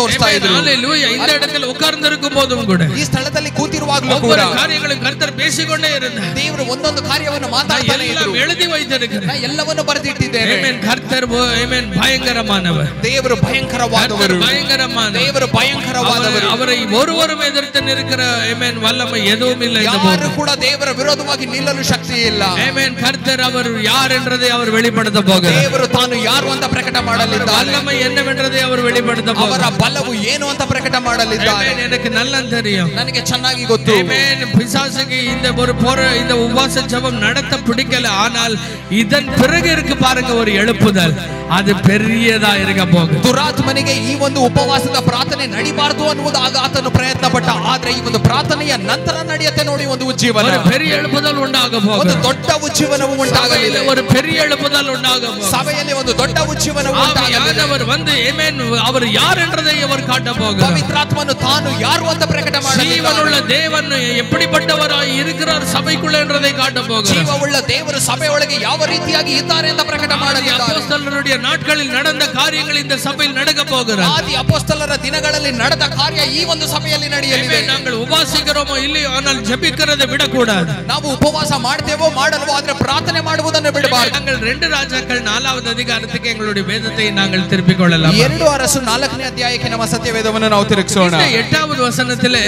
ತೋರಿಸ್ತಾ ಇದ್ರು. ஹalleluya. இந்த இடத்துல உட்கார்ந்திருக்கும் போதும் கூட, ಈ ಸ್ಥಳದಲ್ಲಿ ಕೂತಿರುವಾಗಲೂ ಕೂಡ ஒவ்வொரு காரியங்களும் கர்த்தர் பேசிக்கொண்டே இருந்தார். ದೇವರು ಒಂದೊಂದು ಕಾರ್ಯವನ್ನು ಮಾತಾಡ್ತಾನೆ ಇದ್ರು. எழுதி வைத்திருக்கிறேன், ನಾನು ಎಲ್ಲವನ್ನೂ ಬರೆದಿಟ್ಟಿದ್ದೇನೆ. ಆಮೆನ್. கர்த்தர் ஆமென் பயங்கரமானவர். ದೇವರು ಭಯಂಕರವಾದವರು. ದೇವರು ಭಯಂಕರವಾದವರು. அவரை ஒருவரும் எதிர்த்து நிற்கிற ஆமென் வல்லமை எதுவும் இல்லை. ಯಾರು ಕೂಡ ದೇವರ ವಿರೋಧವಾಗಿ ನಿಲ್ಲಲು ಶಕ್ತಿ ಇಲ್ಲ. ஆமென். கர்த்தர் அவர் யார் என்றதை அவர் வெளிப்படுத்த போகிறார். ದೇವರು ತಾನು ಯಾರು ಅಂತ ಪ್ರಕಟ ಮಾಡಲಿದ್ದಾನೆ. வல்லமை என்னவென்றதை அவர் வெளிப்படுத்த போகிறார். ಅವರ ಬಲವು ಏನು ಅಂತ ಪ್ರಕಟ ಮಾಡಲಿದ್ದಾನೆ. ஆமென். எனக்கு நல்லா தெரியும், ನನಗೆ ಚೆನ್ನಾಗಿ ಗೊತ್ತು. ஆமென். பிசாசுக்கு இந்த ஒரு இந்த உபவாச ஜெபம் நடத்த பிடிக்கல. ஆனால் இதன் பிறகு இருக்கு பாருங்க ஒரு எழுப்புதல், அது பெரியதா இருக்க போகுது. ದುರಾತ್ಮನಿಗೆ ಈ ಒಂದು ಉಪವಾಸದ ಪ್ರಾರ್ಥನೆ ನಡಿಬಾರದು ಅನ್ನುವುದಾಗ ಆತನು ಪ್ರಯತ್ನ ಪಟ್ಟ. ಆದ್ರೆ ಈ ಒಂದು ಪ್ರಾರ್ಥನೆಯ ನಂತರ ನಡೆಯುತ್ತೆ ನೋಡಿ ಒಂದು ಉಜ್ಜೀವನ, ஒரு பெரிய எழுப்புதல் உண்டாக போகுது. ಒಂದು ದೊಡ್ಡ ಉಜ್ಜೀವನವು ಉಂಟಾಗಲಿದೆ. ஒரு பெரிய எழுப்புதல் உண்டாக போகுது. ಸಭೆಯಲ್ಲಿ ಒಂದು ದೊಡ್ಡ ಉಜ್ಜೀವನವು ಉಂಟಾಗಲಿದೆ. அவர் வந்து ஆமென் அவர் யார் என்றதை அவர் காட்ட போகிறார். ಪವಿತ್ರಾತ್ಮನು ತಾನು ಯಾರು ಅಂತ ಪ್ರಕಟ ಮಾಡಲಿದ್ದಾನೆ. ஜீவனுள்ள தேவன் எப்படிப்பட்டவராய் இருக்கிறார் சபைக்குள்ள என்றதை காட்ட போகிறார். ಜೀವವುಳ್ಳ ದೇವರು ಸಭೆಯೊಳಗೆ ಯಾವ ರೀತಿಯಾಗಿ ಇದ್ದಾರೆ ಅಂತ ಪ್ರಕಟ ಮಾಡಲಿದ್ದಾರೆ. ಅಪೊಸ್ತಲರುடைய நாட்களில் நடந்த காரியங்கள் இந்த சபையில் நடக்க போகிறது. ಆದಿ ಅಪೊಸ್ತಲರ ದಿನಗಳಲ್ಲಿ ನಡೆದ ಕಾರ್ಯ ಈ ಒಂದು ಸಭೆಯಲ್ಲಿ ನಡೆಯಲಿದೆ. நாங்கள் உபாசிக்கிறோமோ இல்லையோ ஆனால் ஜெபிக்கிறதை விடக்கூடாது. ನಾವು ಉಪವಾಸ ಮಾಡ್ತೇವೋ ಮಾಡಲ್ವೋ ಆದ್ರೆ ಪ್ರಾರ್ಥನೆ ಮಾಡುವುದನ್ನು ಬಿಡಬಾರದು. நாங்கள் 2 ராஜாக்கள் 4வது அதிகாரத்துக்கு எங்களுடைய வேதத்தை நாங்கள் திருப்பிக் கொள்ளலாம். 2 ಅರಸು 4ನೇ ಅಧ್ಯಾಯಕ್ಕೆ ನಮ್ಮ ಸತ್ಯವೇದವನ್ನು ನಾವು ತಿರುಗಿಸೋಣ. 8வது வசனத்திலே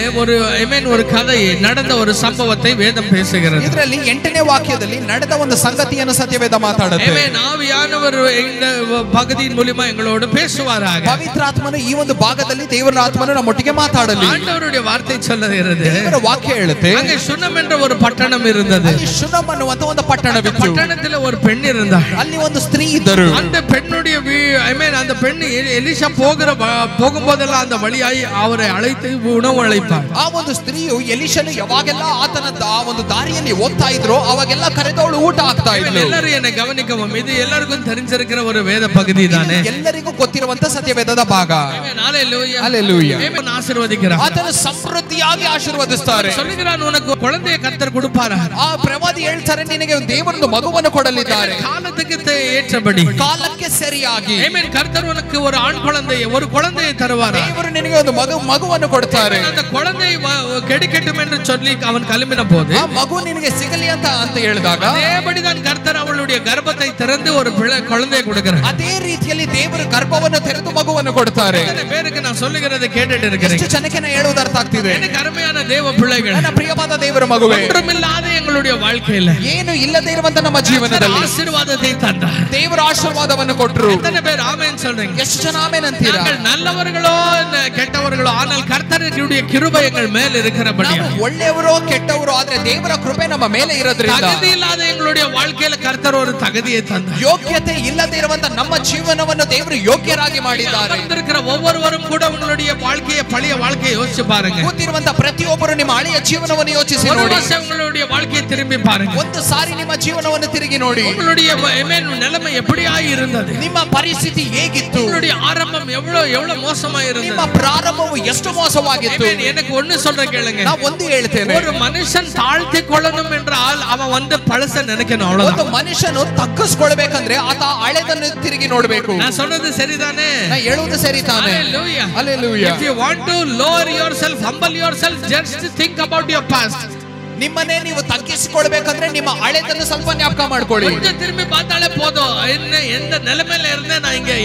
ஒரு கதை நடந்த ஒரு சம்பவத்தை வேதம் பேசுகிறது. ಇದರಲ್ಲಿ 8ನೇ ವಾಕ್ಯದಲ್ಲಿ ನಡೆದ ಒಂದು ಸಂಗತಿಯನ್ನು ಸತ್ಯವೇದ ಮಾತಾಡುತ್ತೆ. ಆಮೆನ್. ಆವಿಯಾನವರು இந்த பகுதியின் மூலமா எங்களோடு பேசுவாராக. ಪವಿತ್ರಾತ್ಮನು ಈ ಒಂದು ಭಾಗದಲ್ಲಿ ದೇವರ ಆತ್ಮನು ನಮ್ಮೊಟ್ಟಿಗೆ ಮಾತಾಡಲಿ. ಆண்டವருடைய வார்த்தை சொல்லுகிறது, ದೇವರ ವಾಕ್ಯ ಹೇಳುತ್ತೆ, அங்கே சுனம் என்ற ஒரு பட்டணம் இருந்தது. ಅಲ್ಲಿ ಶುನಮ್ ಅನ್ನುವಂತ ಒಂದು ಪಟ್ಟಣವಿತ್ತು. பட்டணத்தில் ஒரு பெண் இருந்தாள். ಅಲ್ಲಿ ಒಂದು ಸ್ತ್ರೀ ಇದ್ದರು. அந்த பெண்ணுடைய ஆமென் அந்த பெண் எலிசா போகும்போதெல்லாம் அந்த வழியாய் அவரை அழைத்து உணவு அழைப்பார். ಆ ಒಂದು ಸ್ತ್ರೀಯು ಎಲಿಷನು ಯಾವಾಗೆಲ್ಲ ಆತನ ಆ ಒಂದು ದಾರಿಯಲ್ಲಿ ಹೋಗ್ತಾ ಇದ್ರು ಅವಾಗೆಲ್ಲ ಕರೆದವಳು ಊಟ ಹಾಕ್ತಾ ಇದ್ಲು. ಎಲ್ಲರೂ என்னை கவனிக்கவும், இது எல்லாருக்கும் தெரிஞ்சிருக்கிற ஒரு வேத பகுதி தானே, ಎಲ್ಲರಿಗೂ ಗೊತ್ತಿರುವಂತ ಸತ್ಯವೇದದ ಭಾಗ. ಆಮೆನ್. ஹalleluya. ஹalleluya. ஆமென். ஆசீர்வதிக்கிறார். ಆತನು ಸಮೃದ್ಧಿಯಾಗಿ ಆಶೀರ್ವದಿಸ್ತಾರೆ. சொல்லுகிறான், உனக்கு குழந்தையை கர்த்தர் கொடுப்பார். ಆ ಪ್ರವಾದಿ ಹೇಳ್ತಾರೆ, ನಿನಗೆ ದೇವರೊಂದು ಮಗುವನ್ನು ಕೊಡಲಿದ್ದಾರೆ. காலத்துக்கு ஏற்றபடி, ಕಾಲಕ್ಕೆ ಸರಿಯಾಗಿ. ஆமென். கர்த்தர் உனக்கு ஒரு ஆண் குழந்தையை ஒரு குழந்தையை தருவார். ದೇವರು ನಿನಗೆ ಒಂದು ಮಗುವನ್ನು ಕೊಡ್ತಾರೆ. அந்த குழந்தை கிடைக்கட்டும் என்று சொல்லி அவன் கிளம்பின போது, ಆ ಮಗು ನಿನಗೆ ಸಿಗಲಿ ಅಂತ ಹೇಳಿದಾಗ அதேபடிதான் கர்த்தர் அவளுடைய கர்ப்பத்தை திறந்து ஒரு குழந்தையை கொடுக்கிறார். ಅದೇ ರೀತಿಯಲ್ಲಿ ದೇವರು ಗರ್ಭವನ್ನು ತೆರೆದು ಮಗುವನ್ನು ಕೊಡ್ತಾರೆ. பேருக்கு நான் சொல்லுகிறதை கேட்டுட்டு இருக்கிறேன். ಎಷ್ಟು ಜನಕ್ಕೆ ನಾನು ಹೇಳುವುದು ಅರ್ಥ ಆಗ್ತಿದೆ? எனக்கு அருமையான தேவ பிள்ளைகள், ನನ್ನ ಪ್ರಿಯವಾದ ದೇವರ ಮಗುವೇ, ஒன்றுமில்லாத எங்களுடைய வாழ்க்கையில ಏನು ಇಲ್ಲದೆ ಇರುವಂತ ನಮ್ಮ ಜೀವನದಲ್ಲಿ ஆசீர்ವಾದத்தை தந்தார். ದೇವರ ಆಶೀರ್ವಾದವನ್ನು ಕೊಟ್ಟರು. எத்தனை பேர் ஆமென் சொல்றீங்க? ಎಷ್ಟು ಜನ ಆಮೆನ್ ಅಂತೀರಾ? நாங்கள் நல்லவர்களோ கெட்டவர்களோ, ஆனால் கர்த்தருடைய கிருபை எங்கள் மேல் இருக்கிறபடி, ನಾವು ಒಳ್ಳೆಯವರೋ ಕೆಟ್ಟವರೋ ಆದ್ರೆ ದೇವರ ಕೃಪೆ ನಮ್ಮ ಮೇಲೆ ಇರೋದ್ರಿಂದ, தகுதி இல்லாத எங்களுடைய வாழ்க்கையில கர்த்தர் ஒரு தகுதியை தந்தார். ಯೋಗ್ಯತೆ ಇಲ್ಲದೆ ಇರುವಂತ ನಮ್ಮ ಜೀವನವನ್ನು ದೇವರು ಯೋಗ್ಯರಾಗಿ ಮಾಡಿದ್ದಾರೆ. இருக்கிற ஒவ்வொருவரும் கூட உங்களுடைய வாழ்க்கையை பழைய வாழ்க்கையை யோசிச்சு பாருங்க. ಕೂತಿರುವಂತ ಪ್ರತಿಯೊಬ್ಬರು ನಿಮ್ಮ ಹಳೆಯ ಜೀವನವನ್ನು ಯೋಚಿಸಿ ನೋಡಿ. உங்களுடைய வாழ்க்கையை திரும்பி பாருங்க. ಒಂದು ಸಾರಿ ನಿಮ್ಮ ಜೀವನವನ್ನು ತಿರುಗಿ ನೋಡಿ. உங்களுடைய நிலைமை எப்படியாய் இருந்தது? ನಿಮ್ಮ ಪರಿಸ್ಥಿತಿ ಹೇಗಿತ್ತು? உங்களுடைய ஆரம்பம் எவ்வளவு மோசமா இருந்தது? ನಿಮ್ಮ ಪ್ರಾರಂಭವು ಎಷ್ಟು ಮೋಸವಾಗಿತ್ತು? எனக்கு ஒண்ணு சொல்ற கேளுங்க. நான் ಒಂದು ಹೇಳ್ತೇನೆ, ஒரு மனுஷன் தாழ்த்தி கொள்ளணும் என்றால் அவன் வந்து பழச நினைக்கணும், அவ்வளவுதான். ಒಂದು ಮನುಷ್ಯನು ತಗ್ಗಿಸಿಕೊಳ್ಳಬೇಕಂದ್ರೆ ಆತ ಹಳೆದನ್ನು ತಿರುಗಿ ನೋಡಬೇಕು. நான் சொல்றது சரிதானே? ನಾನು ಹೇಳುವುದು ಸರಿ ತಾನೆ? Hallelujah. Hallelujah. If you want to lower yourself, humble yourself, just think about your past. ನಿಮ್ಮನ್ನೇ ನೀವು ತಗ್ಗಿಸಿಕೊಳ್ಳಬೇಕಂದ್ರೆ ನಿಮ್ಮ ಹಳೆದನ್ನು ಸ್ವಲ್ಪ ಜ್ಞಾಪಕ ಮಾಡ್ಕೊಳ್ಳಿ. கொஞ்சம் திரும்பி பார்த்தாலே போதும். எந்த நிலைமையில இருந்தே நான் இங்க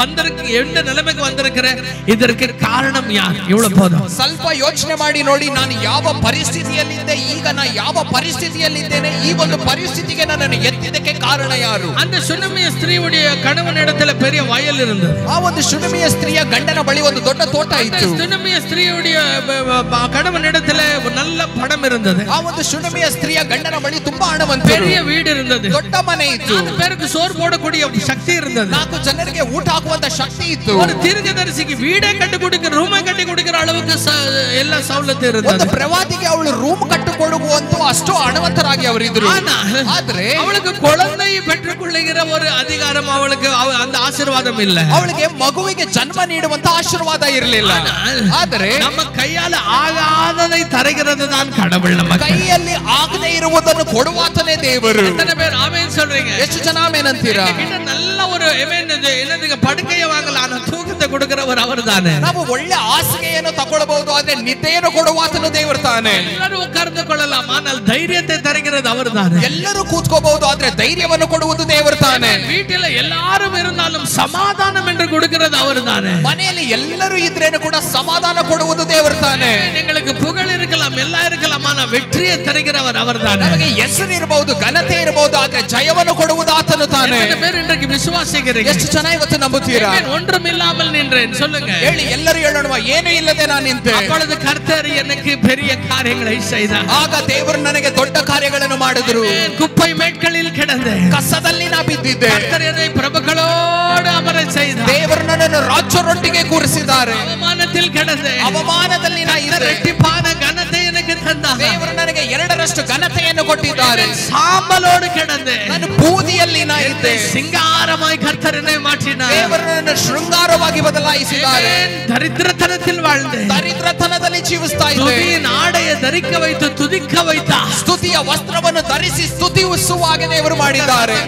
எந்த நிலைமைக்கு வந்திருக்கிறேன், இதற்கு காரணம் யார்? இவ்வளவு போதும். ಸ್ವಲ್ಪ ಯೋಚನೆ ಮಾಡಿ ನೋಡಿ, ನಾನು ಯಾವ ಪರಿಸ್ಥಿತಿಯಲ್ಲಿದ್ದೆ, ಈಗ ನಾನು ಯಾವ ಪರಿಸ್ಥಿತಿಯಲ್ಲಿದ್ದೇನೆ, ಈ ಒಂದು ಪರಿಸ್ಥಿತಿಗೆ ನನ್ನನ್ನು ಎತ್ತಿದ್ದಕ್ಕೆ ಕಾರಣ ಯಾರು? அந்த சுனமிய ஸ்திரீவுடைய கணவனிடத்துல பெரிய வயல் இருந்தது. ಆ ಒಂದು ಶುನಮಿಯ ಸ್ತ್ರೀಯ ಗಂಡನ ಬಳಿ ಒಂದು ದೊಡ್ಡ ತೋಟ ಇತ್ತು. சுனமிய ஸ்திரீவுடைய கணவனிடத்துல நல்ல பணம் இருந்தது. ಆ ಒಂದು ಶುನಮಿಯ ಸ್ತ್ರೀಯ ಗಂಡನ ಬಳಿ ತುಂಬಾ ಹಣವಂತರು, பெரிய வீடு இருந்தது, ದೊಡ್ಡ ಮನೆ ಇತ್ತು, 4 பேருக்கு சோறு போடக்கூடிய சக்தி இருந்தது, 4 ಜನರಿಗೆ ಊಟ ಹಾಕುವಂತ ಶಕ್ತಿ ಇತ್ತು. ஒரு தீர்க்கதரிசிக்கு வீடே கட்டி கொடுக்கிற ரூமை கட்டி கொடுக்கிற அளவுக்கு எல்லா சௌலத்து இருந்தது. ಒಂದು ಪ್ರವಾದಿಗೆ ಅವಳು ರೂಮ್ ಕಟ್ಟಿಕೊಡುವಂತ ಅಷ್ಟು ಹಣವಂತರಾಗಿ ಅವರಿದ್ರು. ಆದ್ರೆ ಅವಳಿಗೆ குழந்தை பெற்றுக்கொள்ளுகிற ஒரு அதிகாரம் அவளுக்கு அந்த ஆசீர்வாதம் இல்ல. ಅವಳಿಗೆ ಮಗುವಿಗೆ ಜನ್ಮ ನೀಡುವಂತ ಆಶೀರ್ವಾದ ಇರಲಿಲ್ಲ. ಆದರೆ ನಮ್ಮ ಕೈಯಾಲ ಆಗಾದதை தருகிறது தான் கடவுள். ನಮ್ಮ ಕೈಯಲ್ಲಿ ಆಗದೆ ಇರುವುದನ್ನು ಕೊಡುವಾತನೇ ದೇವರು. எத்தனை பேர் ஆமென் சொல்றீங்க? ಎಷ್ಟು ಜನ ಆಮೆನ್ ಅಂತೀರಾ? நல்ல ஒரு என்னதுக்கு படுக்கையை வாங்கலாம், ஆனா தூக்கத்தை கொடுக்கிறவர் அவர்தானே. ನಾವು ಒಳ್ಳೆ ಹಾಸಿಗೆಯನ್ನು ತಗೊಳ್ಳಬಹುದು, ಆದ್ರೆ ನಿದ್ದೆಯನ್ನು ಕೊಡುವ ಆತನು ದೇವರು ತಾನೆ. ಎಲ್ಲರೂ ಉட்கார்ந்து கொள்ளலாம், ஆனால் தைரியத்தை தருகிறது அவர்தானே. ಎಲ್ಲರೂ ಕೂತ್ಕೋಬಹುದು, ಆದ್ರೆ ಧೈರ್ಯವನ್ನು ಕೊಡುವುದು ದೇವರು ತಾನೆ. வீட்டில் எல்லாரும் இருந்தாலும் சமாதானம் என்று கொடுக்கிறது அவர்தானே. ಮನೆಯಲ್ಲಿ ಎಲ್ಲರೂ ಇದ್ರೇನು ಕೂಡ ಸಮಾಧಾನ ಕೊಡುವುದು ದೇವರು ತಾನೆ. எங்களுக்கு புகழ் இருக்கலாம், எல்லாம் இருக்கலாம், ஆனா வெற்றியை தருகிறவர் அவர்தானே. ನಮಗೆ ಹೆಸರು ಇರಬಹುದು, ಘನತೆ ಇರಬಹುದು, ಆದ್ರೆ ಜಯವನ್ನು ಕೊಡುವುದು ಆತನು ತಾನೆ. எத்தனை பேர் இன்றைக்கு விசுவாசிக்கிறீங்க? ಎಷ್ಟು ಜನ ಇವತ್ತು ನಂಬುತ್ತೀರಾ? ஒன்றும் இல்லாமல் நின்றேன் சொல்லுங்க. ಹೇಳಿ, ಎಲ್ಲರೂ ಹೇಳೋಣ, ಏನೂ ಇಲ್ಲದೆ ನಾನು ನಿಂತೆ. அப்பொழுது கர்த்தர் எனக்கு பெரிய காரியங்களை செய்தார். ಆಗ ದೇವರು ನನಗೆ ದೊಡ್ಡ ಕಾರ್ಯಗಳನ್ನು ಮಾಡಿದ್ರು. குப்பை மேட்களில் கிடந்தேன், ಕಸದಲ್ಲಿ ನಾ ಬಿದ್ದಿದ್ದೆ. கர்த்தர் என்னை பிரபுக்களோடு அமர செய்தார். ದೇವರು ನನ್ನನ್ನು ರಾಜರೊಟ್ಟಿಗೆ ಕೂರಿಸಿದ್ದಾರೆ. அவமானத்தில் கிடந்தேன், ಅವಮಾನದಲ್ಲಿ ನಾ ಇದ್ದೆ. இரட்டிப்பான கனத்தை எனக்கு தந்தார். ದೇವರು ನನಗೆ ಎರಡರಷ್ಟು ಘನತೆಯನ್ನು ಕೊಟ್ಟಿದ್ದಾರೆ. சாம்பலோடு கிடந்தேன், ನಾನು ಬೂದಿಯಲ್ಲಿ ನಾ ಇದ್ದೆ. சிங்காரமாய் கர்த்தர் என்னை மாற்றினார். ದೇವರು ನನ್ನನ್ನು ಶೃಂಗಾರವಾಗಿ ಬದಲಾಯಿಸಿದ್ದಾರೆ. தரித்திரத்தனத்தில் வாழ்ந்தேன், ದರಿದ್ರತನದಲ್ಲಿ ಜೀವಿಸ್ತಾ ಇದ್ದೆ. துதியின் ಆಡೆಯ ಧರಿக்க வைத்து துதிக்க வைத்தார். ಸ್ತುತಿಯ ವಸ್ತ್ರವನ್ನು ಧರಿಸಿ ಸ್ತುತಿಸುವಾಗೆ ದೇವರು ಮಾಡಿದ್ದಾರೆ.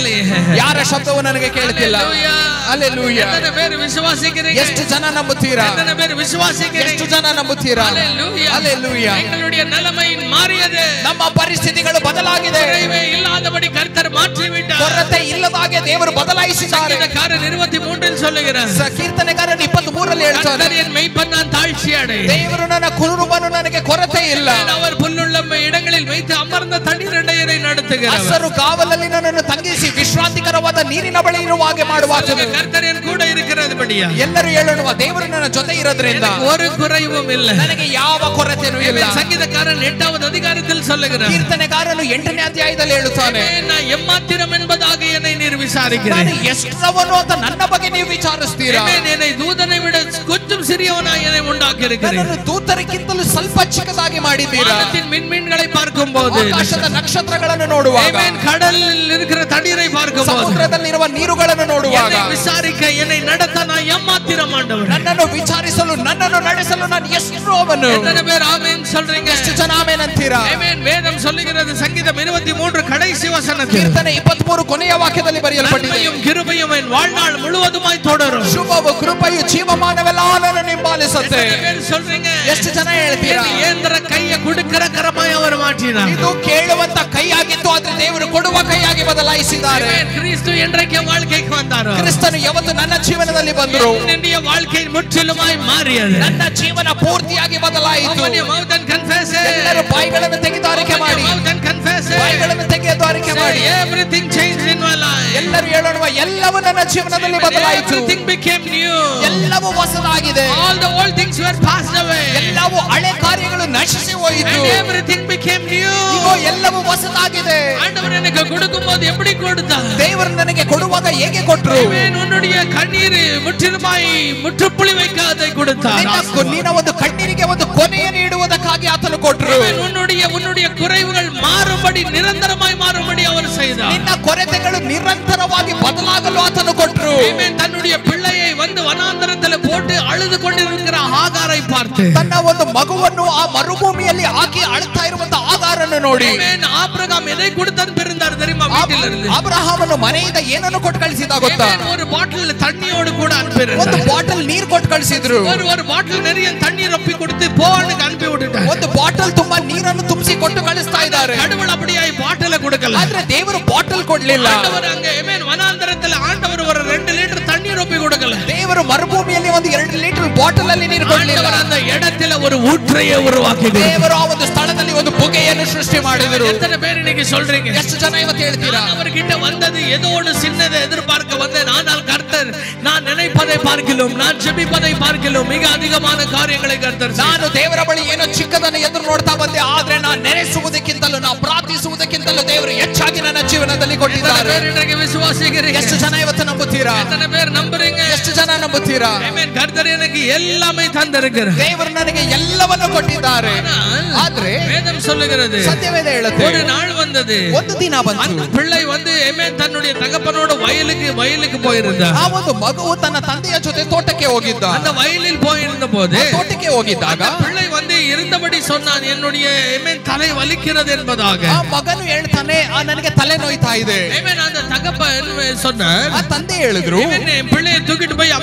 ಯಾರ ಶಬ್ದವು ನನಗೆ ಕೇಳುತ್ತಿಲ್ಲ. ಹಲ್ಲೆಲೂಯಾ. எத்தனை பேர் விசுவாசிக்கிறீங்க? ಎಷ್ಟು ಜನ ನಂಬುತ್ತೀರಾ? எத்தனை பேர் விசுவாசிக்கிறீங்க? ಎಷ್ಟು ಜನ ನಂಬುತ್ತೀರಾ? ஹல்லேலூயா. ಹಲ್ಲೆಲೂಯಾ. எங்களுடைய நிலைமை மாறியது. ನಮ್ಮ ಪರಿಸ್ಥಿತಿಗಳು ಬದಲಾಗಿದೆ. குறைவே இல்லாதபடி கர்த்தர் மாற்றி விட்டார். ಕೊರತೆ ಇಲ್ಲದಾಗೆ ದೇವರು ಬದಲಾಯಿಸಿದ್ದಾರೆ. சங்கீதக்காரர் 23 சொல்லுகிறார். ಕೀರ್ತನೆಗಾರನು 23 ಹೇಳ್ತಾನೆ, கர்த்தர் என் மெய்ப்பன், நான் தாழ்ச்சி அடை. ದೇವರು ನನ್ನ ಕುರುಬನು, ನನಗೆ ಕೊರತೆ ಇಲ್ಲ. அவர் புல்லுள்ள இடங்களில் வைத்து அமர்ந்த தண்ணீர் இடையரை நடத்துகிறார். ಹಸರು ಕಾವಲಲ್ಲಿ ನನ್ನನ್ನು ತಂಗಿಸಿ ವಿಶ್ರಾಂತಿಕರವಾದ ನೀರಿನ ಬಳಿ ಇರುವ ಹಾಗೆ ಮಾಡುವಾತನು. கர்த்தர் என் கூட இருக்கிறதுபடியா. ಎಲ್ಲರೂ ಹೇಳೋಣ, ದೇವರು ನನ್ನ ಜೊತೆ ಇರೋದ್ರಿಂದ ஒரு குறைவும் இல்லை, ನನಗೆ ಯಾವ ಕೊರತೆನೂ ಇಲ್ಲ. சங்கீதக்காரன் 8வது அதிகாரத்தில் சொல்லுகிறார். ಕೀರ್ತನೆಗಾರನು 8ನೇ ಅಧ್ಯಾಯದಲ್ಲಿ ಹೇಳುತ್ತಾನೆ, நான் எம்மாத்திரம் என்பதாக என்னை நீர் விசாரிக்கிறேன். ನಾನು ಎಷ್ಟವನು ಅಂತ ನನ್ನ ಬಗ್ಗೆ ನೀವು ವಿಚಾರಿಸ್ತೀರಾ. என்னை தூதனை விட கொஞ்சம் சிறியவனாய் என்னை உண்டாக்கி இருக்கிறீர். ನನ್ನನ್ನು ದೂತರಿಗಿಂತಲೂ ಸ್ವಲ್ಪ ಚಿಕ್ಕದಾಗಿ ಮಾಡಿದ್ದೀರಾ. வானத்தின் விண்மீன்களை பார்க்கும்போது, ಆಕಾಶದ ನಕ್ಷತ್ರಗಳನ್ನು ನೋಡುವಾಗ, கடலில் இருக்கிற தண்ணீரை பார்க்கும்போது, ಸಮುದ್ರದಲ್ಲಿರುವ ನೀರುಗಳನ್ನು ನೋಡುವಾಗ, என்னை விசாரிக்க என்னை நடத்த நான் எம்மாத்திரம் ஆண்டவர். ನನ್ನನ್ನು ವಿಚಾರಿಸಲು, ನನ್ನನ್ನು ನಡೆಸಲು ನಾನು ಎಷ್ಟೋವನು. எத்தனை பேர் ஆமென் சொல்றீங்க? ಎಷ್ಟು ಜನ ಆಮೆನ್ ಅಂತೀರಾ? ஆமென். வேதம் சொல்லுகிறது சங்கீதம் 23 கடைசி வசனத்தில், ಕೀರ್ತನೆ 23 ಕೊನೆಯ ವಾಕ್ಯದಲ್ಲಿ ಬರೆಯಲ್ಪಟ್ಟಿದೆ, நன்மையும் கிருபையும் என் வாழ்நாள் முழுவதுமாய் தொடரும். ಶುಭವು ಕೃಪೆಯು ಜೀವಮಾನವೆಲ್ಲ ನನ್ನನ್ನು ಹಿಂಬಾಲಿಸುತ್ತೆ. எத்தனை பேர் சொல்றீங்க? ಎಷ್ಟು ಜನ ಹೇಳ್ತೀರಾ? என் ஏந்திர கையை கொடுக்கிற கரமாய் அவர் மாற்றினார். ಇದು ಕೇಳುವಂತ ಕೈಯಾಗಿತ್ತು, ಆದ್ರೆ ದೇವರು ಕೊಡುವ ಕೈಯಾಗಿ ಬದಲಾಯಿಸಿದ್ದಾರೆ. ஆமென். கிறிஸ்து என்றைக்கு வாழ்க்கைக்கு வந்தாரோ, ಕ್ರಿಸ್ತನು ಯಾವತ್ತು ನನ್ನ ಜೀವನದಲ್ಲಿ ಬಂದರು, என்னுடைய வாழ்க்கை முற்றிலுமாய் மாறியது. ನನ್ನ ಜೀವನ ಪೂರ್ತಿಯಾಗಿ ಬದಲಾಯಿತು. Open your mouth and confess it. ಎಲ್ಲರೂ ಬಾಯಿಗಳನ್ನು ತೆಗೆದು ಅರಿಕೆ ಮಾಡಿ, Open your mouth and confess it. ಬಾಯಿಗಳನ್ನು ತೆಗೆದು ಅರಿಕೆ ಮಾಡಿ. Say, everything changed in my life. ಎಲ್ಲರೂ ಹೇಳೋಣ, ಎಲ್ಲವೂ ನನ್ನ ಜೀವನದಲ್ಲಿ ಬದಲಾಯಿತು. Everything became new. ಎಲ್ಲವೂ ಹೊಸದಾಗಿದೆ. All the old things were passed away. ಎಲ್ಲವೂ ಹಳೆ ಕಾರ್ಯಗಳು ನಶಿಸಿ ಹೋಯಿತು. And everything became new. ಈಗ ಎಲ್ಲವೂ ಹೊಸದಾಗಿದೆ. ஆண்டவர் எனக்கு கொடுக்கும்போது எப்படி கொடுத்தார்? ದೇವರು ನನಗೆ ಕೊಡುವಾಗ ಹೇಗೆ ಕೊಟ್ಟರು? ஆமென். உன்னுடைய கண்ணீர் முற்றிலுமாய் முற்றுப்புள்ளி வைக்காதே கொடுத்தார். ನಿನ್ನ ಒಂದು ಕಣ್ಣೀರಿಗೆ ಒಂದು ಕೊನೆಯನ್ನು ಇಡುವುದಕ್ಕಾಗಿ ಆತನು ಕೊಟ್ಟರು. ஆமென். உன்னுடைய குறைவுகள் மாறும்படி நிரந்தரமாய் மாறும்படி அவர் செய்தார். ನಿನ್ನ ಕೊರತೆಗಳು ನಿರಂತರವಾಗಿ ಬದಲಾಗಲು ಆತನು ಕೊಟ್ಟರು. ஆமென். தன்னுடைய பிள்ளையை வந்து வனாந்தரத்தில் போட்டு அழுது கொண்டிருக்கிற ஆகாரை பார்த்து, ತನ್ನ ಒಂದು ಮಗುವನ್ನು ಆ ಮರುಭೂಮಿಯಲ್ಲಿ ಹಾಕಿ ಅಳುತ್ತಾ ಇರುವಂತ ಆಗಾರನ್ನು ನೋಡಿ, ஆமென். ஆபிரகாம் எதை கொடுத்து அனுப்பியிருந்தார் தெரியுமா? வீட்டில் இருந்து ಅಬ್ರಹಾಮನು ಮನೆಯಿಂದ ಏನನ್ನು ಕೊಟ್ಟು ಕಳಿಸಿದ ಗೊತ್ತಾ? ஆமென். ஒரு பாட்டில் தண்ணியோடு கூட ಒಂದು அனுப்பியிருந்தார். ಬಾಟಲ್ ನೀರು ಕೊಟ್ಟು ಕಳಿಸಿದ್ರು. ஒரு பாட்டில் நிறைய தண்ணீர் ரொப்பி கொடுத்து போன்னு அனுப்பி விட்டுட்டார். ಒಂದು ಬಾಟಲ್ ತುಂಬಾ ನೀರನ್ನು ತುಂಬಿಸಿ ಕೊಟ್ಟು ಕಳಿಸ್ತಾ ಇದ್ದಾರೆ. கடவுள் அப்படியாய் பாட்டில கொடுக்கல. ಆದ್ರೆ ದೇವರು ಬಾಟಲ್ ಕೊಡ್ಲಿಲ್ಲ. ஆண்டவர் அங்க ஆமென் வனாந்தரத்தில் ஆண்டவர் ஒரு 2 லிட்டர் தண்ணீர் ரொப்பி கொடுக்கல. ದೇವರು ಮರುಭೂಮಿಯಲ್ಲಿ ಒಂದು 2 ಲೀಟರ್ ಬಾಟಲ್ ಅಲ್ಲಿ ನೀರು ಕೊಡ್ಲಿಲ್ಲ. ஆண்டவர் அந்த இடத்துல ஒரு ஊற்றையே உருவாக்கினார். ದೇವರು ಆ ಒಂದು ಸ್ಥಳದಲ್ಲಿ ಒಂದು புகைಯನ್ನು ಸೃಷ್ಟಿ ಮಾಡಿದರು. எத்தனை பேர் இன்னைக்கு சொல்றீங்க? ಎಷ್ಟು ಜನ ಇವತ್ತು ಹೇಳ್ತೀರಾ? அவர்கிட்ட வந்தது ஏதோ ஒன்று சின்னதை எதிர்பார்க்க வந்தேன், ஆனால் கர்த்தர் நான் நினைப்பதை பார்க்கிலும், நான் ஜெபிப்பதை பார்க்கிலும் மிக அதிகமான காரியங்களை கர்த்தர். ನಾನು ದೇವರ ಬಳಿ ಏನೋ ಚಿಕ್ಕದನ್ನು ಎದುರು ನೋಡ್ತಾ ಬಂದೆ, ಆದ್ರೆ ನಾನು ನೆನೆಸುವುದಕ್ಕಿಂತಲೂ, ನಾನು ಪ್ರಾರ್ಥಿಸುವುದಕ್ಕಿಂತಲೂ ದೇವರು ಹೆಚ್ಚಾಗಿ ನನ್ನ ಜೀವನದಲ್ಲಿ ಕೊಟ್ಟಿದ್ದಾರೆ. இன்றைக்கு விசுவாசிக்கிறீங்க? ಎಷ್ಟು ಜನ ಇವತ್ತು ನಂಬುತ್ತೀರಾ? எத்தனை பேர் நம்புறீங்க? ಎಷ್ಟು ಜನ ನಂಬುತ್ತೀರಾ? ஆமென். கர்த்தர் எனக்கு எல்லாமே தந்திருக்கிறார். ದೇವರು ನನಗೆ ಎಲ್ಲವನ್ನು ಕೊಟ್ಟಿದ್ದಾರೆ. ಆದ್ರೆ வேதம் சொல்லுகிறது, ಸತ್ಯವೇದ ಹೇಳುತ್ತೆ, ஒரு நாள் வந்தது, ಒಂದು ದಿನ ಬಂತು, அந்த பிள்ளை வந்து ஆமென் தன்னுடைய தகப்பனோட வயலுக்கு போயிருந்தார். ಆ ಒಂದು ಮಗುವು ತನ್ನ ತಂದೆಯ ಜೊತೆ ತೋಟಕ್ಕೆ ಹೋಗಿದ್ದ. அந்த வயலில் போயிருந்த போது ತೋಟಕ್ಕೆ ಹೋಗಿದ್ದಾಗ பிள்ளை வந்து இருந்தபடி சொன்னான், என்னுடைய ஆமென் தலை வலிக்கிறது என்பதாக. ಆ ಮಗನು ಹೇಳ್ತಾನೆ, ನನಗೆ ತಲೆ ನೋಯ್ತಾ ಇದೆ. ஆமென். அந்த தகப்பன் சொன்னார், ಆ ತಂದೆ ಹೇಳಿದ್ರು, ஆமென், பிள்ளையை தூக்கிட்டு போய்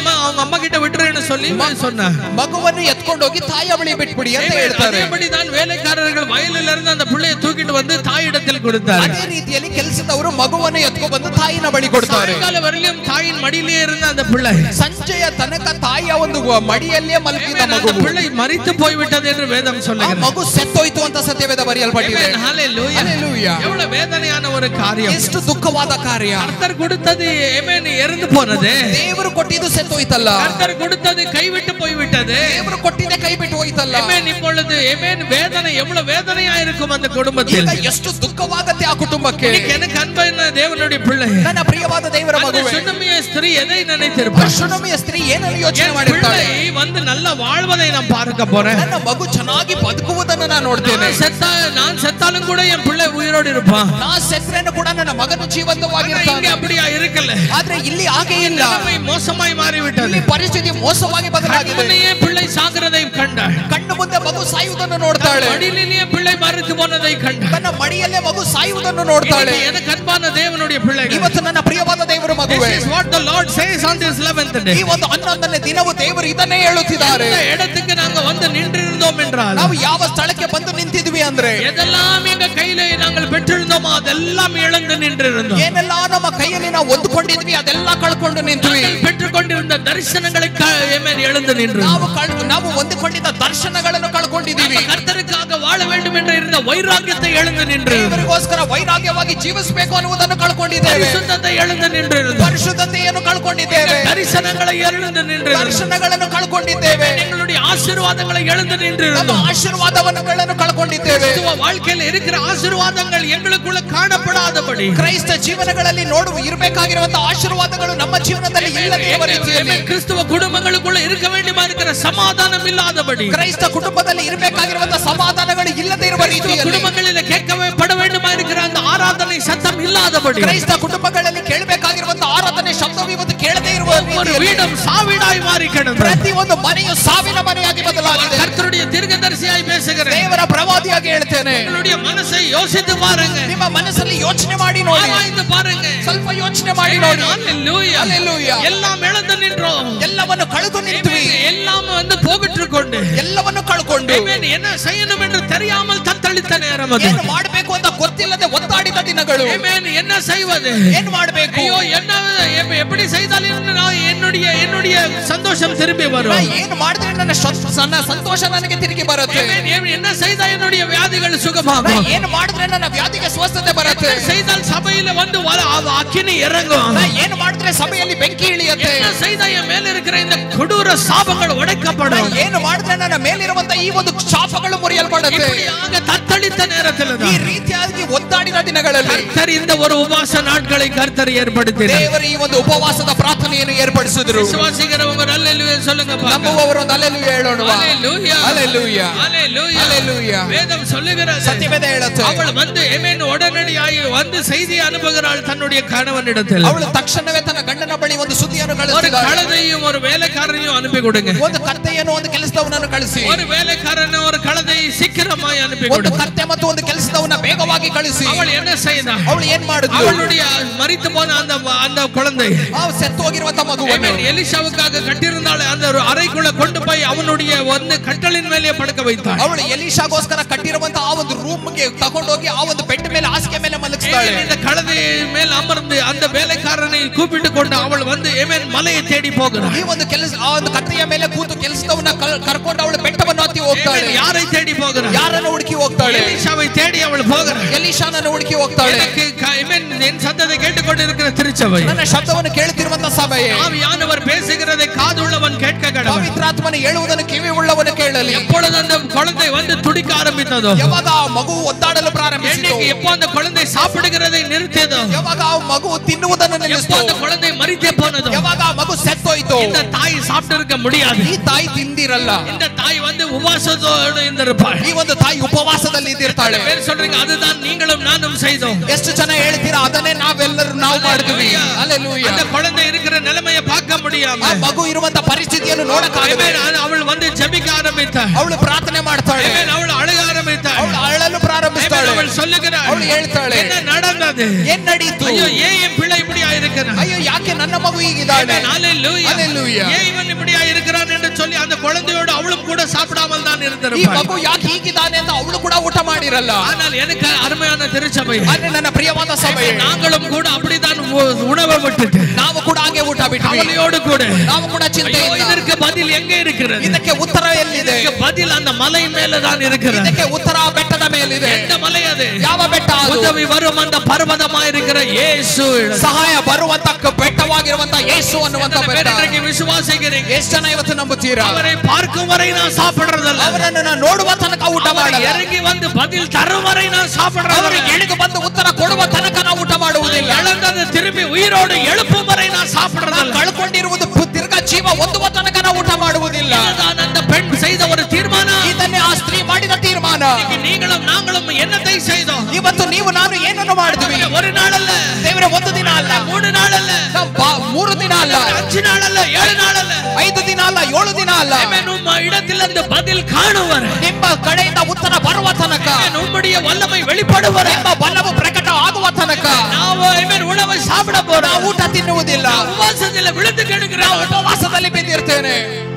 அவங்க அம்மா கிட்ட விட்டுறேன்னு சொல்லி சொன்னா ಮಗುವನ್ನು ಎತ್ಕೊಂಡು ಹೋಗಿ ತಾಯಿಯ ಬಳಿ ಬಿಟ್ಬಿಡಿ ಅಂತ ಹೇಳ್ತಾರೆ. அதேபடிதான் வேலைக்காரர்கள் வயலில் இருந்து அந்த பிள்ளையை தூக்கிட்டு வந்து தாயிடத்தில் கொடுத்தார். ಅದೇ ರೀತಿಯಲ್ಲಿ ಕೆಲಸದವರು ಮಗುವನ್ನು ಎತ್ಕೊಂಡು ಬಂದು ತಾಯಿನ ಬಳಿ ಕೊಡ್ತಾರೆ. ಸಾಯಂಕಾಲ ವರೆಗೂ ತಾಯಿನ ಮಡಿಲೇ ಇರುന്ന அந்த பிள்ளை ಸಂಜೆಯ ತನಕ ತಾಯಿಯ ಒಂದು ಮಡಿಯಲ್ಲೇ ಮಲಗಿದ ಮಗು பிள்ளை மரித்து போய்விட்டது என்று வேதம் சொல்லுகிறது. ಮಗು ಸತ್ತೋಯ್ತು ಅಂತ ಸತ್ಯವೇದ ಬರೆಯಲ್ಪಟ್ಟಿದೆ. ஹalleluya ஹalleluya. எவ்வளவு வேதனையான ஒரு காரியம், ಎಷ್ಟು ದುಃಖವಾದ ಕಾರ್ಯ. கர்த்தர் கொடுத்தது ஆமென் இறந்து போனது, ದೇವರು ಕೊಟ್ಟಿದ್ದು ಸತ್ತೋಯ್ತಲ್ಲ. கர்த்தர் கொடுத்தது கைவிட்டு போய்விட்டது, ದೇವರು ಕೊಟ್ಟಿದ್ದೆ ಕೈ ಬಿಟ್ಟು ಹೋಯ್ತಲ್ಲ. ஆமென். இப்பொழுது ஆமென் வேதனை எவ்வளவு வேதனையா இருக்கும் அந்த குடும்பத்தில். ಎಷ್ಟು ದುಃಖವಾಗುತ್ತೆ ಆ ಕುಟುಂಬಕ್ಕೆ. எனக்கு அன்பான தேவனுடைய பிள்ளை, ನನ್ನ ಪ್ರಿಯವಾದ ದೇವರ ಮಗುವೆ, சுனமிய ஸ்திரீ எதை நினைத்திருப்பார்? ಸುನಮಿಯ ಸ್ತ್ರೀ ಏನನ್ನು ಯೋಚನೆ ಮಾಡಿರ್ತಾಳೆ? வந்து நல்ல வாழ்வதை நான் பார்க்க போறேன், ನನ್ನ ಮಗು ಚೆನ್ನಾಗಿ ಬದುಕುವುದನ್ನು ನಾನು ನೋಡ್ತೇನೆ. நான் செத்தாலும் கூட என் பிள்ளை உயிரோடு இருப்பான், ನಾನು ಸೆತ್ತರೇನು ಕೂಡ ನನ್ನ ಮಗನು ಜೀವಂತವಾಗಿರ್ತಾನೆ. இங்க அப்படியா இருக்கல. ಆದ್ರೆ ಇಲ್ಲಿ ಹಾಗೆ ಇಲ್ಲ. மோசமாய் மாறிவிட்டது. ಪರಿಸ್ಥಿತಿ ಮೋಸವಾಗಿ ಬದಲಾಗಿದೆ. பிள்ளை சாகிறதை கண்டாள், ಕಣ್ಣು ಮುಂದೆ ಮಗು ಸಾಯುವುದನ್ನು ನೋಡ್ತಾಳೆ. மடியிலேயே பிள்ளை மரித்து போனதை கண்டாள், ತನ್ನ ಮಡಿಯಲ್ಲೇ ಮಗು ಸಾಯುವುದನ್ನು ನೋಡ್ತಾಳೆ. எனக்கு அன்பான தேவனுடைய பிள்ளை, ಇವತ್ತು ನನ್ನ ಪ್ರಿಯವಾದ ದೇವರ ಮಗುವೆ, this is what the Lord says on this 11th day. ಈ ಒಂದು 11ನೇ ದಿನವೂ ದೇವರು ಇದನ್ನೇ ಹೇಳುತ್ತಿದ್ದಾರೆ. இந்த இடத்துக்கு நாங்க வந்து நின்றிருந்தோம் என்றால், ನಾವು ಯಾವ ಸ್ಥಳಕ್ಕೆ ಬಂದು ನಿಂತಿದ್ವಿ ಅಂದ್ರೆ, எதெல்லாம் எங்க கையிலே நாங்கள் பெற்றிருந்தோமோ அதெல்லாம் இழந்து நின்றிருந்தோம். ಏನೆಲ್ಲ ನಮ್ಮ ಕೈಯಲ್ಲಿ ನಾವು ಹೊಂದಿಕೊಂಡಿದ್ವಿ ಅದೆಲ್ಲ ಕಳ್ಕೊಂಡು ನಿಂತ್ವಿ. பெற்றுக்கொண்டிருந்த தரிசனங்களை எழுந்து நின்று ನಾವು ಹೊಂದಿಕೊಂಡಿದ್ದ ದರ್ಶನಗಳನ್ನು ಕಳ್ಕೊಂಡಿದ್ದೀವಿ. கர்த்தருக்காக வாழ வேண்டும் என்று இருந்த வைராಗ್ಯத்தை எழுந்து நின்று, ದೇವರಿಗೋಸ್ಕರ ವೈರಾಗ್ಯವಾಗಿ ಜೀವಿಸಬೇಕು ಅನ್ನುವುದನ್ನು ಕಳ್ಕೊಂಡಿದ್ದೇವೆ. ಪರಿಶುದ್ಧತೆ எழுந்து ನಿன்று, ಪರಿಶುದ್ಧತೆಯನ್ನು ಕಳ್ಕೊಂಡಿದ್ದೇವೆ. ದರ್ಶನங்களை எழுந்து நின்று, ದರ್ಶನಗಳನ್ನು ಕಳ್ಕೊಂಡಿದ್ದೇವೆ. எங்களுடைய ஆசீர்வாதங்களை எழுந்து நின்று, ನಮ್ಮ ಆಶೀರ್ವಾದವನ್ನು ಕಳ್ಕೊಂಡಿದ್ದೇವೆ. வாழ்க்கையில் இருக்கிற ஆசீர்வாதங்கள் எங்களுக்குள்ள காணப்படாதபடி, ಕ್ರೈಸ್ತ ಜೀವನಗಳಲ್ಲಿ ನೋಡುವ ಇರಬೇಕಾಗಿರುವಂತಹ ಆಶೀರ್ವಾದಗಳು ನಮ್ಮ ಜೀವನದಲ್ಲಿ ಇಲ್ಲದೆ ಇರುವ ರೀತಿಯಲ್ಲಿ, கிறிஸ்தவ குடும்பங்களுக்குள்ள இருக்க வேண்டியமா இருக்கிற சமாதானம் இல்லாதபடி, ಕ್ರೈಸ್ತ ಕುಟುಂಬದಲ್ಲಿ ಇರಬೇಕಾಗಿರುವಂತಹ ಸಮಾಧಾನಗಳು ಇಲ್ಲದೆ ಇರುವ ರೀತಿಯಲ್ಲಿ, குடும்பங்களில் கேட்கப்பட வேண்டுமா இருக்கிற அந்த ஆராதனை சத்தம் இல்லாதபடி, ಕ್ರೈಸ್ತ ಕುಟುಂಬಗಳಲ್ಲಿ ಕೇಳಬೇಕಾಗಿರುವಂತಹ ಆರಾಧನೆ ಶಬ್ದವು ಇವತ್ತು ಕೇಳದೇ ಇರುವ ஒரு வீடும் சாவிடாய் மாறி கிடந்தது. ಪ್ರತಿ ಒಂದು ಮನೆಯು ಸಾವಿನ ಮನೆಯಾಗಿ ಬದಲಾಗಿದೆ. கர்த்தருடைய தீர்க்கதரிசியாய் பேசுகிறேன், ದೇವರ ಪ್ರವಾದಿಯಾಗಿ ಹೇಳ್ತೇನೆ. உங்களுடைய மனசை யோசித்து பாருங்க, ನಿಮ್ಮ ಮನಸ್ಸಲ್ಲಿ ಯೋಚನೆ ಮಾಡಿ ನೋಡಿ, ஆராய்ந்து பாருங்க, ಸ್ವಲ್ಪ ಯೋಚನೆ ಮಾಡಿ ನೋಡಿ. ஹalleluya ஹalleluya. எல்லாம் இழந்து நின்றோம், ಎಲ್ಲವನ್ನು ಕಳೆದು ನಿಂತ್ವಿ, எல்லாம் வந்து போகிட்டு கொண்டு, ಎಲ್ಲವನ್ನು ಕಳ್ಕೊಂಡು, என்ன செய்யணும் என்று தெரியாமல் தத்தளித்த நேரம் அது. ಏನು ಮಾಡಬೇಕು ಅಂತ ಗೊತ್ತಿಲ್ಲದೆ ಒತ್ತಾಡಿದ ದಿನಗಳು. என்ன செய்வது, ಏನು ಮಾಡಬೇಕು, ஐயோ என்ன எப்படி செய்தால் என்னுடைய சந்தோஷம் திரும்பி வரும், ಏನು ಮಾಡಿದ್ರೆ ನನ್ನ ಸಂತೋಷ ನನಗೆ ತಿರುಗಿ ಬರುತ್ತೆ, என்ன செய்தால் என்னுடைய வியாதிகள் சுகமாகும், ಏನು ಮಾಡಿದ್ರೆ ನನ್ನ ವ್ಯಾಧಿಗೆ ಸ್ವಸ್ಥತೆ ಬರುತ್ತೆ, செய்தால் சபையில வந்து அக்கினி இறங்கும், ಏನು ಮಾಡಿದ್ರೆ ಸಭೆಯಲ್ಲಿ ಬೆಂಕಿ ಇಳಿಯುತ್ತೆ, என்ன செய்தால் என் மேல இருக்கிற இந்த கொடூர சாபங்கள் உடைக்கப்படும், ಏನು ಮಾಡಿದ್ರೆ ನನ್ನ ಮೇಲಿರುವಂತ ಈ ಒಂದು ಶಾಪಗಳು ಮುರಿಯಲ್ಪಡುತ್ತೆ. தத்தளித்த நேரத்தில் ಈ ರೀತಿಯಾಗಿ ಒದ್ದಾಡಿದ ದಿನಗಳಲ್ಲಿ கர்த்தர் இந்த ஒரு உபவாச நாட்களை கர்த்தர் ஏற்படுத்தினார். ದೇವರು ಈ ಒಂದು ಉಪವಾಸದ ಪ್ರಾರ್ಥನೆಯನ್ನು ಏರ್ಪಡಿಸಿದರು. விசுவாசிக்கிறவங்க ஹalleluya சொல்லுங்க பாருங்க. ನಂಬುವವರು ಹalleluya ಹೇಳೋಣ. ஹalleluya ஹalleluya ஹalleluya ஹalleluya. வேதம் சொல்லுகிறது, சத்தியவேத ಹೇಳುತ್ತೆ, அவள் வந்து ஆமென் உடனடியாய் வந்து செய்தியை அனுப்புகிறாள் தன்னுடைய கணவனிடத்தில். ಅವಳು ತಕ್ಷಣವೇ ತನ್ನ ಗಂಡನ ಬಳಿ ಒಂದು ಸುದ್ದಿಯನ್ನು ஒரு ಕಳಿಸಿದಳು. கழுதையும் ஒரு வேலைக்காரனையும் அனுப்பி கொடுங்க. ಒಂದು ಕತ್ತೆಯನ್ನು ಒಂದು ಕೆಲಸದವನನ್ನು ಕಳಿಸಿ. ஒரு வேலைக்காரனை ஒரு கழுதையை சீக்கிரமாய் அனுப்பி ಒಂದು கொடுங்க. ಕತ್ತೆ ಮತ್ತು ಒಂದು ಕೆಲಸದವನ ಬೇಗವಾಗಿ ಕಳಿಸಿ. அவள் என்ன செய்தா, ಅವಳು ಏನ್ ಮಾಡಿದ್ಳು, அவளுடைய மரித்து போன அந்த குழந்தை ಸತ್ತು ಹೋಗಿರುವಂತ ಮಗುವನ್ನು எலிஷாவுக்காக கட்டியிருந்தாள் அந்த அறைக்குள்ள கொண்டு போய் அவனுடைய ಒಂದು கட்டளின் மேலே படுக்க வைத்தாள். ಅವಳು ಎಲೀಷಾಗೋಸ್ಕರ ಕಟ್ಟಿರುವಂತ ಆ ಒಂದು ರೂಮ್ಗೆ ತಗೊಂಡೋಗಿ ಆ ಒಂದು ಬೆಡ್ ಮೇಲೆ ಹಾಸಿಗೆ ಮೇಲೆ ಮಲಗಿಸ್ತಾಳೆ. இந்த கழுதை மேல் அமர்ந்து அந்த வேலைக்காரனை கூப்பிட்டு கொண்டு அவள் வந்து ஆமென் மலையை தேடி போகிறாள். ಈ ಒಂದು ಕೆಲಸ ಆ ಒಂದು ಕತ್ತೆಯ ಮೇಲೆ ಕೂತು ಕೆಲಸದವನ ಕರ್ಕೊಂಡು ಅವಳು ಬೆಟ್ಟವನ್ನು ಹತ್ತಿ ಹೋಗ್ತಾಳೆ. யாரை தேடி போகிறாள், ಯಾರನ್ನು ಹುಡುಕಿ ಹೋಗ್ತಾಳೆ, எலிஷாவை தேடி அவள் போகிறாள். ಎಲೀಷಾನನ್ನು ಹುಡುಕಿ ಹೋಗ್ತಾಳೆ. என் சத்தத்தை கேட்டுக்கொண்டிருக்கிற திருச்சபை, ನನ್ನ ಶಬ್ದವನ್ನು ಕೇಳುತ್ತಿರುವಂತ ಸಭೆಯೇ, ஆவியானவர் பேசுகிறதை காதுள்ளவன் கேட்க கடவன், ಪವಿತ್ರಾತ್ಮನು ಹೇಳುವುದನ್ನು ಕಿವಿ ಉಳ್ಳವನು ಕೇಳಲಿ. எப்பொழுது அந்த குழந்தை வந்து துடிக்க ஆரம்பித்ததோ, ಯಾವಾಗ ಆ ಮಗು ಒದ್ದಾಡಲು ಪ್ರಾರಂಭಿಸಿತು, எப்போ அந்த குழந்தை சாப்பிடுகிறதை நிறுத்தியதோ, ಯಾವಾಗ ಆ ಮಗು ತಿನ್ನುವುದನ್ನು எப்போ ನಿಲ್ಲಿಸಿತು, அந்த குழந்தை மரித்தே போனதோ, ಯಾವಾಗ ಆ ಮಗು ಸತ್ತೋಯ್ತು, இந்த தாய் சாப்பிட்டு இருக்க முடியாது. ಈ ತಾಯಿ ತಿಂದಿರಲ್ಲ. இந்த தாய் வந்து உபவாசத்தோடு இருந்திருப்பாள். ಈ ಒಂದು ತಾಯಿ ಉಪವಾಸದಲ್ಲಿ ಇದ್ದಿರ್ತಾಳೆ. பேர் சொல்றீங்க, அதுதான் நீங்களும் நானும் செய்தோம். ಎಷ್ಟು ಜನ ಹೇಳ್ತೀರಾ, ಅದನ್ನೇ ನಾವೆಲ್ಲರೂ ನಾವು ಮಾಡಿದ್ವಿ. ಹalleluya. அந்த குழந்தை இருக்கிற நிலைமையை பார்க்க முடியாம, ಆ ಮಗು ಇರುವಂತ ಪರಿಸ್ಥಿತಿಯನ್ನು ನೋಡಕ್ಕಾಗದೆ அவள் வந்து ஜெபிக்க ஆரம்பித்தாள். ಅವಳು ಪ್ರಾರ್ಥನೆ ಮಾಡ್ತಾಳೆ, அவள் ಅಳುಗ ஆரம்பித்தாள். ಅವಳು ಅಳಲು ಪ್ರಾರಂಭಿಸ್ತಾಳೆ. அவள் சொல்லுகிறாள், ಅವಳು ಹೇಳ್ತಾಳೆ, என்ன நடந்தது, ಏನ್ ನಡೀತು, ஐயோ ஏன் என் பிள்ளை இப்படி ஆயிருக்கு, இருக்கிறான்? ஐயோ ಯಾಕೆ ನನ್ನ ಮಗು ಹೀಗಿದ್ದಾಳೆ? ஹalleluya. ஹalleluya. ஏன் இவன் இப்படியா இருக்கிறான் என்று சொல்லி அந்த குழந்தையோடு அவளும் கூட சாப்பிடாமல் தான் ಈ இருந்திருப்பாள். ಮಗು ಯಾಕೆ ಹೀಗಿದ್ದಾನೆ ಅಂತ ಅವಳು ಕೂಡ ಊಟ ಮಾಡಿರಲ್ಲ. ஆனால் எனக்கு அருமையான திருச்சபை, ಆದ್ರೆ ನನ್ನ ಪ್ರಿಯವಾದ ಸಭೆ, நாங்களும் கூட அப்படிதான் உணவை விட்டுட்டு ನಾವು ಕೂಡ ಹಾಗೆ ಊಟ ಬಿಟ್ವಿ. அவளையோடு கூட ನಾವು ಕೂಡ ಚಿಂತೆಯಿಂದ இதற்கு பதில் எங்கே இருக்கிறது? ಇದಕ್ಕೆ ಉತ್ತರ ಎಲ್ಲಿದೆ? இதற்கு பதில் அந்த மலை மேல தான் இருக்கிறது. ಇದಕ್ಕೆ ಉತ್ತರ ಬೆಟ್ಟದ ಮೇಲಿದೆ. எந்த மலை அது? ಯಾವ ಬೆಟ್ಟ ಅದು? உதவி வரும் அந்த பர்வதமாய் இருக்கிற இயேசு. ಸಹಾಯ ಬರುವಂತ ಬೆಟ್ಟವಾಗಿರುವಂತ ಯೇಸು ಅನ್ನುವಂತ ಬೆಟ್ಟ. இன்றைக்கு விசுவாசிக்கிறீங்க? ಎಷ್ಟು ಜನ ಇವತ್ತು ನಂಬುತ್ತೀರಾ? அவரை பார்க்கும் வரை நான் சாப்பிடுறதல்ல, ಅವರನ್ನು ನಾನು ನೋಡುವ ತನಕ ಊಟ ಮಾಡಲ್ಲ. இறங்கி வந்து பதில் தரும் வரை நான் சாப்பிடுறதில்ல. ಅವರು ಇಳಿದು ಬಂದು ಉತ್ತರ ಕೊಡುವ ತನಕ ನಾವು ಊಟ ಮಾಡುವುದಿಲ್ಲ. இழந்தது திரும்பி உயிரோடு எழுப்பும் வரை நான் சாப்பிடுறதில்ல. ಕಳ್ಕೊಂಡಿರುವುದು ತಿರ್ಗಾ ಜೀವ ಹೊಂದುವ ತನಕ ನಾವು ಊಟ ಮಾಡುವುದಿಲ್ಲ. இதுதான் அந்த பெண் செய்த ஒரு தீர்மானம். ಇದನ್ನೇ ಆ ಸ್ತ್ರೀ ಮಾಡಿದ ತೀರ್ಮಾನ. நீங்களும் நாங்களும் என்னத்தை செய்தோம்? ಇವತ್ತು ನೀವು ನಾನು ಏನನ್ನು ಮಾಡಿದ್ವಿ? ஒரு நாள் அல்ல ದೇವರೇ, ಒಂದು ದಿನ ಅಲ್ಲ, 3 நாள் அல்ல, 3 ದಿನ ಅಲ್ಲ, 5 நாள் அல்ல, 7 நாள் அல்ல, 5 ದಿನ ಅಲ್ಲ, 7 ದಿನ ಅಲ್ಲ. ನಿಮ್ಮ இடத்திலிருந்து பதில் காணும் வரை, ನಿಮ್ಮ ಕಡೆಯಿಂದ ಉತ್ತರ ಬರುವ ತನಕ, உம்முடைய வல்லமை வெளிப்படும் வரை, ನಿಮ್ಮ ಬಲವು ಪ್ರಕಟ ಆಗುವ ತನಕ ನಾವು ಉಣவை ಸಾப்பிಡ போறோம். ನಾವು ಊಟ ತಿನ್ನುವುದಿಲ್ಲ. ಉಪವಾಸದಲ್ಲಿ விழுந்து கிடக்கிறோம். ಉಪವಾಸದಲ್ಲಿ ಬಿದ್ದಿರ್ತೇನೆ.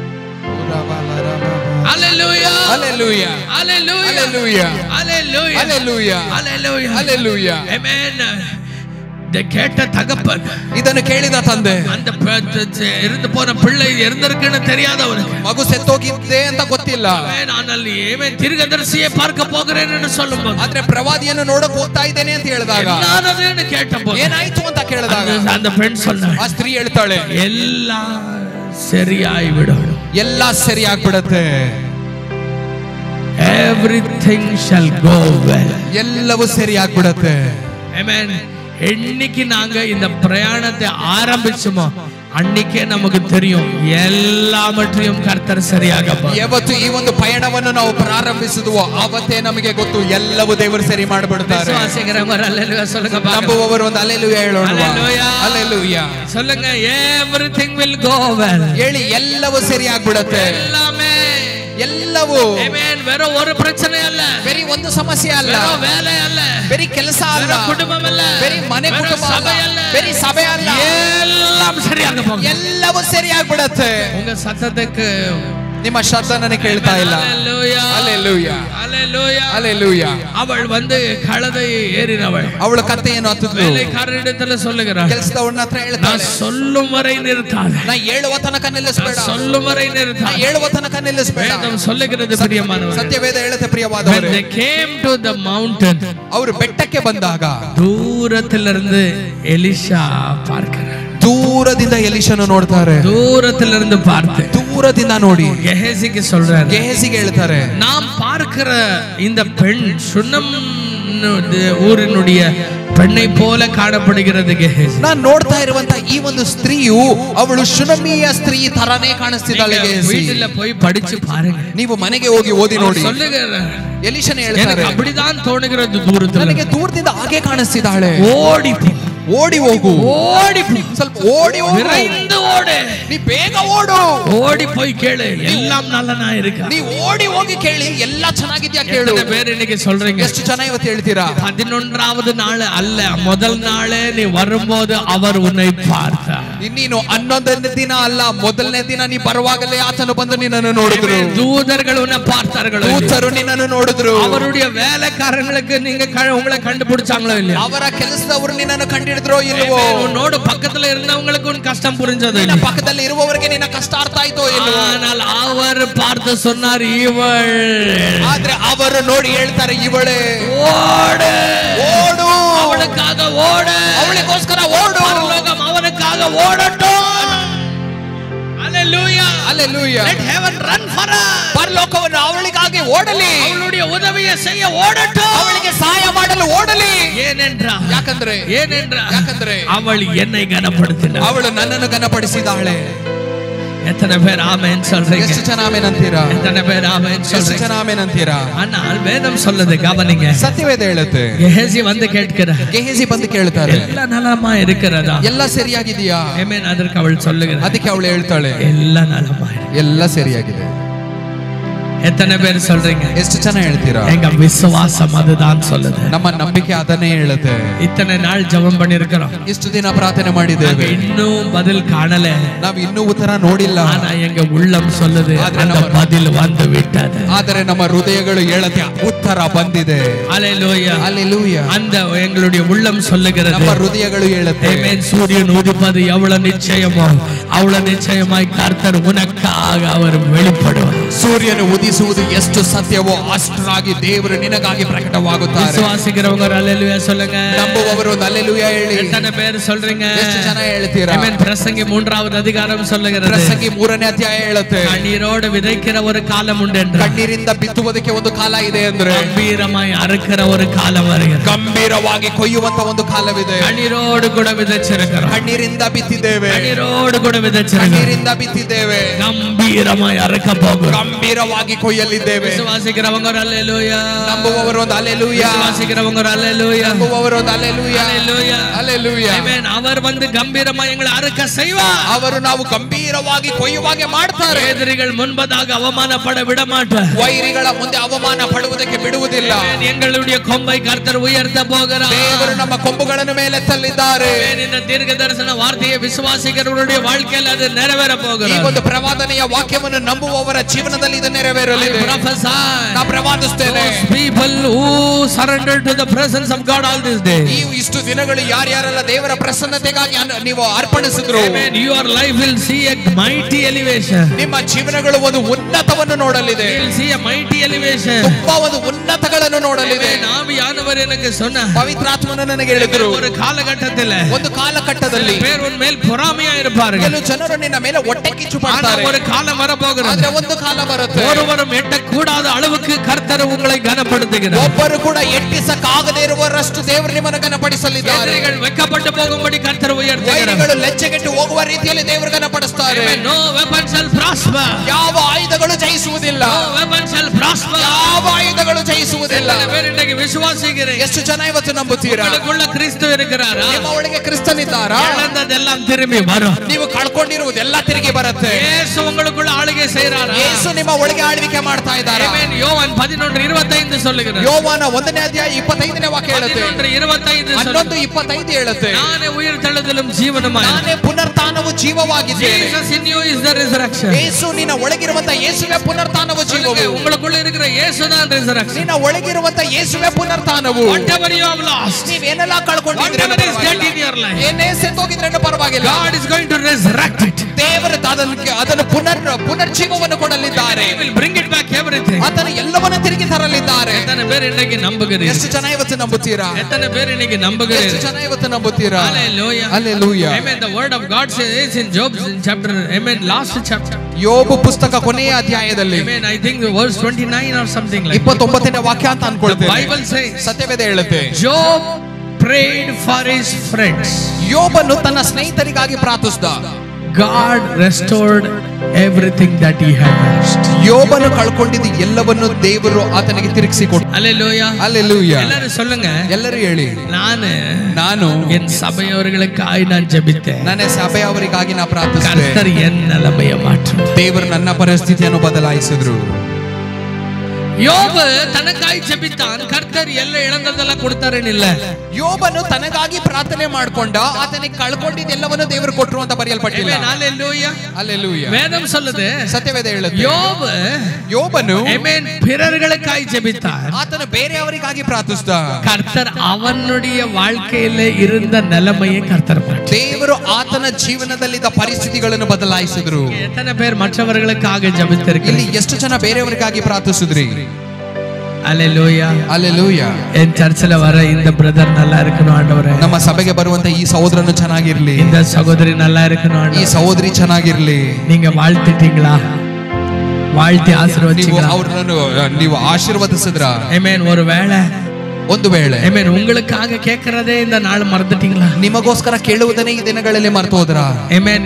Hallelujah. Hallelujah. Hallelujah. Hallelujah. Hallelujah. Hallelujah. Hallelujah. Hallelujah. Amen. இதை கேட்ட தகப்பன், ಇದನ್ನು ಕೇಳಿದ ತಂದೆ, அந்த இருந்து போன பிள்ளை இருந்திருக்குன்னு தெரியாதவனுக்கு, ಮಗು ಸತ್ತೋಗಿದ್ದೆ ಅಂತ ಗೊತ್ತಿಲ್ಲ. ஆனால் ஏன் தீர்க்கதரிசியை பார்க்க போகிறேன் என்று சொல்லும்போது, ಆದ್ರೆ ಪ್ರವಾದಿಯನ್ನು ನೋಡಕ್ ಹೋಗ್ತಾ ಇದ್ದೇನೆ ಅಂತ ಹೇಳಿದಾಗ, என்னன்னு கேட்டபோது, ಏನಾಯ್ತು ಅಂತ ಕೇಳಿದಾಗ அந்த பெண் சொன்னாள், ಆ ಸ್ತ್ರೀ ಹೇಳ್ತಾಳೆ, எல்லாம் சரியாய் விடும், ಎಲ್ಲ ಸರಿಯಾಗ್ಬಿಡತ್ತೆ. everything shall go well. ಎಲ್ಲವೂ ಸರಿಯಾಗ್ಬಿಡತ್ತೆ. Amen. என்னைக்கு நாங்க இந்த பிரயாணத்தை ஆரம்பிச்சோமோ அன்னைக்கே நமக்கு தெரியும் எல்லாவற்றையும் கர்த்தர் சரியாக ಯಾವತ್ತು ಈ ಒಂದು ಪಯಣವನ್ನು ನಾವು ಪ್ರಾರಂಭಿಸಿದ್ವೋ ಅವತ್ತೇ ನಮಗೆ ಗೊತ್ತು ಎಲ್ಲವೂ ದೇವರು ಸರಿ ಮಾಡಿಬಿಡ್ತಾರೆ. ஹல்லேலூயா சொல்லுங்க பாருங்க. ನಂಬುವವರು ಒಂದು ಹಲ್ಲೆಲೂಯಾ ಹೇಳೋಣ. ஹல்லேலூயா. ಹಲ್ಲೆಲೂಯಾ சொல்லுங்க. everything will go well. ಹೇಳಿ, ಎಲ್ಲವೂ ಸರಿಯಾಗ್ಬಿಡತ್ತೆ. எல்லாமே, ಎಲ್ಲವೂ. ಆಮೆನ್. ಬೇರೆ ஒரு பிரச்சனை அல்ல, ಬೇರೆ ಒಂದು ಸಮಸ್ಯೆ ಅಲ್ಲ, ಬೇರೆ வேலை அல்ல, ಬೇರೆ ಕೆಲಸ ಅಲ್ಲ, குடும்பம் அல்ல, ಬೇರೆ ಮನೆ ಕುಟುಂಬ ಅಲ್ಲ, ಬೇರೆ ಸಭೆ ಅಲ್ಲ, எல்லாம் சரியாக போகும். ಎಲ್ಲವೂ ಸರಿಯಾಗ್ಬಿಡತ್ತೆ. உங்க சத்தத்துக்கு ನಿಮ್ಮ ಶಬ್ದನೇ ಕೇಳ್ತಾ ಇಲ್ಲ. ஹல்லேலூயா. ಹಲ್ಲೆಲೂಯಾ. ஹல்லேலூயா. ಹಲ್ಲೆಲೂಯಾ. அவள் வந்து கழுதை ஏறினவள். ಅವಳು ಕತ್ತೆಯನ್ನು ಹತ್ತಿದ್ಲು. வேலைக்காரரிடத்துல சொல்லுகிறாள், ಕೆಲಸದವನ ಹತ್ರ நான் ಹೇಳ್ತಾಳೆ, சொல்லும் வரை நிறுத்தாத, ನಾ ಹೇಳುವ ತನಕ ನಿಲ್ಲಿಸಬೇಡ, சொல்லும் வரை ನಾ நிறுத்தாத. ಹೇಳುವ ತನಕ ನಿಲ್ಲಿಸಬೇಡ. வேதம் சொல்லுகிறது பிரியமானவரே, ಸತ್ಯವೇದ ಹೇಳುತ್ತೆ when ಪ್ರಿಯವಾದವರೇ, they came to the mountain, ಅವರು ಬೆಟ್ಟಕ್ಕೆ ಬಂದಾಗ தூரத்திலிருந்து எலிஷா பார்க்கிறார். ದೂರದಿಂದ ಎಲಿಷನು ನೋಡ್ತಾರೆ. தூரத்திலிருந்து பார்த்து ದೂರದಿಂದ ನೋಡಿ கெஹேசிக்கு சொல்றாரு, ಗೇಹಜಿಗೆ ಹೇಳ್ತಾರೆ, நாம் பார்க்கிற இந்த பெண் சுனம் ஊரினுடைய பெண்ணை போல காணப்படுகிறது. கெஹேசி, ನಾನು ನೋಡ್ತಾ ಇರುವಂತ ಈ ಒಂದು ಸ್ತ್ರೀಯು ಅವಳು ಶುನಮಿಯ ಸ್ತ್ರೀ ತರನೇ ಕಾಣಿಸ್ತಿದ್ದಾಳೆ. ಗೇಹಜಿ, வீட்டுல போய் படிச்சு பாருங்க, ನೀವು ಮನೆಗೆ ಹೋಗಿ ಓದಿ ನೋಡಿ. சொல்லுகிறார், ಎಲಿಷನ್ எனக்கு ಹೇಳ್ತಾರೆ, அப்படிதான் தோணுகிறது, தூரத்துல ನನಗೆ ದೂರದಿಂದ ಹಾಗೆ ಕಾಣಿಸ್ತಿದ್ದಾಳೆ. ஓடி போ, ಓಡಿ ಹೋಗು, ஓடி போ, ಸ್ವಲ್ಪ ಓಡಿ ಹೋಗು, விரைந்து ஓடு, ನೀ ಬೇಗ ಓಡು, ஓடி போய் கேளு, எல்லாம் நல்லனா இருக்கு. ನೀ ಓಡಿ ಹೋಗಿ ಕೇಳಿ, ಎಲ್ಲ ಚೆನ್ನಾಗಿದ್ಯಾ ಕೇಳು. எத்தனை பேர் இன்னைக்கு சொல்றீங்க? ಎಷ್ಟು ಜನ ಇವತ್ತು ಹೇಳ್ತೀರಾ? 11வது நாள் அல்ல, முதல் நாளே நீ வரும்போது அவர் உன்னை பார்த்தார். ಇನ್ನೀನು 11ನೇ ದಿನ ಅಲ್ಲ, ಮೊದಲನೇ ದಿನ ನೀ ಬರುವಾಗಲೇ ಆತನು ಬಂದು ನಿನ್ನನ್ನು ನೋಡಿದ್ರು. தூதர்கள் உன்னை பார்த்தார்கள், ದೂತರು ನಿನ್ನನ್ನು ನೋಡಿದ್ರು. அவருடைய வேலைக்காரங்களுக்கு நீங்க உங்களை கண்டுபிடிச்சாங்களோ இல்லையா? ಅವರ ಕೆಲಸದವರು ನಿನ್ನನ್ನು ಕಂಡಿಡಿದ್ರೋ ಇಲ್ವೋ? உன்னோட பக்கத்துல இருந்தவங்களுக்கு உன் கஷ்டம் புரிஞ்சது, ನಿನ್ನ ಪಕ್ಕದಲ್ಲಿ ಇರುವವರಿಗೆ ನಿನ್ನ ಕಷ್ಟ ಅರ್ಥ ಆಯ್ತೋ ಇಲ್ವೋ? ஆனால் அவர் பார்த்து சொன்னார், இவள். ಆದ್ರೆ ಅವರು ನೋಡಿ ಹೇಳ್ತಾರೆ, ಇವಳೇ ஓடு, ಓಡು, அவளுக்காக ஓடு, ಅವಳಿಗೋಸ್ಕರ ಓಡು, பரலோகம் அவனுக்காக ஓடட்டும். Hallelujah. Hallelujah. Let heaven run for her. ಪರಲೋಕವನ್ನು ಅವಳಿಗಾಗಿ ಓಡಲಿ, அவளுடைய உதவியை செய்ய ஓடட்டும், ಅವಳಿಗೆ ಸಹಾಯ ಮಾಡಲು ಓಡಲಿ. ஏனென்றா ಯಾಕಂದ್ರೆ அவள் என்னை கனப்படுத்தினாள். ಅವಳು ನನ್ನನ್ನು ಘನಪಡಿಸಿದಾಳೆ. எத்தனை பேர் ஆமென் சொல்றீங்க? ಎಷ್ಟು ಜನ ಆಮೆನ್ ಅಂತೀರಾ? எத்தனை பேர் ஆமென் ಎಷ್ಟು சொல்றீங்க? ಜನ ಆಮೆನ್ ಅಂತೀರಾ? ஆனால் வேதம் சொல்லுது, கவனிங்க. ಸತ್ಯವೇದ ಹೇಳುತ್ತೆ, கெஹேசி வந்து கேட்கிறார், ಗೇಹಜಿ ಬಂದು ಕೇಳ್ತಾರೆ, ಎಲ್ಲ நலமா இருக்கிறதா? ಎಲ್ಲ ಸರಿಯಾಗಿದೆಯಾ? ஆமென். அதற்கு அவள் சொல்லுகிறாள், ಅದಕ್ಕೆ ಅವಳು ಹೇಳ್ತಾಳೆ, ಎಲ್ಲ நலமா இருக்கு. ಎಲ್ಲ ಸರಿಯಾಗಿದೆ. எத்தனை பேர் சொல்றீங்க? ಎಷ್ಟು ಜನ ಹೇಳ್ತೀರಾ? எங்க விசுவாசம் அதுதான் சொல்லுது. ನಮ್ಮ ನಂಬಿಕೆ ಅದನ್ನೇ ಹೇಳುತ್ತೆ. இத்தனை நாள் ஜெபம் பண்ணிருக்கிறோம், ಇಷ್ಟು ದಿನ ಪ್ರಾರ್ಥನೆ ಮಾಡಿದ್ದೇವೆ, இன்னும் பதில் ಕಾಣல, ನಾವು ಇನ್ನೂ ಉತ್ತರ ನೋಡಿಲ್ಲ. ஆனா எங்க உள்ளம் சொல்லுது அந்த பதில் வந்து விட்டது. ಆದರೆ ನಮ್ಮ ಹೃದಯಗಳು ಹೇಳುತ್ತೆ ಉತ್ತರ ಬಂದಿದೆ. ஹalleluya ஹalleluya. அந்த எங்களுடைய உள்ளம் சொல்லுகிறது, ನಮ್ಮ ಹೃದಯಗಳು ಹೇಳುತ್ತೆ ஆமென். சூரியன் உதிப்பது எவ்வளவு நிச்சயமோ அவ்வளவு நிச்சயமாய் கர்த்தர் உனக்காக அவர் வெளிப்படுவார். ಸೂರ್ಯನು ಉದಿಸುವುದು ಎಷ್ಟು ಸತ್ಯವೋ ಅಷ್ಟರಾಗಿ ದೇವರು ನಿನಗಾಗಿ ಪ್ರಕಟವಾಗುತ್ತಾರೆ. விசுவாசிக்கிறவங்க ஹalleluya சொல்லுங்க. ನಂಬುವವರು ಹalleluya ಹೇಳಿ. எத்தனை பேர் சொல்றீங்க? ಎಷ್ಟು ಜನ ಹೇಳ್ತೀರಾ? ஆமென். பிரசங்கி 3வது அதிகாரம் சொல்லுகிறது, ಪ್ರಸಂಗಿ 3ನೇ ಅಧ್ಯಾಯ ಹೇಳುತ್ತೆ, கண்ணீரோடு விதைக்கிற ஒரு காலம் உண்டு என்று, ಕಣ್ಣೀರಿಂದ ಬಿತ್ತುವುದಕ್ಕೆ ಒಂದು ಕಾಲ ಇದೆ ಅಂದ್ರೆ ಗಂಭೀರமாய் அறுக்கிற ஒரு காலம் வருகிறது. ಗಂಭೀರವಾಗಿ ಕೊಯ್ಯುವಂತ ಒಂದು ಕಾಲವಿದೆ. கண்ணீரோடு கூட விதைச்சிருக்கிறோம், ಕಣ್ಣೀರಿಂದ ಬಿತ್ತಿದ್ದೇವೆ, கண்ணீரோடு கூட விதைச்சிருக்கிறோம், ಕಣ್ಣೀರಿಂದ ಬಿತ್ತಿದ್ದೇವೆ, ಗಂಭೀರமாய் ಅறுக்க போகிறோம். ಗಂಭೀರವಾಗಿ ಕೊಯ್ಯಲಿದ್ದೇವೆ. விசுவாசிக்கிறவங்க ஹalleluya, ನಂಬುವವರು ಒಂದು ಹalleluya, விசுவாசிக்கிறவங்க ஹalleluya, ನಂಬುವವರು ಒಂದು ಹalleluya, ஹalleluya, ಹalleluya. ஆமென். அவர் வந்து கம்பீரமாய் எங்களை அறுக்க செய்வார். ಅವರು ನಾವು ಗಂಭೀರವಾಗಿ ಕೊಯ್ಯುವಾಗೆ ಮಾಡ್ತಾರೆ. எதிரிகள் முன்பதாக அவமானப்பட விட மாட்டார், ವೈರಿಗಳ ಮುಂದೆ ಅವಮಾನ ಪಡುವುದಕ್ಕೆ ಬಿಡುವುದಿಲ್ಲ. எங்களுடைய கொம்பை கர்த்தர் உயர்த்த போகிறார். ದೇವರು ನಮ್ಮ ಕೊಂಬುಗಳನ್ನು ಮೇಲೆತ್ತಲಿದ್ದಾರೆ. இந்த தீர்க்க தரிசன வார்த்தையை விசுவாசிக்கிறவருடைய வாழ்க்கையில் அது நிறைவேற ಈ போகிறது. ಒಂದು ಪ್ರವಾದನೆಯ ವಾಕ್ಯವನ್ನು ನಂಬುವವರ ಜೀವನದಲ್ಲಿ ಇದು ನೆರವೇರಲಿದೆ. ನಾನು ಪ್ರವಾದಿಸುತ್ತೇನೆ, people who surrender to the presence of God all this day, ನೀವು ಇಷ್ಟು ದಿನಗಳು ಯಾರ್ಯಾರೆಲ್ಲ ದೇವರ ಪ್ರಸನ್ನತೆಗಾಗಿ ನೀವು ಅರ್ಪಣಿಸಿದ್ರು, your life will see a mighty elevation. ನಿಮ್ಮ ಜೀವನಗಳು ಒಂದು ಉನ್ನತವನ್ನು ನೋಡಲಿದೆ. You will see a mighty elevation. ತುಂಬಾ ಒಂದು ಉನ್ನತಗಳನ್ನು ನೋಡಲಿದೆ. ஆவியானவர் எனக்கு சொன்னார், ಪವಿತ್ರಾತ್ಮನು ನನಗೆ ಹೇಳಿದರು, ஒரு காலகட்டத்தில் ಒಂದು ಕಾಲಘಟ್ಟದಲ್ಲಿ பேர் உன் மேல் பொறாமையா இருப்பார்கள், ಕೆಲವು ಜನರು ನಿನ್ನ ಮೇಲೆ ಹೊಟ್ಟೆ ಕಿಚ್ಚು ಮಾಡ್ತಾರೆ. ஒரு காலம் வர போகிறது, ಆದ್ರೆ ಒಂದು ಕಾಲ ಬರುತ್ತೆ, ஒருவரும் எட்டக்கூடாத அளவுக்கு கர்த்தர் உங்களை கனப்படுத்துகிறார். ಒಬ್ಬರು ಕೂಡ ಎಟ್ಟಿಸಕ್ಕಾಗದೇ ಇರುವಷ್ಟು ದೇವರು ನಿಮ್ಮನ್ನು ಘನಪಡಿಸಲಿದ್ದಾರೆ. எதிரிகள் வெட்கப்பட்டு போகும்படி கர்த்தர் உயர்த்துகிறார். ವೈರಿಗಳು ಲಜ್ಜೆಗೆಟ್ಟು ಹೋಗುವ ರೀತಿಯಲ್ಲಿ ದೇವರು ಘನಪಡಿಸುತ್ತಾರೆ. No weapon shall prosper. ಯಾವ ಆಯುಧಗಳು ಜಯಿಸುವುದಿಲ್ಲ. No weapon shall prosper. ಯಾವ ಆಯುಧಗಳು ಜಯಿಸುವುದಿಲ್ಲ. இன்னைக்கு விசுவாசிக்கிறேன். ಎಷ್ಟು ಜನ ಇವತ್ತು ನಂಬುತ್ತೀರಾ? உங்களுக்குள்ள கிறிஸ்து இருக்கிறாரா? ನಿಮ್ಮ ಒಳಗೆ ಕ್ರಿಸ್ತನಿದ್ದಾರಾ? இழந்ததெல்லாம் திரும்பி வரும். ನೀವು ಕಳ್ಕೊಂಡಿರುವುದೆಲ್ಲ ತಿರುಗಿ ಬರುತ್ತೆ. ಯೇಸು உங்களுக்குள்ள ஆளுகை செய்றாரா? ಯೇಸು ನಿಮ್ಮ ಒಳಗೆ ಆಳ್ವಿಕೆ ಮಾಡ್ತಾ ಇದ್ದಾರಾ? ಆಮೆನ್. ಯೋವಾನ್ 11:25 சொல்லுகிறது. ಯೋವಾನ 1ನೇ ಅಧ್ಯಾಯ 25ನೇ ವಾಕ್ಯ ಹೇಳುತ್ತೆ. 11:25 ಹೇಳುತ್ತೆ, ನಾನೇ ಉಯಿರ್ತೆಳುದலும் ಜೀವನಮಾಯ, ನಾನೇ ಪುನರುತ್ಥಾನವು ಜೀವವಾಗಿದ್ದೇನೆ. Jesus in you is the resurrection. ಯೇಸು ನಿನ್ನ ಒಳಗಿರುವಂತ ಯೇಸುವೇ ಪುನರುತ್ಥಾನವು ಜೀವವು. உங்களுக்குள்ள இருக்கிற இயேசு தான் resurrection. ನಿನ್ನ ಒಳಗಿರುವಂತ ಯೇಸುವೇ ಪುನರುತ್ಥಾನವು. Whatever you have lost, ನೀವೇನೆಲ್ಲ ಕಳ್ಕೊಂಡಿದ್ದೀರಿ, whatever is dead in your life, ಏನೇ ಸತ್ತೋಗಿದ್ರೇನು ಪರವಾಗಿಲ್ಲ, God is going to resurrect it. ದೇವರು ಅದನ್ನು ಪುನರ್ಜೀವವನ್ನು ಕೊಡಲಿದ್ದಾರೆ. He will bring it back everything. ಆತನು ಎಲ್ಲವನ್ನೂ ತಿರುಗಿ ತರಲಿದ್ದಾರೆ. எத்தனை பேர் இன்னைக்கு நம்புகிறீர்கள்? ಎಷ್ಟು ಜನ ಇವತ್ತು ನಂಬುತ್ತೀರಾ? எத்தனை பேர் இன்னைக்கு ಎಷ್ಟು நம்புகிறீர்கள்? ಜನ ಇವತ್ತು ನಂಬುತ್ತೀರಾ? Hallelujah. Hallelujah. Amen. The word of God says in Job chapter, amen, last chapter. ಯೋಬ ಪುಸ್ತಕ ಕೊನೆಯ ಅಧ್ಯಾಯದಲ್ಲಿ, Amen. I think verse 29 or something like that. 29ನೇ ವಾಕ್ಯ ಅಂತ The ಅನ್ಕೊಳ್ತೇನೆ. Bible says, ಸತ್ಯವೇದ ಹೇಳುತ್ತೆ, Job prayed for his friends. ಯೋಬನು ತನ್ನ ಸ್ನೇಹಿತರಿಗಾಗಿ ಪ್ರಾರ್ಥಿಸಿದ. God restored everything that he had lost. ಯೋಬನು ಕಳ್ಕೊಂಡಿದ್ದು ಎಲ್ಲವನ್ನು ದೇವರು ಆತನಿಗೆ ತಿರುಗಿಸಿ ಕೊಟ್ಟ. Hallelujah. Hallelujah. எல்லாரும் சொல்லுங்க, ಎಲ್ಲರೂ ಹೇಳಿ, ನಾನು என் சபையவர்களுக்காய் நான் ஜெபித்தேன். ನನ್ನ ಸಭೆಯವರಿಗಾಗಿ ನಾ ಪ್ರಾರ್ಥಿಸಿದೆ. கர்த்தர் என் நிலைமையை மாற்றும். ದೇವರು ನನ್ನ ಪರಿಸ್ಥಿತಿಯನ್ನು ಬದಲಾಯಿಸಿದ್ರು. யோபு தனக்காய் ஜெபித்தான், கர்த்தர் ಎಲ್ಲ இழந்ததெல்லாம் கொடுத்தாರೇன்னு இல்ல. ಯೋಬನು ತನಗಾಗಿ ಪ್ರಾರ್ಥನೆ ಮಾಡ್ಕೊಂಡ, ಆತನಿಗೆ ಕಳ್ಕೊಂಡಿದ್ದೆಲ್ಲವನ್ನು ದೇವರು ಕೊಟ್ಟರು ಅಂತ ಬರೆಯಲ್ಪಟ್ಟಿಲ್ಲ. Hallelujah. Hallelujah. வேதம் சொல்லுது, ಸತ್ಯವೇದ ಹೇಳುತ್ತೆ, யோபு ಯೋಬನು ஆமென் பிறர்களுக்காய் ஜெபித்தான். ಆತನು ಬೇರೆಯವರಿಗಾಗಿ ಪ್ರಾರ್ಥಿಸಿದ. கர்த்தர் அவனுடைய வாழ்க்கையில இருந்த நிலைமையை கர்த்தர் மாற்றினார். ದೇವರು ಆತನ ಜೀವನದಲ್ಲಿದ್ದ ಪರಿಸ್ಥಿತಿಗಳನ್ನು ಬದಲಾಯಿಸಿದ್ರು. எத்தனை பேர் மற்றவர்களுக்காக ஜெபித்திருக்கிறீர்கள்? ಇಲ್ಲಿ ಎಷ್ಟು ಜನ ಬೇರೆಯವರಿಗಾಗಿ ಪ್ರಾರ್ಥಿಸಿದ್ರಿ? Hallelujah. Hallelujah. என் சர்ச்சில் வர இந்த பிரதர் நல்லா இருக்கணும் ஆண்டவரே. ನಮ್ಮ ಸಭೆಗೆ ಬರುವಂತ ಈ ಸಹೋದರನು ಚೆನ್ನಾಗಿರ್ಲಿ, இந்த சகோதரி நல்லா இருக்கணும் ಈ ஆண்டவரே. ಸಹೋದರಿ ಚೆನ್ನಾಗಿರ್ಲಿ. நீங்க வாழ்த்திட்டீங்களா? வாழ்த்தி ஆசீர்வதிச்சீங்களா? ನೀವು ಆಶೀರ್ವದಿಸಿದ್ರ? ஆமென். ஒருவேளை ಒಂದು ವೇಳೆ ஆமென் உங்களுக்காக கேட்கிறதே இந்த நாள் மறந்துட்டீங்களா? ನಿಮಗೋಸ್ಕರ ಕೇಳುವುದನ್ನೇ ಈ ದಿನಗಳಲ್ಲಿ ಮರೆತು ಹೋದ್ರಾ? ஆமென்.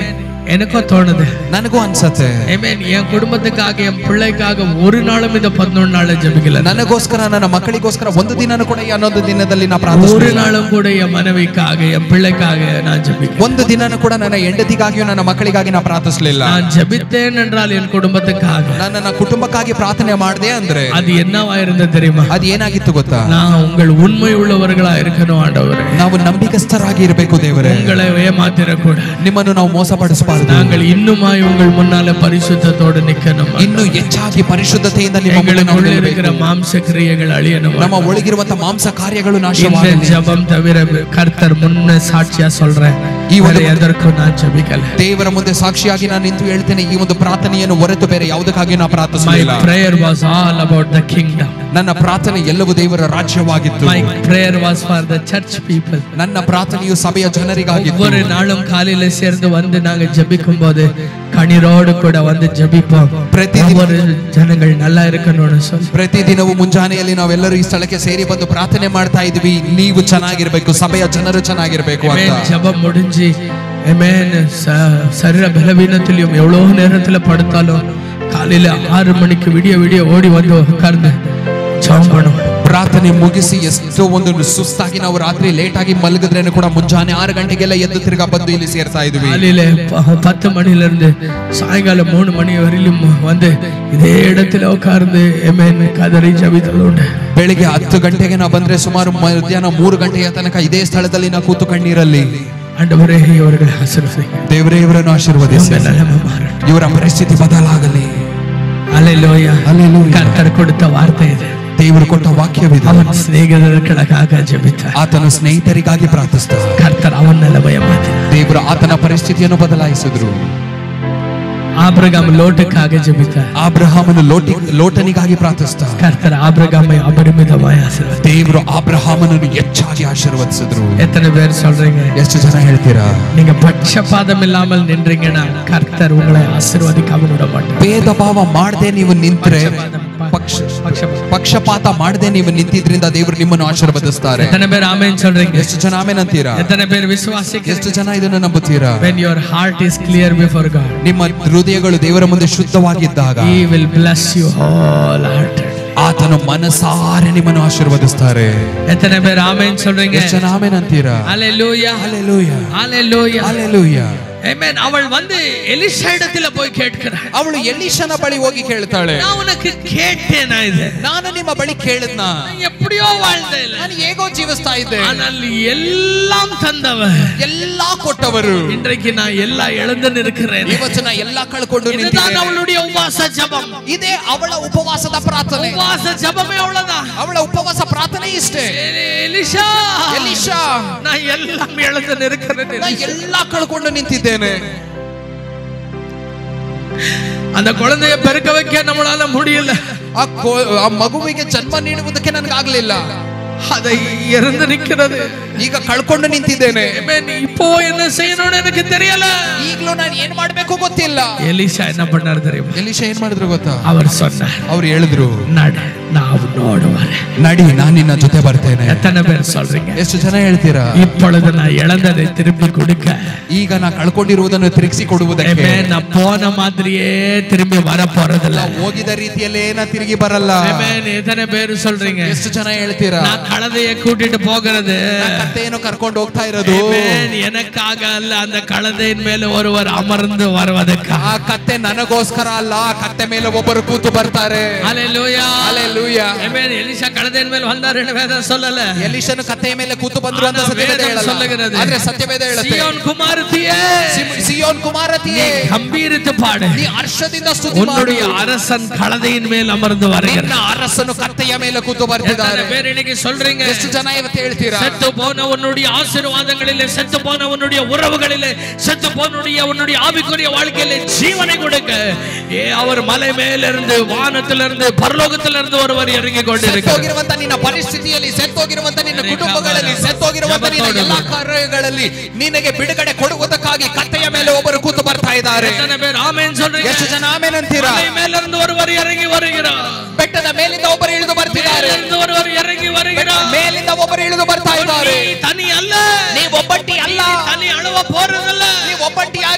எனக்கோ தோணுது, ನನಗೂ ಅನ್ಸತ್ತೆ, ಆಮೆನ್, என் குடும்பத்துக்காக என் பிள்ளைக்காக ஒரு நாளும் இந்த 11 நாள் ஜெபிக்கல. ನನಗೋಸ್ಕರ ನನ್ನ ಮಕ್ಕಳಿಗೋಸ್ಕರ ಒಂದು ದಿನನೂ ಕೂಡ ಈ 11 ದಿನದಲ್ಲಿ ನಾನು ಪ್ರಾರ್ಥಿಸಿಲ್ಲ. ஒரு நாளும் கூட என் மனைவிக்காக என் பிள்ளைக்காக நான் ஜெபிக்கல. ಒಂದು ದಿನನೂ ಕೂಡ ನನ್ನ ಹೆಂಡತಿಗಾಗಿಯೂ ನನ್ನ ಮಕ್ಕಳಿಗಾಗಿ ನಾನು ಪ್ರಾರ್ಥಿಸಲಿಲ್ಲ. நான் ஜெபித்தேன் என்றால் என் குடும்பத்துக்காக, ನಾನು ನನ್ನ ಕುಟುಂಬಕ್ಕಾಗಿ ಪ್ರಾರ್ಥನೆ ಮಾಡಿದೆ ಅಂದ್ರೆ அது என்னவா இருந்தது தெரியுமா? ಅದು ಏನಾಗಿತ್ತು ಗೊತ್ತಾ? நான் உங்கள் உண்மை உள்ளவர்களா இருக்கணும் ஆண்டவரே. ನಾವು ನಂಬಿಕಸ್ಥರಾಗಿ ಇರಬೇಕು ದೇವರೇ. உங்களை ஏமாத்திரக்கூடாது. ನಿಮ್ಮನ್ನು ನಾವು ಮೋಸಪಡಿಸಬಾರದು. நாங்கள் இன்னுமாய் உங்கள் முன்னால பரிசுத்தத்தோடு நிக்கணும். ಇನ್ನೂ ಹೆಚ್ಚಾಗಿ ಪರಿಶುದ್ಧತೆಯಿಂದ ನಿಮ್ಮ ಮುಂದೆ ನಾವು இருக்கிற மாம்ச கிரியைகள் அழியணும். ನಮ್ಮ ಒಳಗಿರುವಂತ ಮಾಂಸ ಕಾರ್ಯಗಳು இந்த ನಾಶವಾಗಲಿ. ஜெபம் தவிர கர்த்தர் முன்ன சாட்சியா சொல்றேன், எதற்கும் நான் ஜெபிக்கல. ದೇವರ ಮುಂದೆ ಸಾಕ್ಷಿಯಾಗಿ ನಾನು ನಿಂತು ಹೇಳ್ತೇನೆ, ಈ ಒಂದು ಪ್ರಾರ್ಥನೆಯನ್ನು ಹೊರತು ಬೇರೆ ಯಾವುದಕ್ಕಾಗಿ ನಾನು ಪ್ರಾರ್ಥಿಸಲಿಲ್ಲ. My prayer was all about the kingdom. ನನ್ನ ಪ್ರಾರ್ಥನೆ ಎಲ್ಲವೂ ದೇವರ ರಾಜ್ಯವಾಗಿತ್ತು. My prayer was for the church people. ನನ್ನ ಪ್ರಾರ್ಥನೆಯು ಸಭೆಯ ಜನರಿಗಾಗಿತ್ತು. ஒவ்வொரு நாளும் காலையில சேர்ந்து வந்து நாங்க ஜெபிக்கும் போது கண்ணீரோடு கூட வந்து ஜெபிப்போம். ஒவ்வொரு ஜனங்கள் நல்லா இருக்கணும்னு சொல்லி ಪ್ರತಿದಿನವೂ ಮುಂಜಾನೆಯಲ್ಲಿ ನಾವೆಲ್ಲರೂ ಈ ಸ್ಥಳಕ್ಕೆ ಸೇರಿ ಬಂದು ಪ್ರಾರ್ಥನೆ ಮಾಡ್ತಾ ಇದ್ವಿ, ನೀವು ಚೆನ್ನಾಗಿರ್ಬೇಕು, ಸಭೆಯ ಜನರು ಚೆನ್ನಾಗಿರ್ಬೇಕು ಅಂತ. ஜெபம் முடிஞ்சு ஆமென், சரீர பலவீனத்திலும் எவ்வளவு நேரத்துல படுத்தாலும் காலையில 6 மணிக்கு விடிய ஓடி வந்து உட்கார்ந்து ஜெபம் பண்ணுவோம். ಪ್ರಾರ್ಥನೆ ಮುಗಿಸಿ ಎಷ್ಟೋ ಒಂದು ಸುಸ್ತಾಗಿ ನಾವು ರಾತ್ರಿ ಲೇಟ್ ಆಗಿ ಮಲಗಿದ್ರೇನು ಕೂಡ ಮುಂಜಾನೆ 6 ಗಂಟೆಗೆಲ್ಲ ಎದ್ದು ತಿರ್ಗಾ ಬಂದು ಇಲ್ಲಿ ಸೇರ್ತಾ ಇದ್ವಿ. காலையில 10 மணில இருந்து சாயங்காலம் 3 மணி வரையிலும் வந்து இதே இடத்துல உட்கார்ந்து ஆமென் கதறி ஜெபித்ததுண்டு. ಬೆಳಿಗ್ಗೆ 10 ಗಂಟೆಗೆ ನಾವು ಬಂದ್ರೆ ಸುಮಾರು ಮಧ್ಯಾಹ್ನ 3 ಗಂಟೆಯ ತನಕ ಇದೇ ಸ್ಥಳದಲ್ಲಿ ನಾವು ಕೂತು ಕಣ್ಣೀರಲ್ಲಿ ஆண்டவரೇ ಇವರಿಗೆ ಆಶೀರ್ವದಿಸಿ, ದೇವರೇ ಇವರನ್ನು ಆಶೀರ್ವದಿಸಿ, ಇವರ ಪರಿಸ್ಥಿತಿ ಬದಲಾಗಲಿ. ஹல்லேலூயா, ஹல்லேலூயா. கர்த்தர் கொடுத்த வார்த்தை இது. ದೇವರು ಕೊಟ್ಟ ವಾಕ್ಯವಿದೆ. ಅವನ ಸ್ನೇಹಿತರಿಗಾಗಿ ಜಪಿತ, ಆತನ ಸ್ನೇಹಿತರಿಗಾಗಿ ಪ್ರಾರ್ಥಿಸಿದ. ಕರ್ತರ್ ಅವನ್ನೆಲ್ಲ ಭಯಮಾಡಿದ. ದೇವರು ಆತನ ಪರಿಸ್ಥಿತಿಯನ್ನು ಬದಲಾಯಿಸಿದ್ರು. ಆಬ್ರಹಾಮ್ ಲೋಟಕ್ಕಾಗಿ ಜಪಿತ, ಅಬ್ರಹಾಮನು ಲೋಟನಿಗಾಗಿ ಪ್ರಾರ್ಥಿಸಿದ. ಕರ್ತರ್ ಅಬ್ರಹಾಮೈ ಅಪರಿಮಿತವಾಗಿ ಆಶೀರ್ವದಿಸಿದ. ದೇವರು ಅಬ್ರಹಾಮನನ್ನು ಹೆಚ್ಚಾಗಿ ಆಶೀರ್ವದಿಸಿದ್ರು. எத்தனை பேர் சொல்றீங்க? ಎಷ್ಟು ಜನ ಹೇಳ್ತೀರಾ? நீங்க பட்சபாதம் இல்லாமல் நின்றீங்கன்னா கர்த்தர் உங்களை ஆசீர்வதிக்காம விட மாட்டார். ಭೇದ ಭಾವ ಮಾಡದೆ ನೀವು ನಿಂತ್ರೆ, ಪಕ್ಷಪಾತ ಮಾಡದೆ ನೀವು ನಿಂತಿದ್ರಿಂದ ದೇವರು ನಿಮ್ಮನ್ನು ಆಶೀರ್ವದಿಸ್ತಾರೆ. எத்தனை பேர் ஆமென் சொல்றீங்க? ಎಷ್ಟು ಜನ ಆಮೆನ್ ಅಂತೀರಾ? எத்தனை பேர் விசுவாசிக்கிறீங்க? ಎಷ್ಟು ಜನ ಇದನ್ನು ನಂಬುತ್ತೀರಾ? When your heart is clear before God, ನಿಮ್ಮ ಹೃದಯಗಳು ದೇವರ ಮುಂದೆ ಶುದ್ಧವಾಗಿದ್ದಾಗ He will bless you wholehearted. ಆತನು ಮನಸಾರೆ ನಿಮ್ಮನ್ನು ಆಶೀರ್ವದಿಸ್ತಾರೆ. எத்தனை பேர் ஆமென் சொல்றீங்க? ಎಷ್ಟು ಜನ ಆಮೆನ್ ಅಂತೀರಾ? ஹalleluya, ஹalleluya, ஹalleluya, ஹalleluya. ஆமென். அவள் வந்து எலிஷா இடத்துல போய் கேட்கிறாள். ಅವಳು ಎಲೀಷನ ಬಳಿ ಹೋಗಿ ಕೇಳ್ತಾಳೆ, நான் உனக்கு கேட்டேனா இது? ನಾನು ನಿಮ್ಮ ಬಳಿ ಕೇಳಿದ್ನ? எப்படியோ வாழ்ந்தேன், ನಾನು ಹೇಗೋ ಜೀವಿಸ್ತಾ ಇದ್ದೆ, ஆனால் எல்லாம் தந்தவர், ಎಲ್ಲಾ ಕೊಟ್ಟವರು, இன்றைக்கு நான் எல்லாம் இழந்து நிற்கிறேன். ಇವತ್ತು ನಾ ಎಲ್ಲಾ ಕಳ್ಕೊಂಡು இதுதான் ನಿಂತಿದ್ದೇನೆ. அவளுடைய உபவாச ஜெபம். ಇದೇ ಅವಳ ಉಪವಾಸದ ಪ್ರಾರ್ಥನೆ. உபவாச ஜெபமே அவ்வளவுதான். ಅವಳ ಉಪವಾಸ ಪ್ರಾರ್ಥನೆ ಇಷ್ಟೇ. எலிஷா, ಎಲೀಷಾ, நான் எல்லாம் இழந்து நிற்கிறேன். ನಾ ಎಲ್ಲಾ ಕಳ್ಕೊಂಡು ನಿಂತಿದ್ದೇನೆ. அந்த குழந்தையை பெருக்க வைக்க நம்மளால முடியல. ಆ ಮಗುವಿಗೆ ಜನ್ಮ ನೀಡುವುದಕ್ಕೆ ನನಗಾಗಲಿಲ್ಲ. அதை இறந்து நிக்கிறது, ಈಗ ಕಳ್ಕೊಂಡು ನಿಂತಿದ್ದೇನೆ. இப்போ என்ன செய்யணும்னு எனக்கு தெரியல. ಈಗಲೂ ನಾನು ಏನ್ ಮಾಡ್ಬೇಕು ಗೊತ್ತಿಲ್ಲ. எலிஷா என்ன பண்ணாரு தெரியுமா? ಎಲೀಷಾ ಏನ್ ಮಾಡಿದ್ರು ಗೊತ್ತಾ? அவர் சொன்னார், ಅವ್ರು ಹೇಳಿದ್ರು, நடு, நான் உன்னோடு வரேன். ನಡಿ, ನಾನು ನಿನ್ನ ಜೊತೆ ಬರ್ತೇನೆ. எத்தனை பேர் சொல்றீங்க? ಎಷ್ಟು ಜನ ಹೇಳ್ತೀರಾ? இப்பொழுது நான் இழந்ததை திருப்பி கொடுக்க, ಈಗ ನಾ ಕಳ್ಕೊಂಡಿರುವುದನ್ನು ತಿರುಗಿಸಿ ಕೊಡುವುದಕ್ಕೆ, நான் போன மாதிரியே திரும்பಿ வர போறதில்ல. ಹೋಗಿದ ರೀತಿಯಲ್ಲೇ ನಾ ತಿರುಗಿ ಬರಲ್ಲ. எத்தனை பேர் சொல்றீங்க? ಎಷ್ಟು ಜನ ಹೇಳ್ತೀರಾ? நான் கழுதையை கூட்டிட்டு போகிறது, ಕತ್ತೆಯನ್ನು ಕರ್ಕೊಂಡು ಹೋಗ್ತಾ ಇರೋದು எனக்காக அல்ல, அந்த கழுதையின் மேல ஒருவர் அமர்ந்து வருவதற்கு. ಆ ಕತ್ತೆ ನನಗೋಸ್ಕರ ಅಲ್ಲ, ಕತ್ತೆ ಮೇಲೆ ಒಬ್ಬರು ಕೂತು ಬರ್ತಾರೆ. ஹalleluya, ஹalleluya. ஆமென். எலிஷா கழுதையின் மேல் வந்தாருன்னு வேதம் சொல்லல. ಎಲೀಷನು ಕತ್ತೆಯ ಮೇಲೆ ಕೂತು ಬಂದ್ರು ಅಂತ ಸತ್ಯವೇದ ಹೇಳಲ್ಲ. ಆದ್ರೆ ಸತ್ಯವೇದ ಹೇಳುತ್ತೆ, ಸಿಯೋನ್ ಕುಮಾರತಿಯೇ, ಸಿಯೋನ್ ಕುಮಾರತಿಯೇ, ಗಂಭೀರಿತು ಪಾಡು, ನೀ ಹರ್ಷದಿಂದ ಸ್ತುತಿ ಮಾಡು. உன்னுடைய அரசன் கழுதையின் மேல் அமர்ந்து வருகிறார். ನಿನ್ನ ಅರಸನು ಕತ್ತೆಯ ಮೇಲೆ ಕೂತು ಬರ್ತಿದ್ದಾರೆ. ಬೇರೆ இன்னைக்கு சொல்றீங்க? ಎಷ್ಟು ಜನ ಇವತ್ತು ಹೇಳ್ತೀರಾ? செத்து போன உன்னுடைய ஆசீர்வாதங்களிலே, செத்து போன உன்னுடைய உறவுகளிலே, செத்து போன உன்னுடைய ஆவிக்குரிய வாழ்க்கையிலே ஜீவனை கொடுக்க அவர் மலை மேலிருந்து, வானத்திலிருந்து, பரலோகத்திலிருந்து ஒருவர் இறங்கி கொண்டிருக்கிறார். செத்தೋಗಿರುವಂತ ನಿನ್ನ ಪರಿಸ್ಥಿತಿಯಲ್ಲಿ, ಸೆತ್ತೋಗಿರುವಂತ ನಿನ್ನ ಕುಟುಂಬಗಳಲ್ಲಿ, ಸೆತ್ತೋಗಿರುವಂತ ನಿನ್ನ ಎಲ್ಲಾ ಕಾರ್ಯಗಳಲ್ಲಿ ನಿನಗೆ ಬಿಡುಗಡೆ ಕೊಡುವುದಕ್ಕಾಗಿ ಕತ್ತೆಯ ಮೇಲೆ ಒಬ್ಬರು ಕೂತು ಬರ್ತಾ ಇದ್ದಾರೆ. எத்தனை பேர் ஆமென் சொல்றீங்க? ಎಷ್ಟು ಜನ ಆಮೆನ್ ಅಂತೀರಾ? மலை மேலிருந்து ஒருவர் இறங்கி வருகிறார். ಬೆಟ್ಟದ ಮೇಲಿಂದ ಒಬ್ಬರು ಇಳಿದು ಬರ್ತಿದ್ದಾರೆ. ஒருவர் இறங்கி வருகிறார். ಮೇಲಿಂದ ಒಬ್ಬರು ಇಳಿದು ಬರ್ತಾ ಇದ್ದಾರೆ. தனி அல்ல, ನೀವು ಒಬ್ಬಟ್ಟಿ ಅಲ್ಲ, தனி அழுவ போறதல்ல, ನೀವು ಒಬ್ಬಟ್ಟಿಯಾಗಿ ಅಳುವುದಿಲ್ಲ.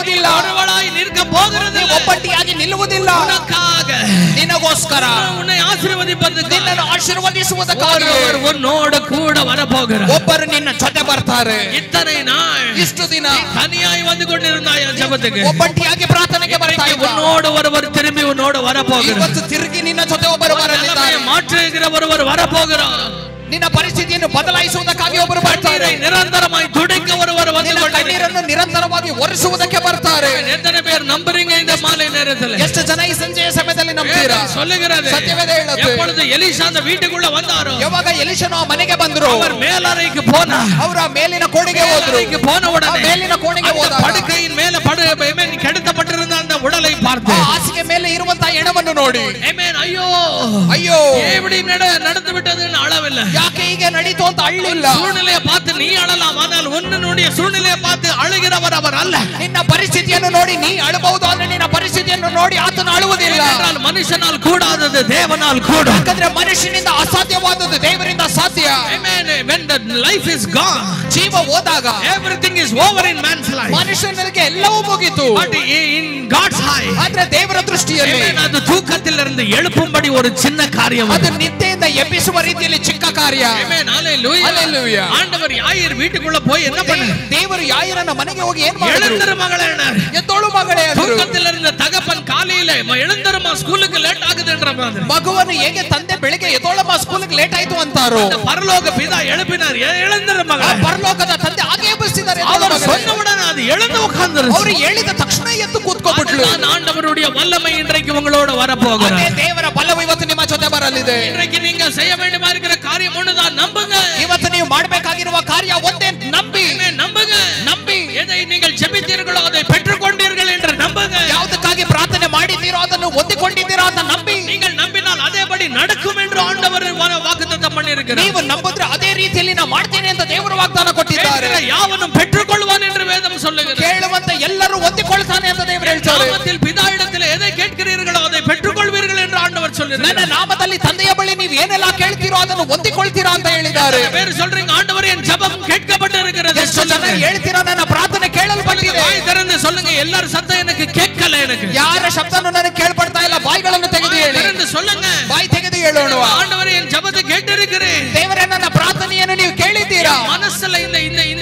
ನಿಲ್ಲುವುದಿಲ್ಲ, ஒருவளாய் நிற்க போகிறது, ಒಬ್ಬಟ್ಟಿಯಾಗಿ ನಿಲ್ಲುವುದಿಲ್ಲ. உனக்காக, ನಿನಗೋಸ್ಕರ, உன்னை ஆசீர்வதிப்பதற்கு, ನಿನ್ನನ್ನು ಆಶೀರ್ವದಿಸುವುದಕ್ಕಾಗಿ ஒருவர் உன்னோடு கூட வரப்போகிறார். ಒಬ್ಬರು ನಿನ್ನ ಜೊತೆ ಬರ್ತಾರೆ. இத்தனை நாள் ಇಷ್ಟು ದಿನ தனியாய் வந்து கொண்டிருந்தாய் ஜெபத்துக்கு, ಒಬ್ಬಟ್ಟಿಯಾಗಿ ಪ್ರಾರ್ಥನೆಗೆ ಬರ್ತಾ ಇದ್ದ. உன்னோடு ஒருவர் திரும்பி உன்னோடு வரப்போகிறார். ಇವತ್ತು ತಿರುಗಿ ನಿನ್ನ ಜೊತೆ ಒಬ್ಬರು ಬರಲಿದ್ದಾರೆ. மாற்றுகிற ஒருவர் வரப்போகிறார். ನಿನ್ನ ಪರಿಸ್ಥಿತಿಯನ್ನು ಬದಲಾಯಿಸುವುದಕ್ಕಾಗಿ ಒಬ್ಬರು ಬರ್ತಾರೆ. நிரந்தரமாய் துடைக்க ஒருவர் வந்து ಕಣ್ಣೀರನ್ನು ನಿರಂತರವಾಗಿ ಒರೆಸುವುದಕ್ಕೆ ಬರ್ತಾರೆ. எத்தனை பேர் நம்புறீங்க இந்த மாலை நேரத்தில்? ಎಷ್ಟು ಜನ ಈ ಸಂಜೆಯ ಸಮಯದಲ್ಲಿ ನಂಬ್ತೀರಾ? சொல்லுகிறது, ಸತ್ಯವೇದ ಹೇಳುತ್ತೆ, எப்பொழுது ಎಲೀಷಾ அந்த வீட்டுக்குள்ள வந்தாரோ, ಯಾವಾಗ ಎಲೀಷನು ಆ ಮನೆಗೆ ಬಂದರು, அவர் மேலறைக்கு போனார். ಅವರ ಮೇಲಿನ ಕೋಣೆಗೆ ಹೋದರು. போன உடனே ಮೇಲಿನ ಕೋಣೆಗೆ ಹೋದಾಗ படுக்கையின் மேல கிடத்தப்பட்டிருந்த அந்த உடலை பார்த்து, ಹಾಸಿಗೆ ಮೇಲೆ ಇರುವಂತಹ ಹೆಣವನ್ನು ನೋಡಿ, ஐயோ ಅಯ್ಯೋ எப்படி நடந்து விட்டதுன்னு அளவில்லை. ಯಾಕೆ ಹೀಗೆ ನಡೀತು ಅಂತ ಅಳ್ಳಿಲ್ಲ. சூழ்நிலையை பார்த்து நீ அழலாம், ஆனால் உன்னுடைய சூழ்நிலையை பார்த்து அழுகிறவர் அவர் அல்ல. ನಿನ್ನ ಪರಿಸ್ಥಿತಿಯನ್ನು ನೋಡಿ ನೀ ಅಳಬಹುದು, ಆದರೆ ನಿನ್ನ ಪರಿಸ್ಥಿತಿಯನ್ನು ನೋಡಿ ಆತನು ಅಳುವುದಿಲ್ಲ. ಮನುಷ್ಯனால் கூடாதது தேவனால் கூடும். ಯಾಕಂದ್ರೆ ಮನುಷ್ಯನಿಂದ ಅಸಾಧ್ಯವಾದದ್ದು ದೇವರಿಂದ ಸಾಧ್ಯ. Amen. When the life is gone, ಜೀವ ಹೋದಾಗ everything is over in man's life. ಮನುಷ್ಯನಿಗೆ ಎಲ್ಲವೂ ಮುಗಿತು. But in God's eye, ಆದ್ರೆ ದೇವರ ದೃಷ್ಟಿಯಲ್ಲಿ ಅದು ತೂಕத்திலிருந்து எழுப்பும்படி ஒரு சின்ன காரியம். ಅದು ನಿದ್ದೆಯಿಂದ ಎಬ್ಬಿಸುವ ರೀತಿಯಲ್ಲಿ ಚಿಕ್ಕ ಕಾರ್ಯ. Amen. Hallelujah. Hallelujah. ஆண்டவர் யாயிர் வீட்டுக்குள்ள போய் என்ன பண்ணார்? ದೇವರು ಯಾಯಿರನ ಮನೆಗೆ ಹೋಗಿ ಏನು ಮಾಡಿದ್ರು? எழுந்திரு மகளே என்றார். ಎದ್ದೋಳು ಮಗಳೇ ಅಂದ್ರು. தூக்கத்திலிருந்து தகப்பன் காலையில எழுந்திருமா ஸ்கூலுக்கு லேட் ஆகுதுன்ற மாதிரி. ಮಗುವನ್ನು ಹೇಗೆ ತಂದೆ ಬೆಳಿಗ್ಗೆ ಎದ್ದೋಳಮ್ಮ ಸ್ಕೂಲಿಗೆ ಲೇಟ್ ಆಯ್ತು ಅಂತಾರೋ, பரலோக பிதா எழுப்பினார், எழுந்திரு மகளೇ. ಪರಲೋಕದ ತಂದೆ ಹಾಗೆ ಎಬ್ಬಿಸಿದ್ದಾರೆ. அவர் சொன்னவுடனே அது எழுந்து உட்கார்ந்திருச்சு. ಅವರು ಹೇಳಿದ ತಕ್ಷಣ ಎದ್ದು ಕೂತ್ಕೊಂಡ್ಬಿಟ್ಲು. ஆண்டவருடைய வல்லமை இன்றைக்கு உங்களோட வரப்போகிறது. ದೇವರ ಬಲವು ಇವತ್ತು ನಿಮ್ಮ ಜೊತೆ ಬರಲಿದೆ. இன்றைக்கு நீங்க செய்ய வேண்டிய இருக்கிற காரியம் ஒண்ணுதான், நம்புங்க. ಇವತ್ತು ನೀವು ಮಾಡಬೇಕಾಗಿರುವ ಕಾರ್ಯ ಒಂದೇ, ನಂಬಿ. நம்புங்க, ನಂಬಿ. எதை நீங்கள் ஜெபித்தீர்களோ அதை பெற்றுக்கொண்டீர்கள் என்று நம்புங்க. ಯಾವುದಕ್ಕಾಗಿ ಪ್ರಾರ್ಥನೆ ಮಾಡಿದ್ದೀರೋ ಅದನ್ನು ಹೊಂದಿಕೊಂಡಿದ್ದೀರಾ ಅಂತ ನಂಬಿ. நீங்கள் நம்பினால் அதேபடி நடக்கும் என்று ஆண்டவர் வாக்குத்தத்தம் பண்ணியிருக்கிறார். ನೀವು ನಂಬಿದ್ರೆ ಅದೇ ರೀತಿಯಲ್ಲಿ ನಾನು ಮಾಡ್ತೇನೆ ಅಂತ ದೇವರು ವಾಗ್ದಾನ ಕೊಟ್ಟಿದ್ದಾರೆ. ಯಾವನು பெற்றுக்கொள்வான் என்று வேதம் சொல்லுகிறது. ಕೇಳುವಂತ ಎಲ್ಲರೂ ಹೊಂದಿಕೊಳ್ತಾನೆ ಅಂತ ದೇವರು ಹೇಳ್ತಾರೆ. நாமத்தில் பிதாவிடத்தில் எதை கேட்கிறீர்களோ அதை பெற்றுக்கொள்வீர்கள் என்று ஆண்டவர் சொல்லுகிறார். ನನ್ನ ನಾಮದಲ್ಲಿ ತಂದೆಯ ಬಳಿ ನೀವು ಏನೆಲ್ಲ ಕೇಳ್ತೀರೋ ಅದನ್ನು ಹೊಂದಿಕೊಳ್ತೀರಾ ಅಂತ ಹೇಳಿದ್ದಾರೆ. ಬೇರೆ சொல்றீங்க, ஆண்டவரே என் ஜெபம் கேட்கப்பட்டிருக்கிறது. ಎಷ್ಟು ಜನ ಹೇಳ್ತೀರಾ ನನ್ನ ಪ್ರಾರ್ಥನೆ ಕೇಳಲ್ಪಟ್ಟಿದೆ? ಬಾಯಿ ತೆರೆದು சொல்லுங்க, எல்லாரும் சத்தம் எனக்கு கேட்கல. எனக்கு ಯಾರ ಶಬ್ದನೂ ನನಗೆ ಕೇಳ್ಪಡ್ತಾ ಇಲ್ಲ. ಬಾಯಿಗಳನ್ನು ತೆಗೆದು ಹೇಳಿ. ತೆರೆದು சொல்லுங்க, ಬಾಯಿ ತೆಗೆದು ಹೇಳೋಣ. ஆண்டவரே என் ஜெபத்தை கேட்டிருக்கிறேன். ದೇವರೇ ನನ್ನ ಪ್ರಾರ್ಥನೆಯನ್ನು ನೀವು ಕೇಳಿದ್ದೀರಾ? மனசுல இந்த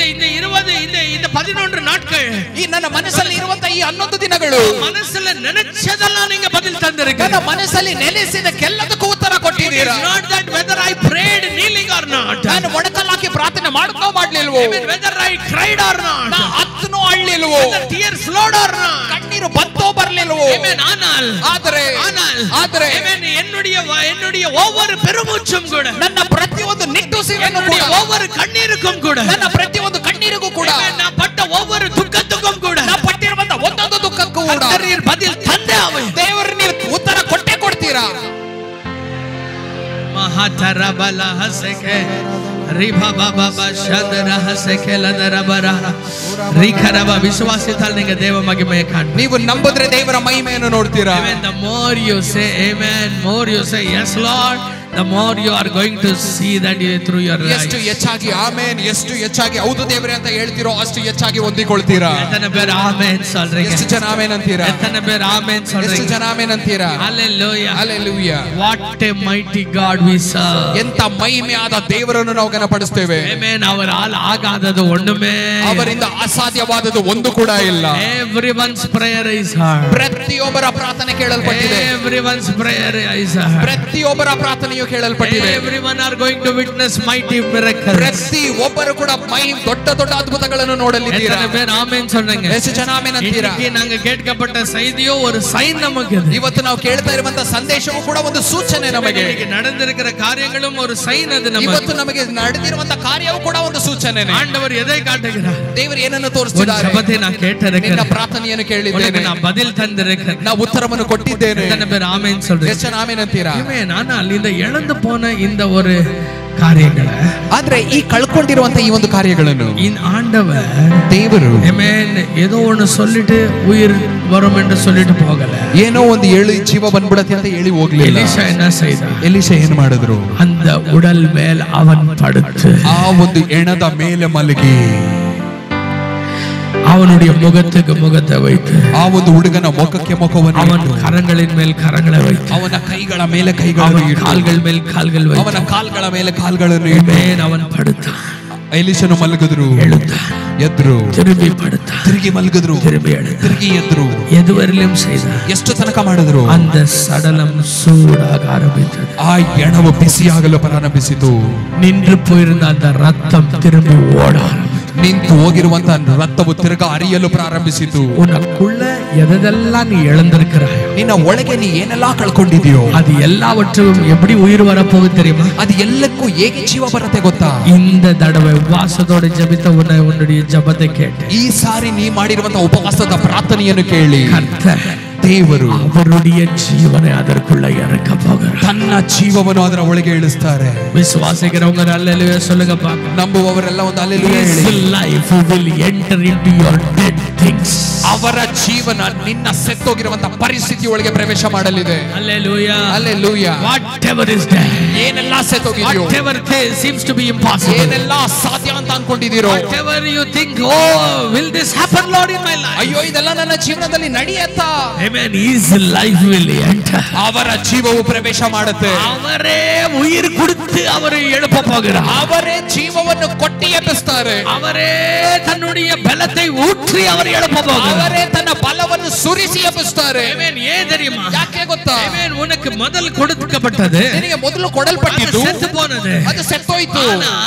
11 நாட்கள், ಈ ನನ್ನ ಮನಸ್ಸಲ್ಲಿ ಇರುವಂತ ಈ 11 ದಿನಗಳು மனசுல நினைச்சதெல்லாம் நீங்க பதில் தந்திருக்கீங்க. ನನ್ನ ಮನಸ್ಸಲ್ಲಿ ನೆಲೆಸಿದಕ್ಕೆಲ್ಲದಕ್ಕೂ ಉತ್ತರ ಕೊಟ್ಟಿದ್ದೀರಾ? Not that whether I prayed kneeling or not, ನಾನು ಮೊಣಕಲ್ಲಾಕಿ ಪ್ರಾರ್ಥನೆ ಮಾಡ್ಕೋ ಮಾಡ್ಲಿಲ್ವೋ, whether I cried or not, ನಾ ಹತ್ತನೋ ಅಳ್ಳಿಲ್ವೋ, whether tears flowed or not, ಕಣ್ಣೀರು ಬಂತೋ ಬರ್ಲಿಲ್ವೋ, ಆದರೆ என்னுடைய ஒவ்வொரு பெருமூச்சும் கூட, ನನ್ನ ಪ್ರತಿಯೊಂದು ನಿಟ್ಟುಸಿರನ್ನು ಕೂಡ, ஒவ்வொரு கண்ணீருக்கும் கூட, ನನ್ನ ಪ್ರತಿಯೊಂದು ಕಣ್ಣೀರಿಗೂ ಕೂಡ, நான் பட்ட ஒவ்வொரு துக்கத்துக்கும் கூட, ನಾ ಪಟ್ಟಿರುವಂತ ಒಂದೊಂದು ದುಃಖಕ್ಕೂ ಕೂಡ நீர் பதில் தந்தே ஆவீர். ದೇವರು ನೀವು ಉತ್ತರ ಕೊಟ್ಟೇ ಕೊಡ್ತೀರಾ. ಮಹಾತರಬಲ ಹಸಕೆ ರಿಭಬಬಬ ಶದರ ಹಸಕೆ ಲದರಬರ ರಿಖರಬ ವಿಶ್ವಾಸದಲ್ಲಿ ನೀವು ದೇವ ಮಹಿಮೆಯ ಕಾಣ್. ನೀವು ನಂಬಿದ್ರೆ ದೇವರ ಮಹಿಮೆಯನ್ನು ನೋಡ್ತೀರಾ. The more you say amen, more you say yes Lord, the more you are going to see that through your life. ಎಷ್ಟು ಹೆಚ್ಚಾಗಿ ಆಮೆನ್, ಎಷ್ಟು ಹೆಚ್ಚಾಗಿ ಹೌದು ದೇವರೇ ಅಂತ ಹೇಳ್ತಿರೋ ಅಷ್ಟು ಹೆಚ್ಚಾಗಿ ಹೊಂದಿಕೊಳ್ತೀರಾ. ಎತ್ತನೆ ಬೇರೆ ಆಮೆನ್ சொல்றீங்க? ಎಷ್ಟು ಜನ ಆಮೆನ್ ಅಂತೀರಾ? ಎತ್ತನೆ ಬೇರೆ ಆಮೆನ್ சொல்றீங்க? ಎಷ್ಟು ಜನ ಆಮೆನ್ ಅಂತೀರಾ? Hallelujah, Hallelujah. What a mighty God we serve. ಎಂತ ಮಹಿಮೆಯಾದ ದೇವರನ್ನು ನಾವು ಗಣಪಡಿಸುತ್ತೇವೆ. Amen. ಅವರಾಲ್ ಆಗಾದದು ಒಣ್ಣುಮೇ, ಅವರಿಂದ ಅಸಾಧ್ಯವಾದದ್ದು ಒಂದು ಕೂಡ ಇಲ್ಲ. Everyone's prayer is heard. ಪ್ರತಿಯೊಬ್ಬರ ಪ್ರಾರ್ಥನೆ ಕೇಳಲ್ಪಟ್ಟಿದೆ. Everyone's prayer is heard. ಪ್ರತಿಯೊಬ್ಬರ ಪ್ರಾರ್ಥನೆಯು ಕೇಳಲ್ಪಟ್ಟಿದೆ. Everyone are going to witness mighty miracles. ಪ್ರತಿಯೊಬ್ಬರು ಕೂಡ ದೊಡ್ಡ ದೊಡ್ಡ ಅದ್ಭುತಗಳನ್ನು ನೋಡಲಿದ್ದೀರಾ. எத்தனை பேர் ஆமென் சொல்றீங்க? ಎಷ್ಟು ಜನ ಆಮೆನ್ ಅಂತೀರಾ? இன்னைக்கு நாங்க கேட்கப்பட்ட செய்தியோ ஒரு சைன் நமக்கு. ಇವತ್ತು ನಾವು ಕೇಳ್ತಾ ಇರುವಂತ ಸಂದೇಶವೂ ಕೂಡ ಒಂದು ಸೂಚನೆ ನಮಗೆ. நடந்திருக்கிற காரியங்களும் ஒரு சைன் அது நமக்கு. ಇವತ್ತು ನಮಗೆ ನಡೆದಿರುವಂತ ಕಾರ್ಯವೂ ಕೂಡ ಒಂದು ಸೂಚನೆನೇ. ஆண்டவர் எதை காட்டுகிறார்? ದೇವರು ಏನನ್ನು ತೋರಿಸ್ತಿದ್ದಾರೆ? ಜಪತೆ ನಾನು ಕೇಳಿದ್ದೇನೆ, ನಿನ್ನ ಪ್ರಾರ್ಥನೆಯನ್ನು ಕೇಳಿದ್ದೇನೆ, ನಾನು பதில் தந்திருக்கிறேன், ನಾನು ಉತ್ತರವನ್ನು ಕೊಟ್ಟಿದ್ದೇನೆ. எத்தனை பேர் ஆமென் சொல்றீங்க? ಎಷ್ಟು ಜನ ಆಮೆನ್ ಅಂತೀರಾ? ಆಮೆನ್. ஆனால் இந்த இழந்து போன இந்த ஒரு ಕಾರ್ಯಗಳ, ಆದ್ರೆ ಈ ಕಳ್ಕೊಂಡಿರುವಂತ ಈ ಒಂದು ಕಾರ್ಯಗಳನ್ನು ஆண்டவர் ದೇವರು ಆಮೆನ್ ஏதோ ஒன்னு சொல்லிட்டு உயிர் வரும் என்று சொல்லிட்டு போகல. ಏನೋ ಒಂದು ಹೇಳಿ ಜೀವ ಬಂದ್ಬಿಡತ್ತೆ ಅಂತ ಹೇಳಿ ಹೋಗ್ಲಿಲ್ಲ. ಎಲೀಷಾ என்ன செய்தான்? ಎಲೀಷಾ ಏನು ಮಾಡಿದ್ರು? அந்த உடல் மேல் அவன் படுத்து ಆ ಒಂದು ಹೆಣದ ಮೇಲೆ ಮಲಗಿ அவனுடைய முகத்துக்கு முகத்தை வைத்து ಆ ಒಂದು ಹುಡುಗನ ಮುಖಕ್ಕೆ ಮುಖವನ್ನು அவன் கரங்களின் மேல் கரங்களை வைத்து ಅವನ ಕೈಗಳ ಮೇಲೆ ಕೈಗಳನ್ನು ಇಟ್ಟು கால்கள் மேல் கால்கள் வைத்து ಅವನ ಕಾಲ್ಗಳ ಮೇಲೆ ಕಾಲ್ಗಳನ್ನು ಇಟ್ಟು அவன் படுத்தான். ಎಲಿಷನು ಮಲಗಿದ್ರು, ಎದ್ರು, ತಿರುಗಿ ಮಲಗಿದ್ರು, ತಿರುಗಿ ಎದ್ರು. எதுவரையிலும் செய்தார். ಎಷ್ಟು ತನಕ ಮಾಡಿದ್ರು? அந்த சடலம் சூடாக ஆரம்பித்தது. ಆ ಎಣವು ಬಿಸಿಯಾಗಲು ಪ್ರಾರಂಭಿಸಿತು. நின்று போயிருந்த அந்த ரத்தம் திரும்பி ஓட ನಿಂತು ಹೋಗಿರುವಂತ ರಕ್ತವು ತಿರುಗ ಹರಿಯಲು ಪ್ರಾರಂಭಿಸಿತು. உனக்குள்ள எதெல்லாம் நீ இழந்திருக்கிறாய், ನಿನ್ನ ಒಳಗೆ ನೀ ಏನೆಲ್ಲ ಕಳ್ಕೊಂಡಿದೆಯೋ அது எல்லாவற்றும் எப்படி உயிர் வரப்போகுது தெரியுமா? ಅದು ಎಲ್ಲಕ್ಕೂ ಹೇಗೆ ಜೀವ ಬರುತ್ತೆ ಗೊತ್ತಾ? இந்த தடவை உபவாசத்தோட ஜெபித்த உன்னுடைய ஜெபத்தை கேட்டு ಈ ಸಾರಿ ನೀ ಮಾಡಿರುವಂತ ಉಪವಾಸದ ಪ್ರಾರ್ಥನೆಯನ್ನು ಕೇಳಿ கர்த்தர் ದೇವರು அவருடைய ஜீவனை அதற்குள்ள இறக்க போகிறார். ತನ್ನ ಜೀವವನ್ನು ಅದರ ಒಳಗೆ ಇಳಿಸ್ತಾರೆ. விசுவாசிக்கிறவங்க அல்லேலூயா சொல்லுங்க பாக்க. ನಂಬುವವರೆಲ್ಲ ಒಂದು ಹಲ್ಲೆಲೂಯಾ ಹೇಳಿ. His life will enter into your dead things. ಅವರ ಜೀವನ ನಿನ್ನ ಸೆತ್ತೋಗಿರುವಂತ ಪರಿಸ್ಥಿತಿ ಒಳಗೆ ಪ್ರವೇಶ ಮಾಡಲಿದೆ. Hallelujah hallelujah. Whatever is there, ಏನೆಲ್ಲ ಸೆತ್ತೋಗಿದೆಯೋ, whatever seems to be impossible, ಏನೆಲ್ಲ ಅಸಾಧ್ಯ ಅಂತ ಅನ್ಕೊಂಡಿದ್ದೀರೋ, whatever you think, oh will this happen Lord in my life, ಅಯ್ಯೋ ಇದೆಲ್ಲ ನನ್ನ ಜೀವನದಲ್ಲಿ ನಡೆಯುತ್ತಾ, amen, his life will enter. ಅವರ ಜೀವವು ಪ್ರವೇಶ ಮಾಡುತ್ತೆ. ಅವರೇ ಉಯಿರ್ ಕೊಡುತ್ತೆ, ಅವರು எழுப்ப போகிறார். ಅವರೇ ಜೀವವನ್ನು ಕೊಟ್ಟಿ ಎಬ್ಬಿಸ್ತಾರೆ. ಅವರೇ ತನ್ನುடைய ಬಲத்தை ஊற்றி அவர் எழுப்ப போகிறார். ಅವರೇ ತನ್ನ ಬಲವನ್ನು ಸುರಿಸಿ ಎಬ್ಬಿಸ್ತಾರೆ. amen. ஏன் தெரியுமா? ಯಾಕೆ ಗೊತ್ತಾ? amen. உனக்கு முதல் கொடுக்கப்பட்டது, ನಿನಗೆ ಮೊದಲು ಕೊಡಲ್ಪಟ್ಟಿದ್ದು செத்து போனது, ಅದು ಸೆತ್ತೋಯ್ತು.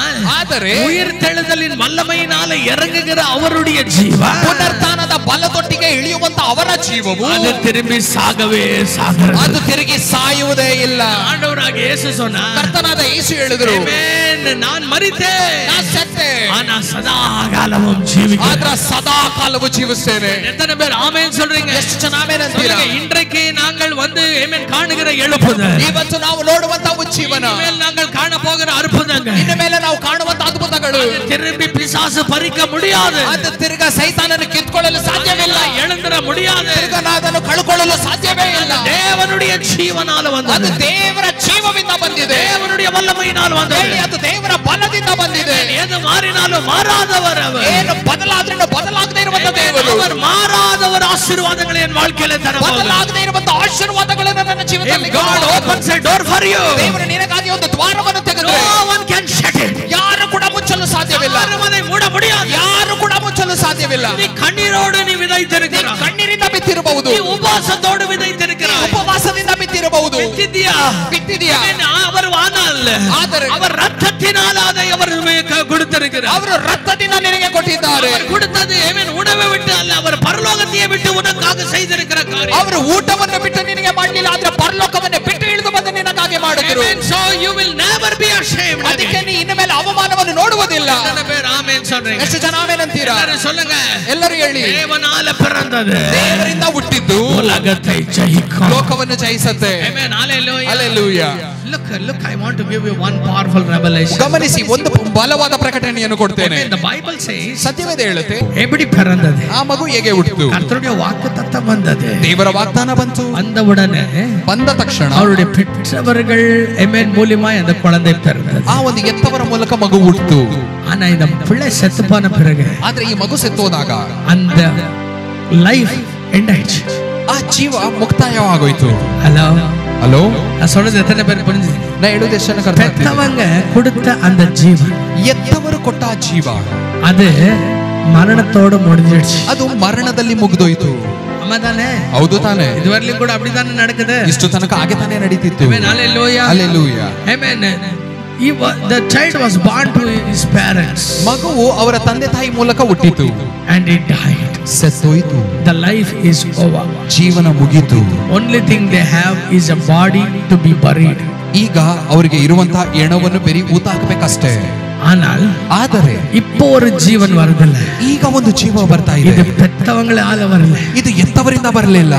ಆದರೆ உயிர் தெழுதலின் வல்லமையினால இறங்குகிற அவருடைய ஜீவன், ಪುನರುತ್ಥಾನದ ಬಲದೊಟ್ಟಿಗೆ ಇಳಿಯುವಂತ ಅವರ ಜೀವವು ಅದು திரும்பಿ ಸಾಗவே ಸಾಗದು, ಅದು ತಿರುಗಿ ಸಾಯುವುದೇ ಇಲ್ಲ. ஆண்டவராக இயேசு சொன்னார், ಕರ್ತನಾದ ಯೇಸು ಹೇಳಿದರು, நான் மரித்தேன், ನಾನು ಸತ್ತೆ, ஆனா சதா காலமும் ஜீவிக்கிறேன். ಆದ್ರೆ ಸದಾ ಕಾಲವು ಜೀವಿಸ್ತೇನೆ. எத்தனை பேர் ஆமென் சொல்றீங்க? ಎಷ್ಟು ಜನ ಆಮೆನ್ ಅಂತೀರಾ? இன்றைக்கு நாங்கள் வந்து ஆமென் ಕಾಣುகிற எழுப்புதல், ಇವತ್ತು ನಾವು ನೋಡುವಂತ ಉಜ್ಜೀವನ, இனிமேல் நாங்கள் ಕಾಣ போகிற ಅದ್ಭುತங்கள், ಇನ್ನು ಮೇಲೆ ನಾವು ಕಾಣುವಂತ ಅದ್ಭುತಗಳು திரும்பி பிசாசு பறிக்க முடியாது, ಅದು ತಿರುಗ ಸೈತಾನನ್ನು ಕಿತ್ಕೊಳ್ಳಲು ಸಾಧ್ಯವಿಲ್ಲ, எழுந்திர முடியாது, ತಿರುಗ ಅದನ್ನು ಕಳ್ಕೊಳ್ಳಲು ಸಾಧ್ಯವೇ ಇಲ್ಲ. தேவனுடைய ஜீவனால ಅದು வந்தது, ದೇವರ ಜೀವದಿಂದ ಬಂದಿದೆ. தேவனுடைய வல்லமையினால் வந்தது, ಅದು ದೇವರ ಬಲದಿಂದ ಬಂದಿದೆ. எது மாறினாலும் மாறாதவர் அவர், ಏನು ಬದಲಾದ್ರೂ ಬದಲಾಗದೇ ಇರುವಂತ ದೇವರು, அவர் மாறாதவர். ஆசீர்ವಾದங்களை என் வாழ்க்கையில தர ಬದಲಾಗದೇ ಇರುವಂತ ಆಶೀರ್ವಾದಗಳನ್ನು ನನ್ನ ಜೀವಿತದಲ್ಲಿ God opens a door for you, ದೇವರು ನಿನಗಾಗಿ ಒಂದು ದ್ವಾರವನ್ನು ತೆಗೆದರೆ no one can shut it, ಯಾರು ಕೂಡ ಮುಚ್ಚಲು ಸಾಧ್ಯವಿಲ್ಲ, யாரும் அதை மூட முடியாது. ಯಾರು ಕೂಡ ಮುಚ್ಚಲು ಸಾಧ್ಯವಿಲ್ಲ. நீ கண்ணீரோடு நீ விதைத்திருக்கிறாய், ಕಣ್ಣೀರಿಂದ ಬಿತ್ತಿರಬಹುದು, நீ ಉಪವಾಸத்தோடு விதைத்திருக்கிறாய், ಉಪವಾಸದಿಂದ ಬಿತ್ತಿರಬಹುದು, ಬಿತ್ತಿದೆಯಾ? அவர் ஆனால் அவர் ரத்தத்தினால் அதை அவர் கொடுத்திருக்கிறார். ಅವರು ರಕ್ತದಿಂದ ನಿನಗೆ ಕೊಟ್ಟಿದ್ದಾರೆ. கொடுத்தது உணவை விட்டு அல்ல, அவர் பரலோகத்தையே விட்டு உனக்காக செய்திருக்கிற காரியம். ಅವರು ಊಟವನ್ನು ಬಿಟ್ಟು ನಿನಗೆ ಮಾಡಲಿಲ್ಲ, ಆದ್ರೆ ಪರಲೋಕವನ್ನೇ ಬಿಟ್ಟು ಇಳಿದು ಬಂದು ನಿನಗಾಗಿ ಮಾಡಿದರು. So you will never be ashamed. ಅದಕ್ಕೆ ನೀ ಇನ್ನು ಮೇಲೆ ಅವಮಾನವನ್ನು ನೋಡುವುದಿಲ್ಲ. ಆಮೆನ್ சொல்றீங்க? ಎಷ್ಟು ಜನ ಆಮೆನ್ ಅಂತೀರಾ? சொல்லுங்க, ಎಲ್ಲರೂ ಹೇಳಿ. தேவனால பிறந்தது, ದೇವರಿಂದ ಹುಟ್ಟಿದ್ದು உலகத்தை ஜெயிக்கும், ಲೋಕವನ್ನು ಜಯಿಸುತ್ತೆ. Amen. Hallelujah, hallelujah. Look, I want to give you one powerful revelation. ಗಮನಿಸಿ, ಒಂದು ಬಲವಾದ ಪ್ರಕಟಣೆಯನ್ನು ಕೊಡ್ತೇನೆ. The Bible says, ಸತ್ಯವೇದ ಹೇಳುತ್ತೆ, எப்படி பிறந்தது, ಆ ಮಗು ಹೇಗೆ ಹುಟ್ಟಿತು. கர்த்தருடைய வாக்குத்தத்தம் வந்தது, ದೇವರ ವಾಗ್ದಾನ ಬಂತು. வந்தவுடனே ಬಂದ ತಕ್ಷಣ அவருடைய பெற்றவர்கள் ஆமென் மூலமாய் அந்த குழந்தை பிறந்தது. ಆ ಒಂದು ಎತ್ತವರ ಮೂಲಕ ಮಗು ಹುಟ್ಟಿತು. ஆனா இந்த பிள்ளை செத்து போன பிறகு, ಆದ್ರೆ ಈ ಮಗು ಸೆತ್ತೋದಾಗ அந்த லைஃப் ಎಂಡ್ ಆಯ್ತು, ಆ ಜೀವ ಮುಕ್ತಾಯವಾಗೋಯ್ತು. ஹலோ ಹಲೋ, நான் சொல்றது எத்தனை பேர் புரிஞ்சு? ನಾ ಹೇಳೋದು ಎಷ್ಟು ಜನ ಅರ್ಥ ಆಗ್ತಿದೆ? பெத்தவங்க கொடுத்த அந்த ஜீவன், ಎತ್ತವರು ಕೊಟ್ಟ ಆ ಜೀವ அது மரணத்தோட முடிஞ்சிடுச்சு, ಅದು ಮರಣದಲ್ಲಿ ಮುಗಿದೋಯ್ತು. ஆமாதானே? ಹೌದು ತಾನೆ? இதுவரையிலும் கூட அப்படிதானே நடக்குது. ಇಷ್ಟು ತನಕ ಹಾಗೆ ತಾನೇ ನಡೀತಿತ್ತು. Amen. Hallelujah, hallelujah. Amen. The child was born to his parents, ಮಗುವು ಅವರ ತಂದೆ ತಾಯಿ ಮೂಲಕ ಹುಟ್ಟಿತು, and he died. ಸತ್ತೋಯ್ತು. The life is over. ಜೀವನ ಮುಗಿತು. Only thing they have is a body to be buried. ಈಗ ಅವರಿಗೆ ಇರುವಂತಹ ಎಣವನ್ನು ಬೆರಿ ಊತ ಹಾಕಬೇಕಷ್ಟೇ. ಆದರೆ இப்போ ஒரு ஜீவன் வருதுல்ல, ಈಗ ಒಂದು ಜೀವ ಬರ್ತಾ ಇದೆ. ಇದು பெத்தவங்களால வரல, ಇದು ಎತ್ತವರಿಂದ ಬರಲಿಲ್ಲ.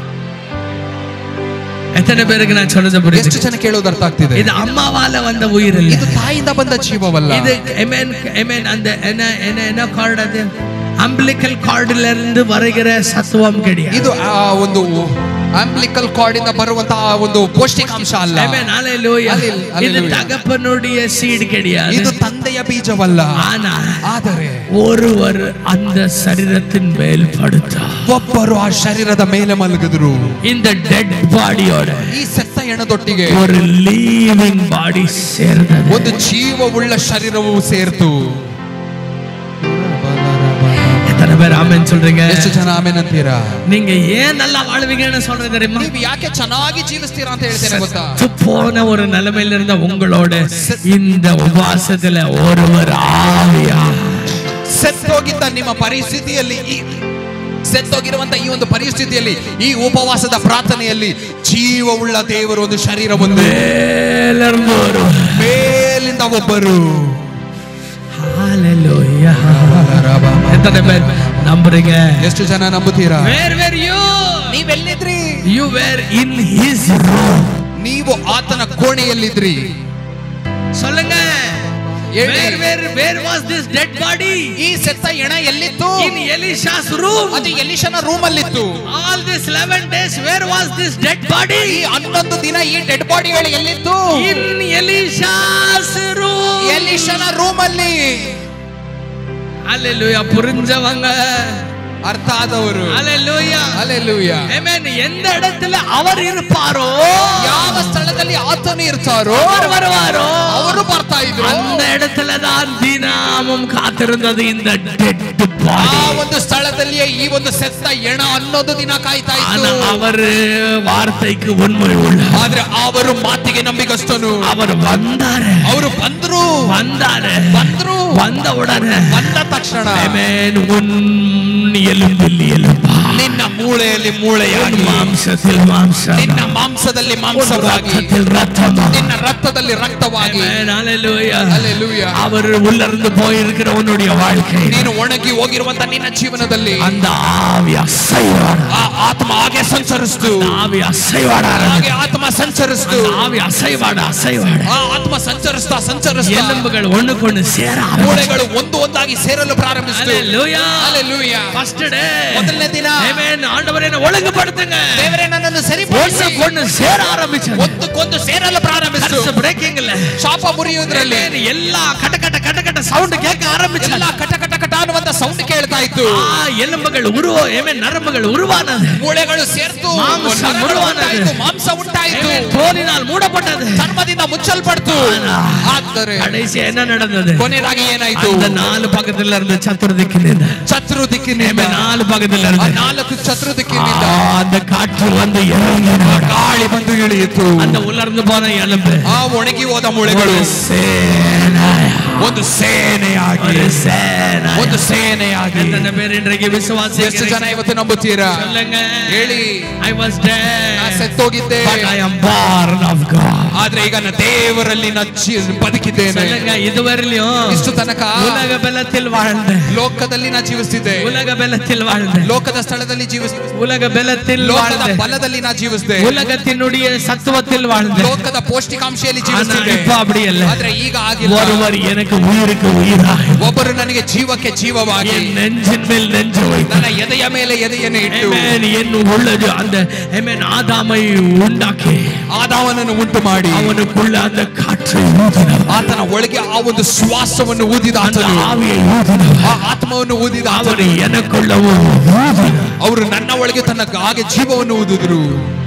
எத்தனை பேருக்கு நான் சொல்றது புரியுது? ಎಷ್ಟು ಜನ ಕೇಳೋದು ಅರ್ಥ ಆಗ್ತಿದೆ? இது அம்மாவால வந்த உயிர் இல்ல, ಇದು ತಾಯಿಯಿಂದ ಬಂದ ಜೀವವಲ್ಲ. இது ஆமென் அந்த என்ன கார்டு, அது அம்பிலிக்கல் கார்டுல இருந்து வருகிற சத்துவம் கிடையாது. ಇದು ಒಂದು ಆಂಪ್ಲಿಕಲ್ ಕಾರ್ಡ್ ಇಂದ ಬರುವಂತಹ ಒಂದು ಪೌಷ್ಟಿಕಾಂಶ ಅಲ್ಲ. Amen, hallelujah. ಇದು தகப்பனுடைய சீட் கிடையாது, ಇದು ತಂದೆಯ ಬೀಜವಲ್ಲ. ಆದರೆ ஒருவர் அந்த சரீரத்தின் மேல் படுத்தார், ಒಬ್ಬರು ಆ ಶರೀರದ ಮೇಲೆ ಮಲಗಿದ್ರು. இந்த ಡೆಡ್ ಬಾಡಿಯೋட ಈ ಸತ್ತ ಹೆಣದೊಟ್ಟಿಗೆ ஒரு ಲಿವಿಂಗ್ ಬಾಡಿ ಸೇರಿದೆ, ಒಂದು ಜೀವವುಳ್ಳ ಶರೀರವು ಸೇರ್ತು. எத்தனை பேர் ஆமென் சொல்றீங்க? ಎಷ್ಟು ಜನ ಆಮೆನ್ ಅಂತೀರಾ? நீங்க ஏன் நல்லா வாழ்வீங்கன்னு சொல்றது தெரியுமா? ನೀವು ಯಾಕೆ ಚೆನ್ನಾಗಿ ಜೀವಿಸ್ತೀರಾ ಅಂತ ಹೇಳ್ತೇನೆ ಗೊತ್ತಾ? போன ஒரு நிலைமையில இருந்த உங்களோட இந்த உபவாசத்துல ஒருவர் ஆவியா ಸತ್ತೋಗಿದ್ದ ನಿಮ್ಮ ಪರಿಸ್ಥಿತಿಯಲ್ಲಿ, ಸತ್ತೋಗಿರುವಂತ ಈ ಒಂದು ಪರಿಸ್ಥಿತಿಯಲ್ಲಿ, ಈ ಉಪವಾಸದ ಪ್ರಾರ್ಥನೆಯಲ್ಲಿ ಜೀವವುಳ್ಳ ದೇವರು ಒಂದು ಶರೀರವನ್ನು ಮೇಲಿಂದ ಒಬ್ಬರು. ஹalleluya. எத்தனை பேர் நம்புறீங்க? ಎಷ್ಟು ಜನ ನಂಬುತ್ತೀರಾ? Where were you? ನೀವೆಲ್ಲಿದ್ರಿ? You were in his room. ನೀವು ಆತನ ಕೋಣೆಯಲ್ಲಿದ್ರಿ. சொல்லுங்க. Where was this dead body? ಈ ಸತ್ತ ಹೆಣ ಎಲ್ಲಿತ್ತು? In Elisha's room. ಅದು ಎಲಿಷನ ರೂಮ್ ಅಲ್ಲಿತ್ತು. All this 11 days where was this dead body? ಈ 11 ದಿನ ಈ ಡೆಡ್ ಬಾಡಿಗಳು ಎಲ್ಲಿತ್ತು? In Elisha's room. ಎಲಿಷನ ರೂಮ್ ಅಲ್ಲಿ. ஹalleluya. புரிஞ்சவங்க, ಅರ್ಥ ಆದವರು ஹalleluya, ಹಲ್ಲೆಲೂಯಾ. ಆಮೆನ್. எந்த இடத்துல அவர் இருப்பாரோ, ಯಾವ ಸ್ಥಳದಲ್ಲಿ ಆತನು ಇರ್ತಾರೋ அவர் வருவாரோ, ಅವರು ಬರ್ತಾ ಇದ್ರು. அந்த இடத்துல தான் தினமும் காத்திருந்தது இந்த டெட் பாடி. ಆ ಒಂದು ಸ್ಥಳದಲ್ಲಿಯೇ ಈ ಒಂದು ಸತ್ತ ಹೆಣ 11 ದಿನ ಕಾಯ್ತಾ ಇತ್ತು. அவர் வார்த்தைக்கு உண்மை உள்ள, ಆದ್ರೆ ಅವರು ಮಾತಿಗೆ ನಂಬಿಕಸ್ತನು. அவர் வந்தாரு, ಅವರು ಬಂದ್ರು. வந்த உடனே, ಬಂದ ತಕ್ಷಣ ಆಮೆನ್, உன் எலும்பில் எலும்பா, ನಿನ್ನ ಮೂಳೆಯಲ್ಲಿ ಮೂಳೆಯಾಗಿ, மாம்சத்தில் மாம்சம், ನಿನ್ನ ಮಾಂಸದಲ್ಲಿ ಮಾಂಸವಾಗಿ, ரத்தத்தில் ரத்தம், ನಿನ್ನ ರಕ್ತದಲ್ಲಿ ರಕ್ತವಾಗಿ. Amen, hallelujah, hallelujah. அவர் உள்ளிருந்து போயிருக்கிற உன்னுடைய வாழ்க்கை, ನೀನು ಒಣಗಿ ಹೋಗಿರುವಂತ ನಿನ್ನ ಜೀವನದಲ್ಲಿ அந்த ஆவி அசைவாட, ಆ ಆತ್ಮ ಹಾಗೆ ಸಂಚರಿಸ್ತು. ஆவி அசைவாட, ಹಾಗೆ ಆತ್ಮ ಸಂಚರಿಸ್ತು. ஆவி அசைவாட, ಆ ಆತ್ಮ ಸಂಚರಿಸ್ತಾ எலும்புகள் ஒண்ணுக்கொண்ணு சேர, ಮೂಳೆಗಳು ಒಂದು ಒಂದಾಗಿ ಸೇರಲು ಪ್ರಾರಂಭಿಸಿತು. ஹalleluya, ಹಲ್ಲೆಲೂಯಾ. ಫಸ್ಟ್ ಡೇ, ಮೊದಲನೇ ದಿನ, ಆಮೆನ್, ಆண்டವರೇ என்னை ஒழுங்குபடுத்துங்க, ದೇವರೇ ನನ್ನನ್ನು ಸರಿಪಡಿಸಿ. ஒண்ணுக்கொண்ணு சேர ஆரம்பிச்சது, ಒಂದಕ್ಕೊಂದು ಸೇರಲು ಪ್ರಾರಂಭಿಸಿತು. ಬ್ರೇಕಿಂಗ್ ಇಲ್ಲ, ಶಾಪ ಮುರಿಯುವುದರಲ್ಲಿ ಎಲ್ಲ ಕಟ ಕಟ ಕಟ ಕಟ ಸೌಂಡ್ ಕೇಳಕ ಆರಂಭಿಸಿತು. ಎಲ್ಲ ಕಟ ಕಟ ಕಟ ಅನ್ನುವಂತ ಸೌಂಡ್ ಕೇಳ್ತಾ ಇತ್ತು. ಆ ಎಲುಬುಗಳು ನರம்புகள் உருவானது, ಮೂಳೆಗಳು ಸೇರ್ತು, ಮಾಂಸ ಉಂಟಾಯಿತು, ಮಾಂಸ ಉಂಟಾಯಿತು, தோலினால் மூடப்பட்டது, ಚರ್ಮದಿಂದ ಮುಚ್ಚಲ್ಪಡ್ತು. ಆದರೆ கடைசி என்ன நடந்தது? ಕೊನೆಯಾಗಿ ಏನಾಯಿತು? அந்த 4 பக்கத்துல இருந்து சத்துரு ದಿಕ್ಕಿನಿಂದ, ಶತ್ರು ದಿಕ್ಕಿನಿಂದ, 4 பக்கத்துல இருந்து 4 ಶತ್ರು ದಿಕ್ಕಿನಿಂದ அந்த காற்று வந்து இறங்கின, ಗಾಳಿ ಬಂದು ಇಳಿಯಿತು. அந்த உலர்ந்து போன ಎಲುಬು, ಆ ಒಣಗಿ ಹೋದ ಮೂಳೆಗಳು ಒಂದು ಸೇನೆಯಾಗಿ, ಒಂದು ಸೇನೆಯಾಗಿ. எத்தனை பேர் இன்றைக்கு விசுவாசி? ಎಷ್ಟು ಜನ ಇವತ್ತು ನಂಬುತ್ತೀರಾ? சொல்லுங்க. ಹೇಳಿ. I was dead, ನಾ ಸತ್ತೋಗಿದ್ದೆ, but I am born of God. ಆದ್ರೆ ಈಗ ನಾನು ದೇವರಲ್ಲಿ ಬದುಕಿದ್ದೇನೆ. சொல்லுங்க. இதுவரையிலும் ಇಷ್ಟು ತನಕ உலக பலத்தில் வாழ்ந்தேன், ಲೋಕದಲ್ಲಿ ನಾ ಜೀವಿಸ್ತಿದ್ದೆ, உலக பலத்தில் வாழ்ந்தேன், ಲೋಕದ ಸ್ಥಳದಲ್ಲಿ ಜೀವಿಸ್ತಿದ್ದೆ, உலக பலத்தில் ಲೋಕದ வாழ்ந்தேன், ಬಲದಲ್ಲಿ ನಾ ಜೀವಿಸ್ದೆ, உலகத்தினுடைய சத்துவத்தில் வாழ்ந்தேன். ಲೋಕದ ಪೌಷ್ಟಿಕಾಂಶದಲ್ಲಿ ஆனா ಜೀವಿಸ್ತಿದ್ದೆ. இப்ப அப்படி இல்ல. ಆದ್ರೆ ಈಗ ಆಗಿಲ್ಲ. ஒருவர் எனக்கு உயிருக்கு உயிராய், ಒಬ್ಬರು ನನಗೆ ಜೀವಕ್ಕೆ ಜೀವವಾಗಿ, என் நெஞ்சின் மேல் நெஞ்சு வைத்து, ನನ್ನ ಎದೆಯ ಮೇಲೆ ಎದೆಯನ್ನು ಇಟ್ಟು, ஆமென், என் உள்ளது அந்த ஆமென் ஆதாமை உண்டாக்கி, ಆದಾಮನನ್ನು ಉಂಟು ಮಾಡಿ, அவனுக்குள்ள அந்த காற்றை ஊதினவர், ಆತನ ಒಳಗೆ ಆ ಒಂದು ಶ್ವಾಸವನ್ನು ಊದಿದ அந்த ಆತನು, ஆவியை ஊதினவர், ಆ ಆತ್ಮವನ್ನು ಊದಿದ அவர் ಆತನು, எனக்குள்ளவும் ஊதினார். ಅವರು ನನ್ನ ಒಳಗೆ ತನ್ನ ಹಾಗೆ ಜೀವವನ್ನು ಊದಿದ್ರು.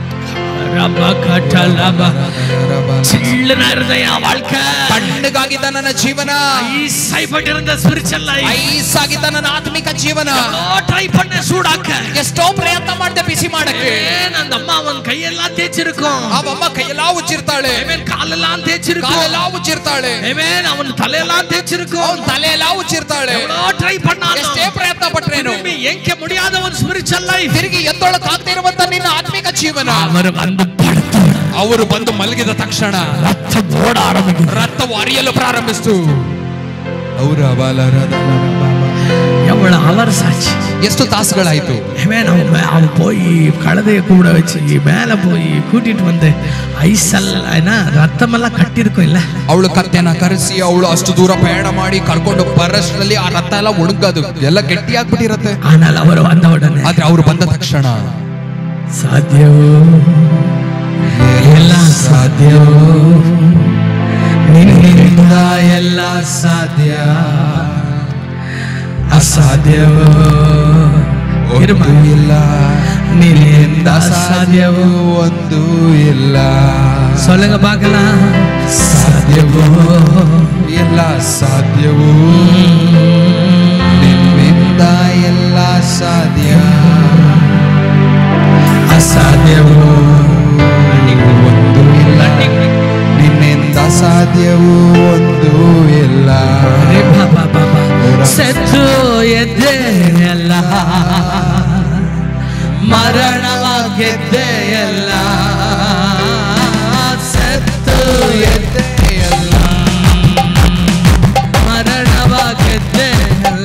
சில்லுனா இருந்த என் வாழ்க்கை, ತಣ್ಣಗಾಗಿದ್ದ ನನ್ನ ಜೀವನ, ஐஸாய்ப்பட்டிருந்த ஸ்பிரிச்சுவல் லைஃப், ಐಸ್ ಆಗಿದ್ದ ನನ್ನ ಆತ್ಮಿಕ ಜೀವನ, ட்ரை பண்ண சூடாக்க, ಎಷ್ಟೋ ಪ್ರಯತ್ನ ಮಾಡಿದೆ ಬಿಸಿ ಮಾಡಕ್ಕೆ. அந்த அம்மா அவன் கையெல்லாம் தேய்ச்சிருக்கும், ಅವಮ್ಮ ಕೈಯೆಲ್ಲ ಉಜ್ಜಿರ್ತಾಳೆ, ஆமென், காலெல்லாம் தேய்ச்சிருக்கும், ಕಾಲೆಲ್ಲ ಉಜ್ಜಿರ್ತಾಳೆ, ஆமென், அவன் தலையெல்லாம் தேய்ச்சிருக்கும், ಅವನ್ ತಲೆ ಎಲ್ಲ ಉಜ್ಜಿರ್ತಾಳೆ. ட்ரை பண்ணாலும் ಎಷ್ಟೇ ಪ್ರಯತ್ನ ಪಟ್ರೇನು எங்க முடியாத ஒரு ஸ்பிரிச்சுவல் லைஃப், ತಿರುಗಿ ಎದ್ದೊಳಕ್ ಆಗ್ತಿರುವಂತ ನಿನ್ನ ಆತ್ಮಿಕ ಜೀವನ. அவர் வந்து படுத்து, ಅವರು ಬಂದು ಮಲಗಿದ ತಕ್ಷಣ ரத்தம் ஓட ஆரம்பிக்கும், ರಕ್ತವು ಹರಿಯಲು ಪ್ರಾರಂಭಿಸಿತು. எவ்வளவு அவர்ஸ் ஆச்சு, ಎಷ್ಟು ತಾಸುಗಳಾಯ್ತು. அவன் போய் கழுதைய கூட வச்சு மேல போய் கூட்டிட்டு வந்து ஐஸெல்லாம் ரத்தமெல்லாம் கட்டிருக்கும் இல்ல, ಅವಳು ಕತ್ತೆನ ಕರೆಸಿ ಅವಳು ಅಷ್ಟು ದೂರ ಪ್ರಯಾಣ ಮಾಡಿ ಕರ್ಕೊಂಡು ಬರಷ್ಟರಲ್ಲಿ ಆ ರಕ್ತ ಎಲ್ಲ ಒಣಗದು ಎಲ್ಲ ಗಟ್ಟಿಯಾಗ್ಬಿಟ್ಟಿರತ್ತೆ. ஆனால் அவர் வந்த உடனே, ಆದ್ರೆ ಅವರು ಬಂದ ತಕ್ಷಣ ಸಾಧ್ಯವೋ ಎಲ್ಲ ಸಾಧ್ಯವೋ ನಿನ್ನಿಂದ ಎಲ್ಲ ಸಾಧ್ಯ ಅಸಾಧ್ಯವೋ ಇಲ್ಲ ನಿನ್ನಿಂದ ಅಸಾಧ್ಯವೋ ಒಂದು ಇಲ್ಲ. சொல்லுங்க பார்க்கலாம். ಸಾಧ್ಯವೋ ಎಲ್ಲ ಸಾಧ್ಯವೋ ನಿನ್ನಿಂದ ಎಲ್ಲ ಸಾಧ್ಯ ಅಸಾಧ್ಯವೋ ಒಂದು ಇಲ್ಲ. ನಿನ್ನಿಂದ ಸಾಧ್ಯವೂ ಒಂದು ಇಲ್ಲ. ಸತ್ತು ಎದ್ದೆಯಲ್ಲ ಮರಣವ ಗೆದ್ದೆಯಲ್ಲ ಸತ್ತು ಎದ್ದೆಯಲ್ಲ ಮರಣವ ಗೆದ್ದೆಯಲ್ಲ.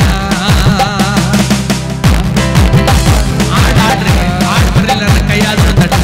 ಹಾಡ್ರಿ ಹಾಡ್ ಬರಲಿಲ್ಲ ಕೈಯಾದ್ರೂ ತಟ್ಟ.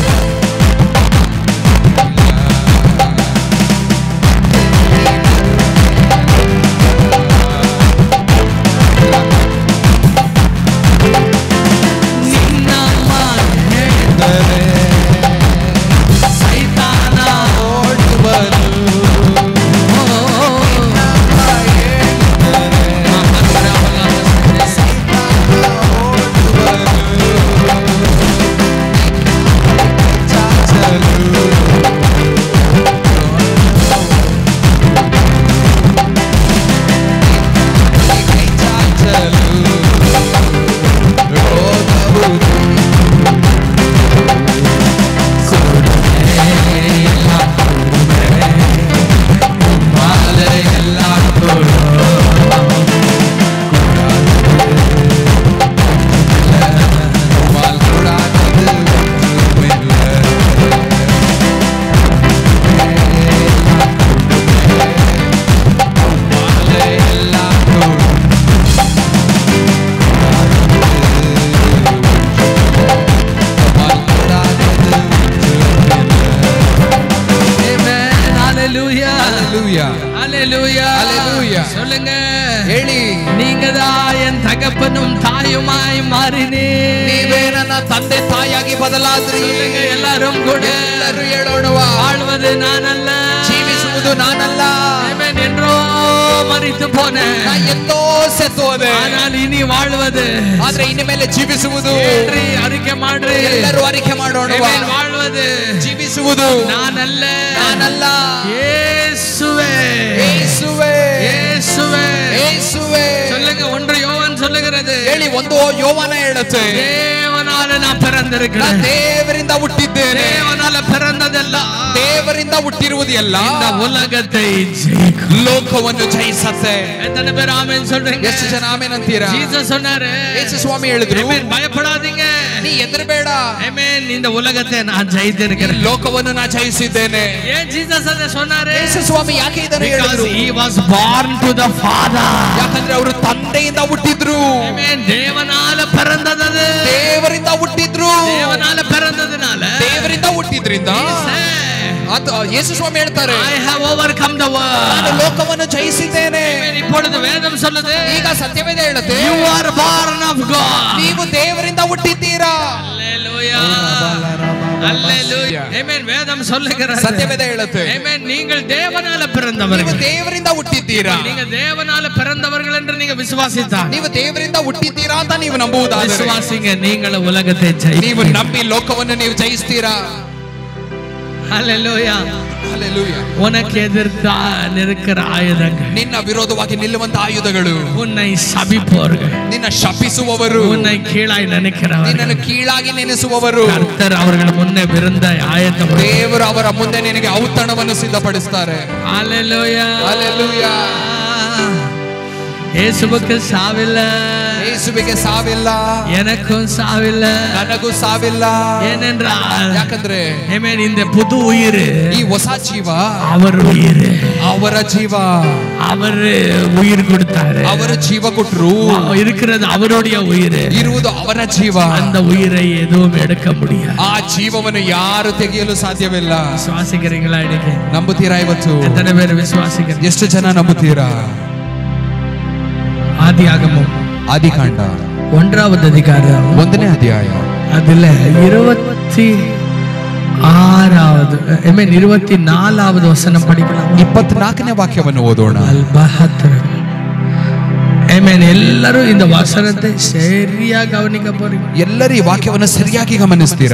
சொல்லுங்க ಹೇಳಿ. நீங்கதான் என் தகப்பனும் தாயுமாய் மாறினே. ನೀವೇ ನನ್ನ ತಂದೆ ತಾಯಿಯಾಗಿ ಬದಲಾದ್ರಿ. ಎಲ್ಲರೂ ಕೂಡ ಎಲ್ಲರೂ ಹೇಳೋಣ, வாழ்வது ನಾನಲ್ಲ, ಜೀವಿಸುವುದು ನಾನಲ್ಲ. என்றோ மரித்து போனேன், ಎಂದೋ ಸತ್ತು ಹೋದೆ. ஆனால் இனி வாழ்வது, ಆದ್ರೆ ಇನ್ನು ಮೇಲೆ ಜೀವಿಸುವುದು. ಅರಿಕೆ ಮಾಡ್ರಿ, ಎಲ್ಲರೂ ಅರಿಕೆ ಮಾಡೋಣ. வாழ்வது ಜೀವಿಸುವುದು ನಾನಲ್ಲ, ನಾನಲ್ಲ, இயேசுவே இயேசுவே இயேசுவே இயேசுவே. சொல்லுங்க. ஒன்று யோவான் சொல்லுகிறது. ಹೇಳಿ. ಒಂದು ಯೋವಾನ ಹೇಳುತ್ತೆ, தேவனால நான் பிறந்திருக்கிறேன், ದೇವರಿಂದ ಹುಟ್ಟಿದ್ದೇನೆ. தேவனால பிறந்ததெಲ್ಲ, ದೇವರಿಂದ ಹುಟ್ಟಿರುವುದು ಎಲ್ಲ இந்த உலகத்தை ಲೋಕವನ್ನು ಜಯಿಸತ್ತೆ. எத்தனை பேர் ஆமென் சொல்றீங்க? ಎಷ್ಟು ಜನ ಆಮೆನ್ ಅಂತೀರಾ? ஜீசஸ் சொன்னாரு, ಯೇಸು ಸ್ವಾಮಿ ಹೇಳಿದ್ರು, பயப்படாதீங்க, ನೀ ಹೆದರಬೇಡ, ஆமென், இந்த உலகத்தை நான் ஜெயித்திருக்கிறேன், ಲೋಕವನ್ನು ನಾ ಜಯಿಸಿದ್ದೇನೆ. ஏன் ஜீசஸ் ಅದ சொன்னாரு? ಯೇಸು ಸ್ವಾಮಿ ಯಾಕೆ ಇದನ್ನು ಹೇಳಿದ್ರು? He was born to the Father. ಯಾಕಂದ್ರೆ ಅವರು ತಂದೆಯಿಂದ ಹುಟ್ಟಿದ್ರು. ஆமென். தேவனால பிறந்தது, ದೇವರಿಂದ ಹುಟ್ಟಿದ್ರು. தேவனால பிறந்ததுனால, ದೇವರಿಂದ ಹುಟ್ಟಿದ್ರಿಂದ ಯೇಸು ಸ್ವಾಮಿ ಹೇಳ್ತಾರೆ, I have overcome the world. ನಾನು ಲೋಕವನ್ನು ಜಯಿಸಿದ್ದೇನೆ. இப்பொழுது வேதம் சொல்லுது, ಈಗ ಸತ್ಯವೇದ ಹೇಳುತ್ತೆ, you are born of God. ನೀವು ದೇವರಿಂದ ಹುಟ್ಟಿದ್ದೀರಾ. Hallelujah. Hallelujah. Amen. வேதம் சொல்லுகிறது, ಸತ್ಯವೇದ ಹೇಳುತ್ತೆ, Amen, நீங்கள் தேவனால ನೀವು பிறந்தவர்கள். ದೇವರಿಂದ ಹುಟ್ಟಿದ್ದೀರಾ. நீங்க தேவனால பிறந்தவர்கள் என்று நீங்க விசுவாசித்தா, ನೀವು ದೇವರಿಂದ ಹುಟ್ಟಿದ್ದೀರಾ ಅಂತ ನೀವು ನಂಬುವುದಾದರೆ, விசுவாசிங்க, நீங்கள் உலகத்தை ஜெயிப்பீர்கள். ನೀವು ನಂಬಿ ಲೋಕವನ್ನು ನೀವು ಜಯಿಸ್ತೀರಾ. Hallelujah. Hallelujah. உனக்கு எதிர்த்தா நிற்கிற ஆயுதங்கள், ನಿನ್ನ ವಿರೋಧವಾಗಿ ನಿಲ್ಲುವಂತ ಆಯುಧಗಳು, உன்னை சபிப்பவர்கள், ನಿನ್ನ ಶಪಿಸುವವರು, உன்னை கீழாய் நினைக்கிறவர்கள், ನಿನ್ನನ್ನು ಕೀಳಾಗಿ ನೆನೆಸುವವರು, கர்த்தர் அவர்கள் முன்னே விருந்த ஆயத்தம், ದೇವರು ಅವರ ಮುಂದೆ ನಿನಗೆ ಔತಣವನ್ನು ಸಿದ್ಧಪಡಿಸುತ್ತಾರೆ. Hallelujah. Hallelujah. இயேசுவுக்கு சாவில்ல, ಯೇಸುವಿಗೆ ಸಾವಿಲ್ಲ, எனக்கும் சாவில்ல, ನನಗೂ ಸಾವಿಲ್ಲ. ஏனென்றால் ಯಾಕಂದ್ರೆ ஆமென், இந்த புது உயிர், ಈ ಹೊಸ ಜೀವ அவர் உயிர், ಅವರ ಜೀವ, அவர் உயிர் கொடுத்தாரு, ಅವರು ಜೀವ ಕೊಟ್ಟರು, இருக்கிறது அவருடைய உயிர், ಇರುವುದು ಅವರ ಜೀವ. அந்த உயிரை எதுவும் எடுக்க முடியாது. ಆ ಜೀವವನ್ನು ಯಾರು ತೆಗೆಯಲು ಸಾಧ್ಯವಿಲ್ಲ. விசுவாசிக்கிறீங்களா? இன்னைக்கு ನಂಬುತ್ತೀರಾ? ಇವತ್ತು எத்தனை பேர் விசுவாசிக்கிறீங்க? ಎಷ್ಟು ಜನ ನಂಬುತ್ತೀರಾ? ஆதியாகமம் ಆದಿಕಾಂಡ 1வது அதிகாரம் 1ನೇ ಅಧ್ಯಾಯ அதுல 26வது 24வது வசனம் படிக்கலாம். 24ನೇ ವಾಕ್ಯವನ್ನು ಓದೋಣ. ಎಲ್ಲರೂ இந்த வசனத்தை சரியா கவனிக்க போறீங்க. ಎಲ್ಲರೂ ಈ ವಾಕ್ಯವನ್ನು ಸರಿಯಾಗಿ ಗಮನಿಸ್ತೀರಾ?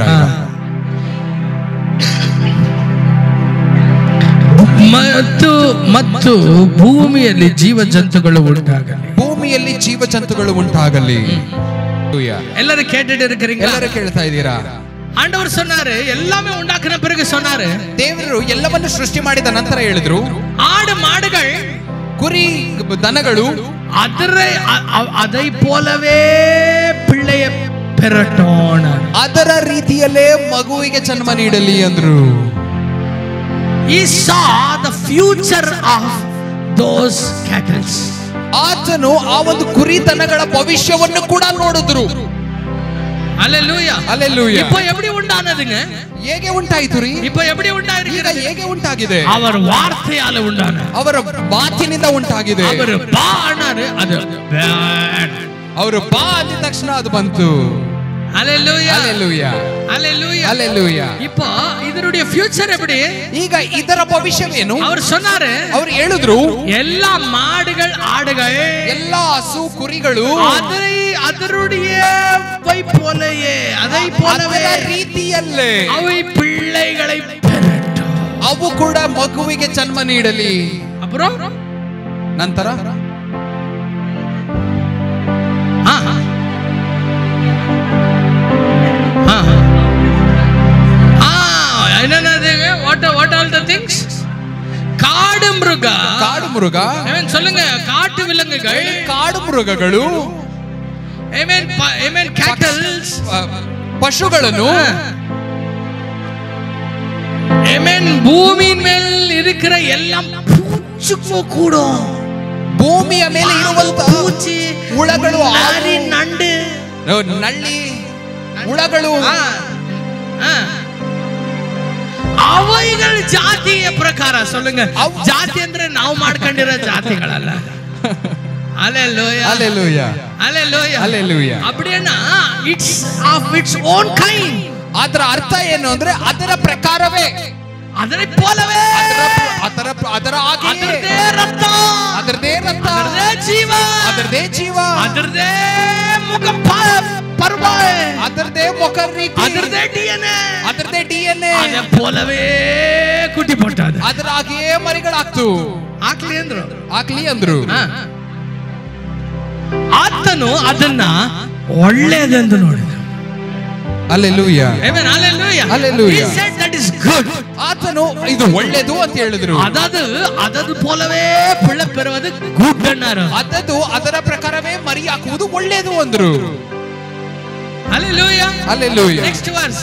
ಮತ್ತು ಭೂಮಿಯಲ್ಲಿ ಜೀವ ಜಂತುಗಳು ಉಂಟಾಗಲಿ. ಭೂಮಿಯಲ್ಲಿ ಜೀವ ಜಂತುಗಳು ಉಂಟಾಗಲಿ. ಎಲ್ಲರೂ கேட்டுட்டு இருக்கீங்க? ಎಲ್ಲರೂ ಕೇಳ್ತಾ ಇದ್ದೀರಾ? ஆண்டவர் சொன்னாரு, எல்லாமே உண்டாக்கின பிறகு சொன்னாரு, ದೇವರು ಎಲ್ಲವನ್ನು ಸೃಷ್ಟಿ ಮಾಡಿದ ನಂತರ ಹೇಳಿದ್ರು, ஆடு மாடுகள் ಕುರಿ ದನಗಳು அதை போலவே பிள்ளைய பெறட்டோಣ, ಅದರ ರೀತಿಯಲ್ಲೇ ಮಗುವಿಗೆ ಜನ್ಮ ನೀಡಲಿ ಅಂದ್ರು. He saw the future of those cattle. ಆತನು ಆ ಒಂದು ಕುರಿ ದನಗಳ ಭವಿಷ್ಯವನ್ನು ಕೂಡ ನೋಡಿದ್ರು. அல்லேலூயா அல்லேலூயா. இப்போ எப்படி உண்டானதுங்க? ಹೇಗೆ ಉಂಟಾಯಿತು ರೀ? இப்போ எப்படி ಉಂಟಾಗಿದೆ? ಹೇಗೆ ಉಂಟಾಗಿದೆ? ಅವರ ವಾರ್ತೆಯಾಲ ಉಂಟಾನ, ಅವರ ಮಾತಿನಿಂದ ಉಂಟಾಗಿದೆ. ಅವರು ಬಾ ಅన్నారు, ಅದು ಅವರು ಬಾ ಅಂದ ತಕ್ಷಣ ಅದು ಬಂತು. அல்லேலூயா அல்லேலூயா அல்லேலூயா அல்லேலூயா. இப்போ ಇದರ ಫ್ಯೂಚರ್ எப்படி? ಈಗ ಇದರ ಭವಿಷ್ಯವೇನು? ಅವರು சொன்னாரு, ಅವರು ಹೇಳಿದ್ರು, எல்லா மாடுகள் ஆடுகள் ಎಲ್ಲಾ ಹಸು ಕುರಿಗಳು அதருடைய போலவே அதை போலவே ರೀತಿಯಲ್ಲೇ அவை பிள்ளைகளை பெறட்டும், ಅವು ಕೂಡ ಮಗುವಿಗೆ ಜನ್ಮ ನೀಡಲಿ. அப்புறம் ನಂತರ what all the things? காடு மிருக சொல்லுங்க, காட்டு விலங்குகள், ಕಾಡು ಮೃಗಗಳು, amen cattles, ಪಶುಗಳನ್ನು, amen பூமியின் மேல் இருக்கிற எல்லாம் பூச்சிக்கும் கூடும். ಭೂಮಿಯ ಮೇಲೆ ಇರುವಂತ பூச்சி, ಹುಳಗಳು, நண்டு, ನಳ್ಳಿ, ಹುಳಗಳು, ಅವುಗಳ ಜಾತಿಯ ಪ್ರಕಾರ சொல்லுங்க. ಜಾತಿ ಅಂದ್ರೆ ನಾವು ಮಾಡ್ಕೊಂಡಿರೋ ಜಾತಿಗಳಲ್ಲ. Hallelujah Hallelujah Hallelujah Hallelujah. அப்படினா it's of its own kind. ಅದರ ಅರ್ಥ ಏನು ಅಂದ್ರೆ ಅದರ ಪ್ರಕಾರವೇ, ಅದರ ಪೋಲವೇ, ಅದರ ಹಾಗೆ, ಅದರದೇ ರಕ್ತ, ಅದರದೇ ಜೀವ, ಅದರದೇ ಮುಖ ಪರ್ವ, ಅದರದೇ ಮುಖ ರೀತಿ, ಅದರದೇ DNA ಅದೇ ಪೋಲವೇ ಕುಟಿ ಪಟ್ಟದ, ಅದರ ಹಾಗೆಯೇ ಮರಿಗಳಾಗ್ತು. ಹಾಕ್ಲಿ ಅಂದ್ರು. ಆತನು ಅದನ್ನ ಒಳ್ಳೆಯದೆಂದು ನೋಡಿದ. Hallelujah Amen Hallelujah Hallelujah. He said that is good. ಆತನು ಇದು ಒಳ್ಳೆಯದು ಅಂತ ಹೇಳಿದ್ರು. ಅದದು ಪೋಲವೇ ಪಿಳ್ಳ ಪೆರುವುದು ಗುಡ್ ಅన్నారు. ಅದರ ಪ್ರಕಾರವೇ ಮರಿ ಹಾಕುವುದು ಒಳ್ಳೆಯದು ಅಂದ್ರು. Hallelujah Hallelujah. Next verse.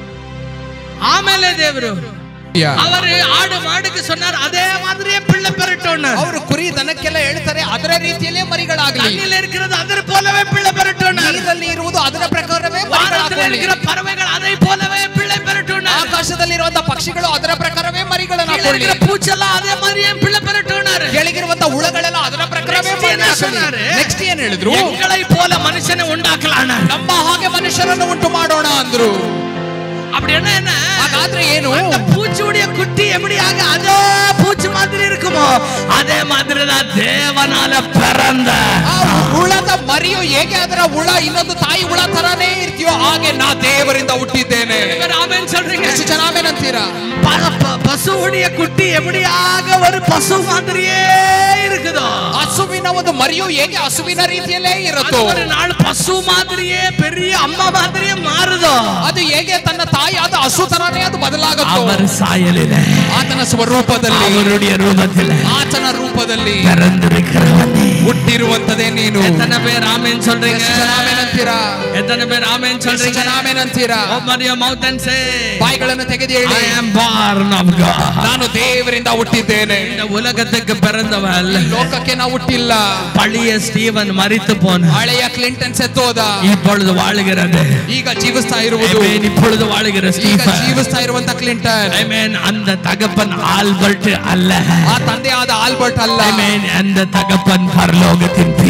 ಆಮೇಲೆ ದೇವರು ಅವರು ಆಡು ಮಾಡಿಗೆ சொன்னார், அதே மாதிரியே பிள்ளை பெறட்டும். ಅವರು ಕುರಿ ದನಕ್ಕೆಲ್ಲ ಹೇಳ್ತಾರೆ, ಅದರ ರೀತಿಯಲ್ಲೇ ಮರಿಗಳಾಗಲಿ. தண்ணில இருக்கிறது ಅದರ போலவே பிள்ளை பெறட்டும். ನೀರಲ್ಲಿ ಇರುವುದು ಅದರ ಪ್ರಕಾರವೇ ವಾನದಲ್ಲಿ இருக்கிற ಪறவைகள் அதை போலவே பிள்ளை பெறட்டும். ಆಕಾಶದಲ್ಲಿರುವಂತ ಪಕ್ಷಿಗಳು ಅದರ ಪ್ರಕಾರವೇ ಮರಿಗಳನ್ನು ಹಾಕೊಳ್ಳಿ. பூச்சೆಲ್ಲ அதே மாதிரியே பிள்ளை பெறட்டும். ಕೆಳಗಿರುವಂತ ಹುಳಗಳೆಲ್ಲ ಅದರ ಪ್ರಕಾರವೇ ಮರಿಗಳಾಗಲಿ. ನೆಕ್ಸ್ಟ್ ಏನ್ ಹೇಳಿದ್ರು? எங்களை போல மனுஷனை உண்டாக்கலாம், ನಮ್ಮ ಹಾಗೆ ಮನುಷ್ಯರನ್ನು ಉಂಟು ಮಾಡೋಣ ಅಂದ್ರು. அப்படி என்ன? ಹಾಗಾದ್ರೆ ಏನು? அந்த பூச்சியுடைய குட்டி எப்படியாக அதே பூச்சி மாதிரி இருக்குமோ அதே மாதிரி தான் தேவனால பிறந்த ಹುಳದ ಮರಿಯು ಹೇಗೆ ಅದರ ಹುಳ ಇನ್ನೊಂದು ತಾಯಿ ಹುಳ ತರಾನೇ ಇರ್ತೀಯೋ ಹಾಗೆ ನಾ ದೇವರಿಂದ ಹುಟ್ಟಿದ್ದೇನೆ. ಆಮೆನ್ சொல்றீங்க? ಎಷ್ಟು ಜನ ಆಮೆನ್ ಅಂತೀರಾ? பசுவுடைய குட்டி எப்படியாக ஒரு பசு மாதிரியே இருக்குதோ, ಹಸುವಿನ ಒಂದು ಮರಿಯು ಹೇಗೆ ಹಸುವಿನ ರೀತಿಯಲ್ಲೇ ಇರುತ್ತೋ, ஒரு நாள் பசு மாதிரியே பெரிய அம்மா மாதிரியே மாறுதೋ, ಅದು ಹೇಗೆ ತನ್ನ ತಾಯಿಯಾದ ಹಸು ತರಾನೇ ಅದು ಬದಲಾಗುತ್ತೋ, ಅವರ ಸಾಯಲಿದೆ ಆತನ ಸ್ವರೂಪದಲ್ಲಿ, ಅವರುடைய ರೂಪದಲ್ಲಿ, ಆತನ ರೂಪದಲ್ಲಿ பிறந்திருக்கிறவனே ಹುಟ್ಟಿರುವಂತದೇ ನೀನು. எத்தனை பேர் ஆமென் சொல்றீங்க? ಆಮೆನ್ ಅಂತೀರಾ? எத்தனை பேர் ஆமென் சொல்றீங்க? ಆಮೆನ್ ಅಂತೀರಾ? Open your mouth and say, ಬಾಯಿಗಳನ್ನು ತೆಗೆದು ಹೇಳಿ, I am born of God. ನಾನು ದೇವರಿಂದ ಹುಟ್ಟಿದ್ದೇನೆ. இந்த உலகத்துக்கு பிறந்தவள், ಲೋಕಕ್ಕೆ ನಾವು ಹುಟ್ಟಿಲ್ಲ. பழைய ஸ்டீவன் மரித்து போன, ಹಳೆಯ ಕ್ಲಿಂಟನ್ ಸತ್ತೋದ, இப்பொழுது வாழுகிறது. ಈಗ ಜೀವಿಸ್ತಾ ಇರುವುದು, இப்பொழுது வாழுகிற ಈಗ ஸ்டீவன், ಜೀವಿಸ್ತಾ ಇರುವಂತ ಕ್ಲಿಂಟನ್. ಆಮೆನ್. அந்த தகப்பன் ஆல்பர்ட் அல்ல, ಆ ತಂದೆಯಾದ ಆಲ್ಬರ್ಟ್ ಅಲ್ಲ. ಆಮೆನ್. அந்த தகப்பன் பரலோகத்தின் பிதா. ಆ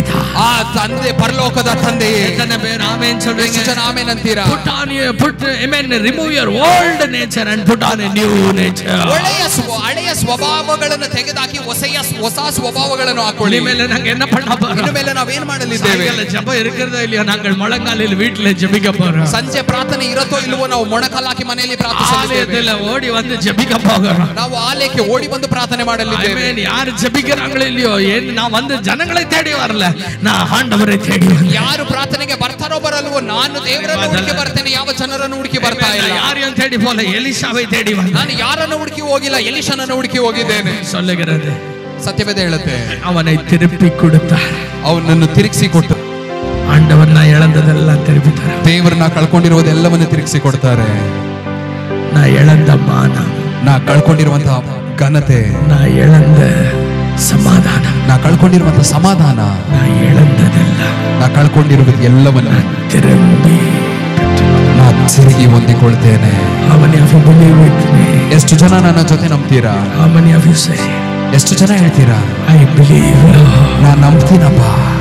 ಆ ತಂದೆ ಪರಲೋಕದ ತಂದೆಯೇ. எத்தனை பேர் ஆமென் சொல்றீங்க? ಎಷ್ಟು ಜನ ಆಮೆನ್ ಅಂತೀರಾ? remove your old nature and put on a new nature. ಹಳೆಯ ಸ್ವಭಾವಗಳನ್ನು ತೆಗೆದುಹಾಕಿ ಹೊಸ ಸ್ವಭಾವಗಳನ್ನು ಹಾಕೊಳ್ಳಿ. இனிமேல நாங்க என்ன பண்ண போறோம்? ಇನ್ಮೇಲೆ ನಾವೇನ್ ಮಾಡಲಿದ್ದೇವೆ? ஜெபம் இருக்கிறதோ இல்லையோ நாங்கள் முழங்காலில் வீட்டிலே ஜெபிக்க போறோம். ಸಂಜೆ ಪ್ರಾರ್ಥನೆ ಇರುತ್ತೋ ಇಲ್ವೋ ನಾವು ಮೊಣಕಾಲಾಕಿ ಮನೆಯಲ್ಲಿ ಪ್ರಾರ್ಥಿಸಲಿದ್ದೇವೆ. ஓடி வந்து ஜெபிக்க போகிறோம். ನಾವು ಆಲಯಕ್ಕೆ ಓಡಿ ಬಂದು ಪ್ರಾರ್ಥನೆ ಮಾಡಲಿದ್ದೇವೆ. ಆಮೆನ್. ಯಾರು ಜಪಿக்கிறாங்களோ இல்லையோ நான் வந்து ஜனங்களை தேடி வரல, நான் ஆண்டவரை தேடி வந்தேன். ಯಾರು ಪ್ರಾರ್ಥನೆಗೆ ಬರ್ತಾರೋ ಬರಲ್ವೋ ನಾನು ದೇವರನ್ನು ಹುಡುಕಿ ಬರ್ತೇನೆ, ಯಾವ ಜನರನ್ನು ಹುಡುಕಿ ಬರ್ತಾ ಇಲ್ಲ. யாரையும் தேடி போல, எலிசாவை தேடி வந்தேன். ನಾನು ಯಾರನ್ನು ಹುಡುಕಿ ಹೋಗಿಲ್ಲ, ಎಲಿಷನನ್ನು ಹುಡುಕಿ ಹೋಗಿದ್ದೇನೆ. சொல்லுகிறது ಸತ್ಯವೇದ ಹೇಳುತ್ತೆ, அவனை திருப்பி கொடுத்தார். ಅವನನ್ನು ತಿರುಗಿಸಿ ಕೊಟ್ಟು ஆண்டவர் நான் இழந்ததெல்லாம் திருப்பி தர. ದೇವರು ನಾ ಕಳ್ಕೊಂಡಿರುವುದೆಲ್ಲವನ್ನು ತಿರುಗಿಸಿ ಕೊಡ್ತಾರೆ. நான் இழந்த மானம், ನಾ ಕಳ್ಕೊಂಡಿರುವಂತಹ ಘನತೆ, ನಾ ಇழந்த ಸಮಾಧಾನ, ನಾ ಕಳ್ಕೊಂಡಿರುವಂತಹ ಸಮಾಧಾನ, ನಾ ಇழந்தದೆಲ್ಲ, ನಾ ಕಳ್ಕೊಂಡಿರುವುದು ಎಲ್ಲವನ್ನು ತಿರುಗಿ ನಾ ತಿರುಗಿ ಹೊಂದಿಕೊಳ್ತೇನೆ. ಎಷ್ಟು ಜನ ನನ್ನ ಜೊತೆ ನಂಬ್ತೀರಾ? ಎಷ್ಟು ಜನ ಹೇಳ್ತೀರಾ? I believe. ನಾ ನಂಬ್ತೀನಪ್ಪ.